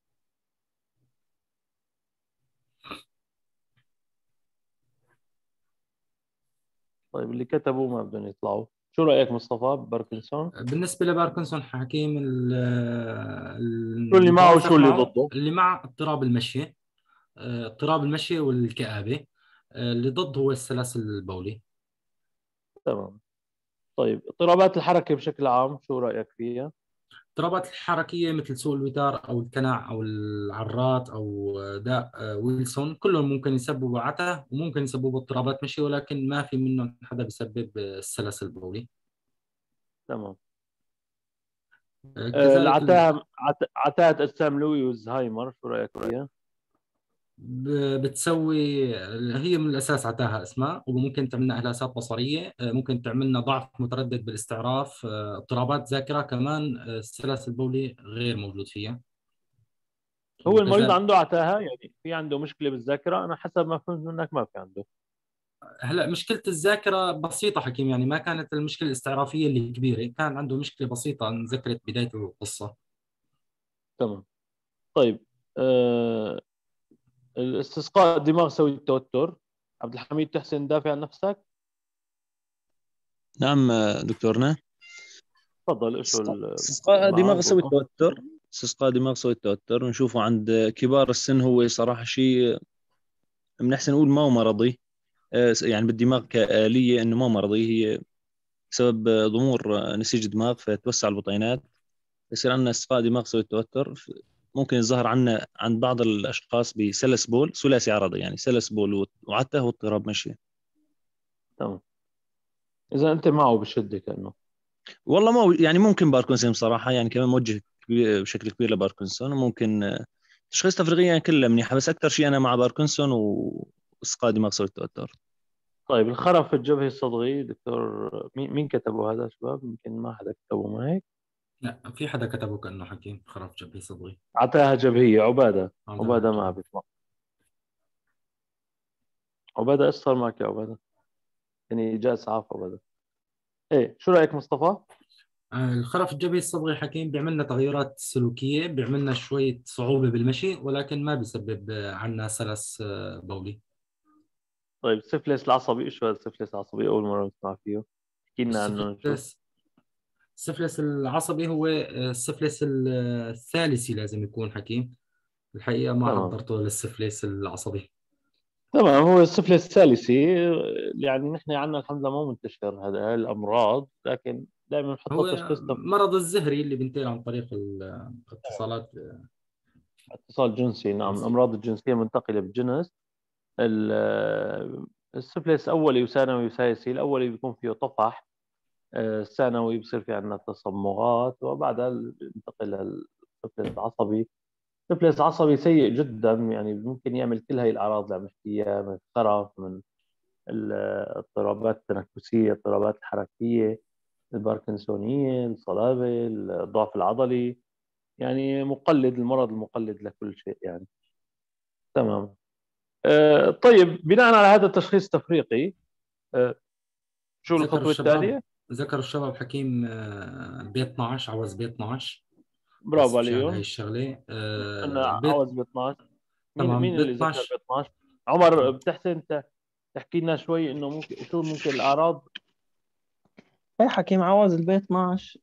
طيب اللي كتبوا ما بدهم يطلعوا. شو رأيك مصطفى بباركنسون؟ بالنسبة لباركنسون حكيم، ال- شو اللي معه المتوافق وشو اللي معه ضده؟ اللي مع اضطراب المشي، آه، اضطراب المشي والكآبة، آه، اللي ضد هو السلاسل البولي. تمام. طيب اضطرابات الحركة بشكل عام شو رأيك فيها؟ اضطرابات الحركية مثل سوء الوتار أو الكنع أو العرات أو داء آه، ويلسون، كلهم ممكن يسببوا عته وممكن يسببوا اضطرابات مشي، ولكن ما في منهم حدا بيسبب السلاسل البولي. تمام. آه، آه، كذلك ال- العتاهة عت- عتاهة أجسام لوي والزهايمر شو رأيك فيها؟ ب- بتسوي، هي من الأساس عتاها اسمها، وممكن تعملنا إهلاسات بصرية، آه، ممكن تعملنا ضعف متردد بالاستعراف، آه، اضطرابات ذاكرة كمان، آه، السلاسل البولي غير موجود فيها. هو المريض وكذلك عنده عتاهة، يعني في عنده مشكلة بالذاكرة؟ أنا حسب ما فهمت منك ما في عنده. هلا مشكلة الذاكرة بسيطة حكيم، يعني ما كانت المشكلة الاستعرافية اللي كبيرة، كان عنده مشكلة بسيطة انذكرت بداية القصة. تمام. طيب آه، الاستسقاء الدماغ سوي التوتر، عبد الحميد تحسن دافع عن نفسك؟ نعم دكتورنا. تفضل. شو استسقاء معه دماغ سوي ضده؟ التوتر، استسقاء دماغ سوي التوتر نشوفه عند كبار السن، هو صراحة شيء بنحسن نقول ما هو مرضي، آه، يعني بالدماغ كآلية إنه ما مرضي، هي بسبب ضمور نسيج الدماغ فتوسع البطينات، يصير عندنا استسقاء دماغ سوي التوتر. ممكن يظهر عنا عند بعض الاشخاص بسلس بول ثلاثي عرضي، يعني سلس بول وعته واضطراب مشي. تمام. اذا انت معه بشده كانه. والله ما يعني ممكن باركنسون بصراحه، يعني كمان موجه كبير بشكل كبير لباركنسون، وممكن آه، تشخيص تفريغيا يعني كلها منيحه، بس اكثر شيء انا مع باركنسون واسقاط دماغ سوي التوتر. طيب الخرف الجبهي الصدغي دكتور، مين مين كتبه هذا شباب؟ يمكن ما حدا كتبه، ما هيك؟ لا، في حدا كتبه كأنه حكيم خرف جبهي صدغي. عتاها جبهية. عبادة هذا عبادة ما جبهي. بيطلع. عبادة ايش صار معك يا عبادة؟ يعني جاء اسعاف عبادة. ايه شو رأيك مصطفى؟ آه، الخرف الجبهي الصدغي حكيم بيعمل لنا تغيرات سلوكية، بيعمل لنا شوية صعوبة بالمشي، ولكن ما بيسبب آه، عنا سلس آه، بولي. طيب السفلس العصبي، ايش هو السفلس العصبي؟ اول مرة نسمع فيه، احكي لنا عنه نشوف. السفلس السفلس العصبي هو آه، السفلس ال- آه، الثالثي لازم يكون حكيم. الحقيقة ما تمام حضرته للسفلس العصبي. تمام. هو السفلس الثالثي، يعني نحن عندنا الحمد لله ما منتشر هذا هاي الامراض، لكن دائما بنحطها هو تشخيص تفريطي. مرض الزهري اللي بينتقل عن طريق الاتصالات. اتصال جنسي، نعم. الامراض الجنسيه منتقله بالجنس. ال- السفلس اولي وثانوي وسادسي. الاولي بيكون فيه طفح، آه، الثانوي بصير في عندنا تصمغات، وبعدها بننتقل للسفلس العصبي. السفلس العصبي سيء جدا، يعني ممكن يعمل كل هاي الاعراض اللي عم نحكي اياها، من الخرف، من الاضطرابات التنفسيه، الاضطرابات الحركيه، الباركنسونيه، الصلابه، الضعف العضلي، يعني مقلد، المرض المقلد لكل شيء يعني. تمام. آه، طيب بناء على هذا التشخيص التفريقي، آه، شو ذكر الخطوة الشباب التالية؟ ذكر الشباب حكيم آه، بي اثناشر، عوز بي اثناشر. برافو بس مشان هاي عليهم. الشغلة أنا آه، البيت. عاوز ب اثناشر. مين تمام، مين بي اللي ذكر ب اثناشر. اثناشر؟ عمر، بتحسن انت تحكي لنا شوي انه ممكن شو ممكن الاعراض؟ ايه حكيم، عوض البي اتناشر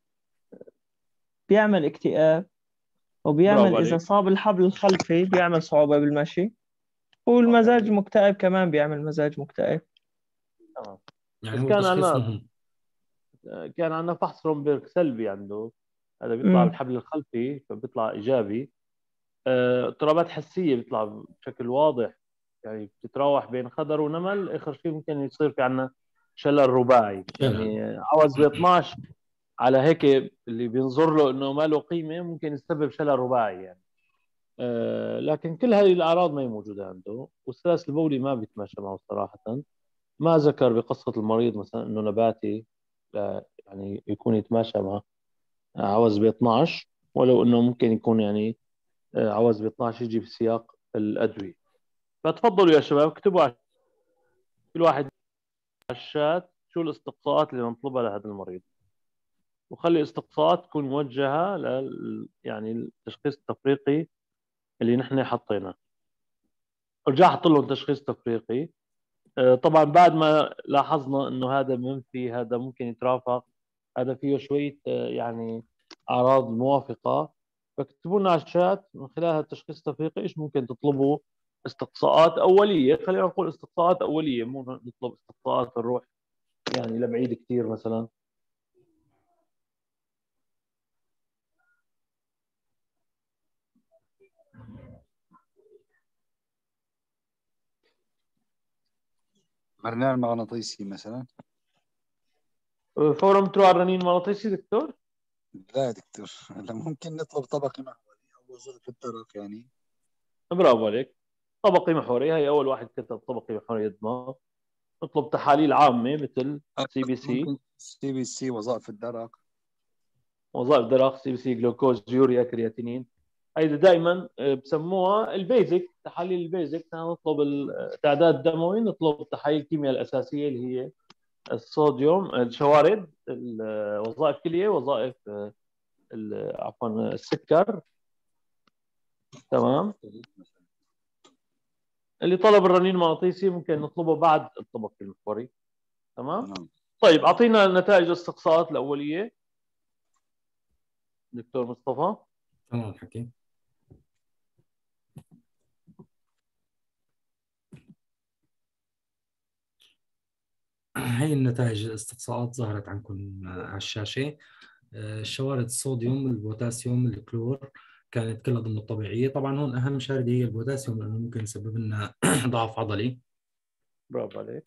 بيعمل اكتئاب، وبيعمل برافو إذا عليك. صاب الحبل الخلفي بيعمل صعوبة بالمشي، والمزاج مكتئب كمان بيعمل مزاج مكتئب. تمام. يعني بس هو كان تشخيص عندنا مهم. كان عندنا فحص رومبيرغ سلبي عنده، هذا بيطلع امم بالحبل الخلفي فبيطلع ايجابي. آه، اضطرابات حسيه بيطلع بشكل واضح، يعني بتتراوح بين خضر ونمل. اخر شيء ممكن يصير في عندنا شلل رباعي، شلل. يعني عوز ب اثناشر على هيك اللي بينظر له انه ما له قيمه ممكن يسبب شلل رباعي يعني. آه، لكن كل هذه الاعراض ما هي موجوده عنده، والسلس البولي ما بيتماشى معه صراحه. ما ذكر بقصه المريض مثلا انه نباتي، لا يعني يكون يتماشى مع عوز ب اثناشر، ولو انه ممكن يكون يعني آه، عوز ب اثناشر يجي بسياق الادويه. فتفضلوا يا شباب اكتبوا على كل واحد على الشات شو الاستقصاءات اللي نطلبها لهذا المريض، وخلي الاستقصاءات تكون موجهه لل يعني التشخيص التفريقي اللي نحن حطيناه. ارجع احط لهم تشخيص تفريقي. آه، طبعا بعد ما لاحظنا انه هذا منفي، هذا ممكن يترافق، هذا فيه شويه آه، يعني اعراض موافقه، فاكتبوا لنا على الشات من خلال هذا التشخيص التفريقي ايش ممكن تطلبوا. استقصاءات اوليه، خلينا نقول استقصاءات اوليه، مو نطلب استقصاءات نروح يعني لبعيد كثير مثلا. مرنان مغناطيسي مثلا. فورا بتروح على الرنين المغناطيسي دكتور؟ لا يا دكتور، هلا ممكن نطلب طبقي محوري او وظائف الدرق يعني. برافو عليك. طبقي محوري، هي اول واحد كتب طبقي محوري الدماغ. نطلب تحاليل عامه مثل سي بي سي، ممكن سي بي سي، وظائف الدرق. وظائف دراغ، سي بي سي، جلوكوز، يوريا، كرياتينين. هيدا دائما بسموها البيزك، تحاليل البيزك. نطلب التعداد الدموي، نطلب التحاليل الكيمياء الاساسيه اللي هي الصوديوم، الشوارد، وظائف كليه، وظائف عفوا السكر. تمام. اللي طلب الرنين المغناطيسي ممكن نطلبه بعد الطبق المحوري. تمام. طيب اعطينا نتائج الاستقصاءات الاوليه دكتور مصطفى. تمام حكيم. هي النتائج الاستقصاءات ظهرت عندكم على الشاشة. الشوارد الصوديوم، البوتاسيوم، الكلور، كانت كلها ضمن الطبيعية. طبعا هون أهم شاردة هي البوتاسيوم لأنه ممكن يسبب لنا ضعف عضلي. برافو عليك.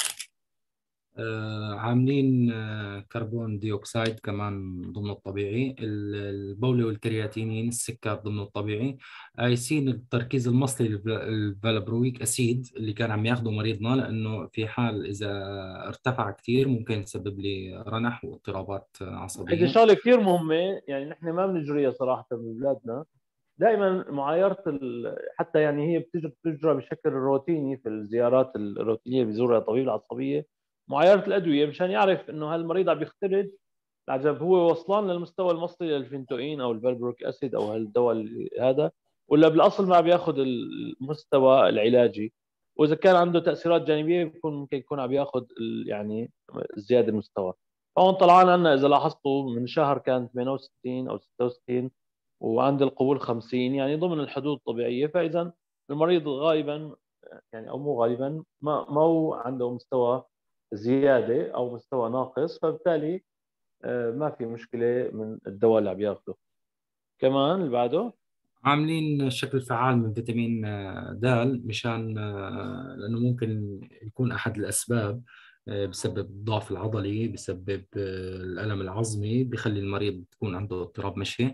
آه، عاملين آه، كربون ديوكسيد كمان ضمن الطبيعي، ال- البولي والكرياتينين، السكر ضمن الطبيعي. قايسين التركيز المصلي للفالبرويك أسيد اللي كان عم ياخده مريضنا، لأنه في حال إذا ارتفع كثير ممكن يسبب لي رنح واضطرابات هيدي عصبية. شغله كثير مهمه، يعني نحن ما بنجريها صراحه ببلادنا. دائما معايره ال... حتى يعني هي بتجرى بتجرى بشكل روتيني في الزيارات الروتينيه اللي بيزورها الطبيب العصبيه، معايره الادويه مشان يعرف انه هالمريض عم يختلط العجب، هو وصلان للمستوى المصلي للفينتوين او الفالبرويك اسيد او هالدواء اللي- هذا، ولا بالاصل ما بياخذ المستوى العلاجي. واذا كان عنده تاثيرات جانبيه بيكون ممكن يكون عم ياخذ ال- يعني زياده المستوى. هون طلعان عنا اذا لاحظتوا من شهر كان ثمانية وستين او ستة وستين، وعند القبول خمسين، يعني ضمن الحدود الطبيعيه. فاذا المريض غالبا يعني او مو غالبا ما ما هو عنده مستوى زياده او مستوى ناقص، فبالتالي آه، ما في مشكله من الدواء اللي عم ياخذه. كمان اللي بعده عاملين شكل فعال من فيتامين آه، د، مشان آه، لأنه ممكن يكون أحد الأسباب آه، بسبب الضعف العضلي، بسبب آه، الألم العظمي، بيخلي المريض يكون عنده اضطراب مشي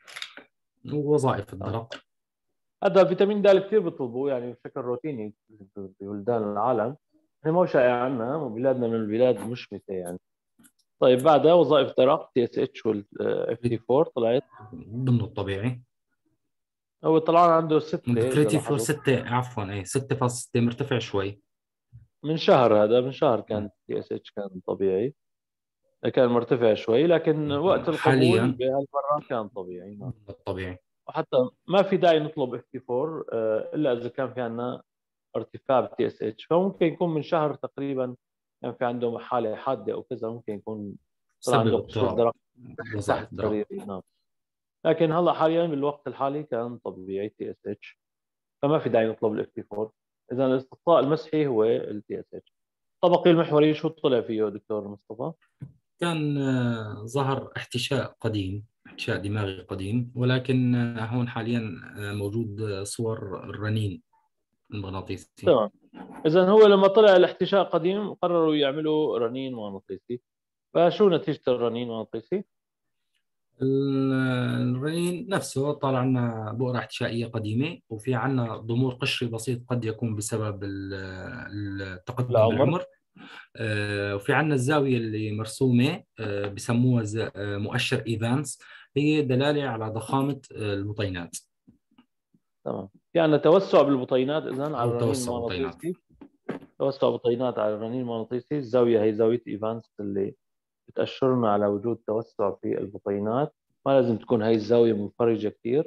ووظائف آه. الدرق. هذا فيتامين د كثير بيطلبوه يعني بشكل روتيني ببلدان العالم. احنا ما هو شائع عنا، وبلادنا من البلاد المشمسه يعني. طيب بعدها وظائف درق تي اس اتش والاف تي أربعة طلعت. ضمن الطبيعي. هو طلعان عنده ستة اذا كريتيف فور لاحظوا. ستة، عفوا اي ستة فاصلة ستة، مرتفع شوي. من شهر هذا من شهر كان تي اس اتش كان طبيعي، كان مرتفع شوي، لكن وقت القبول حاليا بهالمره كان طبيعي. نعم. ضمن الطبيعي. وحتى ما في داعي نطلب اف تي أربعة آه، الا اذا كان في عندنا ارتفاع بالتي اس اتش، فممكن يكون من شهر تقريبا كان في عنده حاله حاده او كذا، ممكن يكون طلع سبب عنده قصور اضطراب درق وظائف تحت الدرق. سريري. نعم. لكن هلا حاليا بالوقت الحالي كان طبيعي تي اس اتش، فما في داعي نطلب الاف تي أربعة. اذا الاستقصاء المسحي هو التي اس اتش. الطبقي المحوري شو طلع فيه دكتور مصطفى؟ كان آه، ظهر احتشاء قديم، احتشاء دماغي قديم، ولكن آه، هون حاليا آه، موجود آه، صور الرنين المغناطيسي. تمام. اذا هو لما طلع الاحتشاء قديم قرروا يعملوا رنين مغناطيسي. فشو نتيجه الرنين المغناطيسي؟ ال- الرنين نفسه طالع عنا بؤرة احتشائية قديمة، وفي عنا ضمور قشري بسيط قد يكون بسبب ال- التقدم العمر. بالعمر. آه، وفي عنا الزاوية اللي مرسومة آه، بسموها ز- آه، مؤشر إيفانس، هي دلالة على ضخامة آه، البطينات تمام. في عندنا توسع بالبطينات اذا على أو الرنين توسع البطينات. المغناطيسي. توسع بطينات على الرنين المغناطيسي. الزاويه هي زاويه ايفانس اللي بتأشرنا على وجود توسع في البطينات. ما لازم تكون هاي الزاوية منفرجة كثير،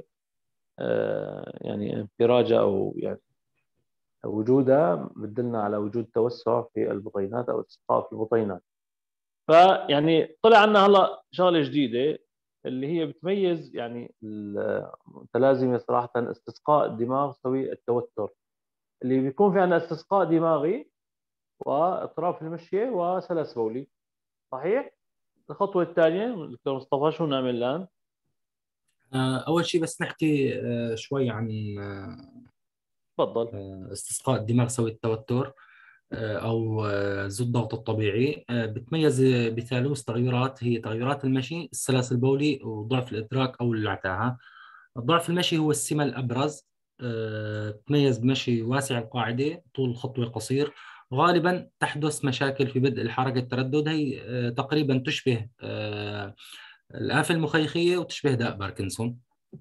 آه يعني انفراجة أو يعني وجودها بتدلنا على وجود توسع في البطينات أو التصاق في البطينات. فيعني طلع عنا هلا شغلة جديدة اللي هي بتميز يعني المتلازمة صراحة، استسقاء الدماغ سوي التوتر، اللي بيكون في عندنا استسقاء دماغي واضطراب في المشية وسلس بولي. صحيح؟ الخطوة الثانية دكتور مصطفى شو نعمل الآن؟ آه، أول شيء بس نحكي آه، شوي عن تفضل. آه، استسقاء الدماغ سوي التوتر آه، أو آه، ذو الضغط الطبيعي. آه، بتميز بثالوث تغيرات، هي تغيرات المشي، السلس البولي، وضعف الإدراك أو العتاهة. ضعف المشي هو السمة الأبرز. آه، تميز بمشي واسع القاعدة، طول الخطوة قصير. غالبا تحدث مشاكل في بدء الحركة، التردد، هي آه، تقريبا تشبه آه، الآفة المخيخية وتشبه داء باركنسون.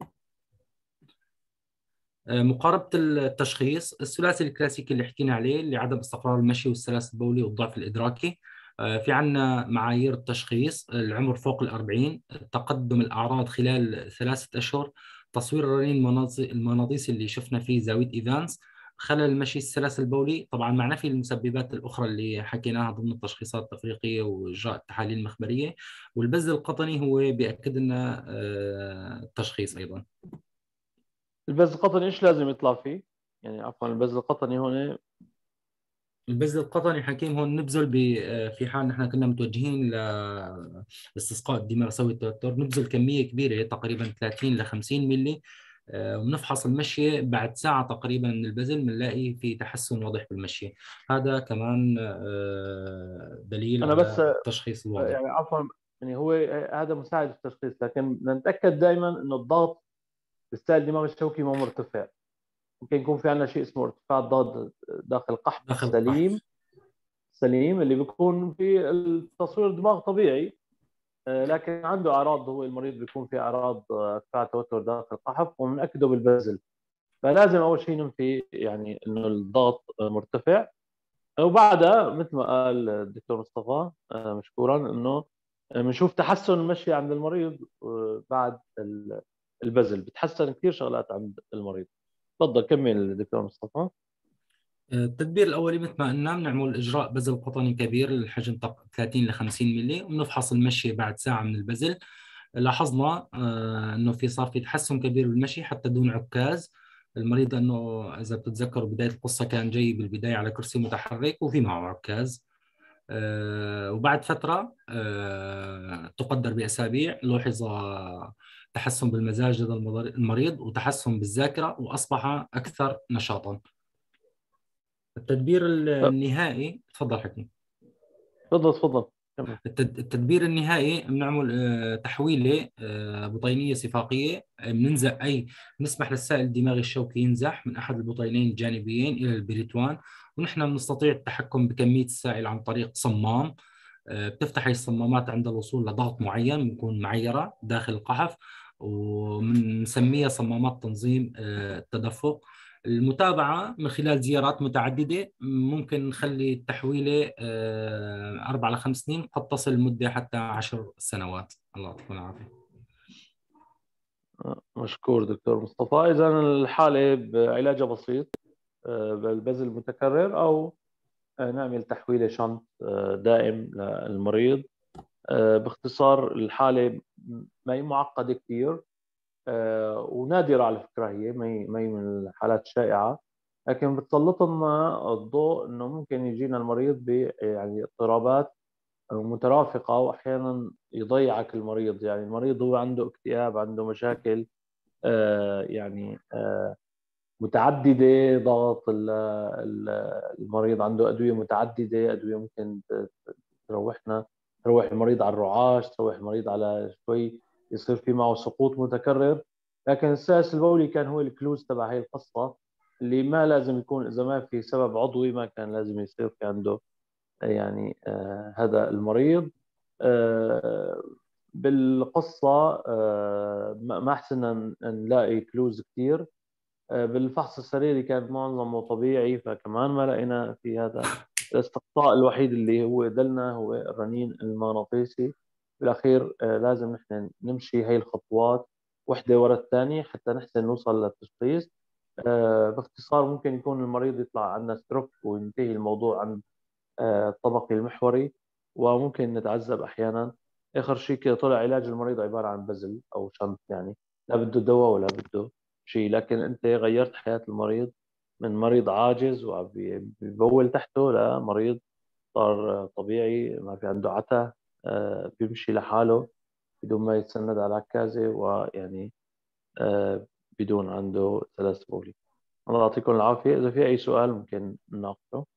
آه، مقاربة التشخيص، الثلاثي الكلاسيكي اللي حكينا عليه، اللي عدم استقرار المشي والسلاسل البولي والضعف الإدراكي. آه، في عنا معايير التشخيص: العمر فوق الأربعين، تقدم الأعراض خلال ثلاثة أشهر، تصوير الرنين المناطي- المغناطيسي اللي شفنا فيه زاوية إيفانس، خلل المشي، السلاسل البولي، طبعا مع نفي المسببات الأخرى اللي حكيناها ضمن التشخيصات التفريقية وإجراء التحاليل المخبرية. والبز القطني هو بيأكد لنا آه، التشخيص أيضا. البز القطني ايش لازم يطلع فيه؟ يعني عفوا البز القطني هون البذل القطني حكيم هون نبذل ب- في حال نحن كنا متوجهين لاستسقاء الدماغ سوي التوتر، نبذل كمية كبيرة تقريبا ثلاثين ل خمسين ملي آه، وبنفحص المشية بعد ساعة تقريبا من البذل بنلاقي في تحسن واضح بالمشية. هذا كمان آه، دليل انا بس على التشخيص الواضح. يعني عفوا، يعني هو هذا مساعد في التشخيص، لكن بدنا نتاكد دائما انه الضغط بالسائل الدماغ الشوكي ما مرتفع. ممكن يكون في عندنا شيء اسمه ارتفاع الضغط داخل القحف داخل السليم، القحف. سليم اللي بيكون في تصوير الدماغ طبيعي، آه، لكن عنده اعراض، هو المريض بيكون في اعراض آه، ارتفاع توتر داخل القحف، وبنأكده بالبذل. فلازم اول شيء ننفي يعني انه الضغط آه، مرتفع، وبعدها مثل ما قال الدكتور مصطفى آه، مشكورا انه بنشوف تحسن المشي عند المريض آه، بعد ال- البذل، بتحسن كثير شغلات عند المريض. تفضل كمل دكتور مصطفى. التدبير الأولي مثل ما قلنا بنعمل إجراء بذل قطني كبير للحجم تق- ثلاثين ل خمسين ملي، وبنفحص المشي بعد ساعة من البذل. لاحظنا آه، إنه في صار في تحسن كبير بالمشي حتى دون عكاز. المريض إنه إذا بتتذكروا بداية القصة كان جاي بالبداية على كرسي متحرك وفي معه عكاز. آه، وبعد فترة آه، تقدر بأسابيع لوحظ تحسن بالمزاج لدى المضر- المريض وتحسن بالذاكرة، وأصبح أكثر نشاطا. التدبير النهائي، تفضل حكيم. تفضل تفضل كمل. التد- التدبير النهائي بنعمل آه، تحويله آه، بطينيه صفاقيه، آه، بننزع اي نسمح للسائل الدماغي الشوكي ينزح من احد البطينين الجانبيين الى البريتوان، ونحن بنستطيع التحكم بكميه السائل عن طريق صمام. آه، بتفتح هي الصمامات عند الوصول لضغط معين بنكون معيره داخل القحف، وبنسميها صمامات تنظيم آه، التدفق. المتابعة من خلال زيارات متعددة، ممكن نخلي التحويلة آه، أربع لخمس سنين، قد تصل المدة حتى عشر سنوات. الله يعطيكم العافية. آه، مشكور دكتور مصطفى. اذا الحاله بعلاجها بسيط، آه، بالبذل المتكرر، او آه، نعمل تحويله شنط آه، دائم للمريض. آه، باختصار الحاله ما هي معقده كثير، آه، ونادرة على فكرة، هي ما هي ما هي من الحالات الشائعة، لكن بتسلط لنا الضوء انه ممكن يجينا المريض ب يعني اضطرابات مترافقة، واحيانا يضيعك المريض. يعني المريض هو عنده اكتئاب، عنده مشاكل آه، يعني آه، متعددة، ضغط ال- ال- المريض عنده أدوية متعددة، أدوية ممكن ت- تروحنا تروح المريض على الرعاش، تروح المريض على شوي يصير في معه سقوط متكرر. لكن السائس البولي كان هو الكلوز تبع هي القصة، اللي ما لازم يكون، إذا ما في سبب عضوي ما كان لازم يصير في عنده يعني آه هذا المريض. آه بالقصة آه ما ما حسنا نلاقي كلوز كثير. آه، بالفحص السريري كان معظمه طبيعي، فكمان ما لقينا في هذا. الاستقصاء الوحيد اللي هو دلنا هو الرنين المغناطيسي. بالأخير آه، لازم نحن نمشي هاي الخطوات وحدة ورا الثانية حتى نحسن نوصل للتشخيص. آه، باختصار ممكن يكون المريض يطلع عندنا ستروك وينتهي الموضوع عند آه، الطبقي المحوري، وممكن نتعذب أحيانا. آخر شيء كده طلع علاج المريض عبارة عن بزل أو شنط، يعني لا بده دواء ولا بده شيء، لكن أنت غيرت حياة المريض من مريض عاجز وبيبول تحته لمريض صار طبيعي، ما في عنده عتا، آه، بيمشي لحاله بدون ما يتسند على عكازة، ويعني آه، بدون عنده سلاسة بولي. الله يعطيكم العافية. إذا في أي سؤال ممكن نناقشه.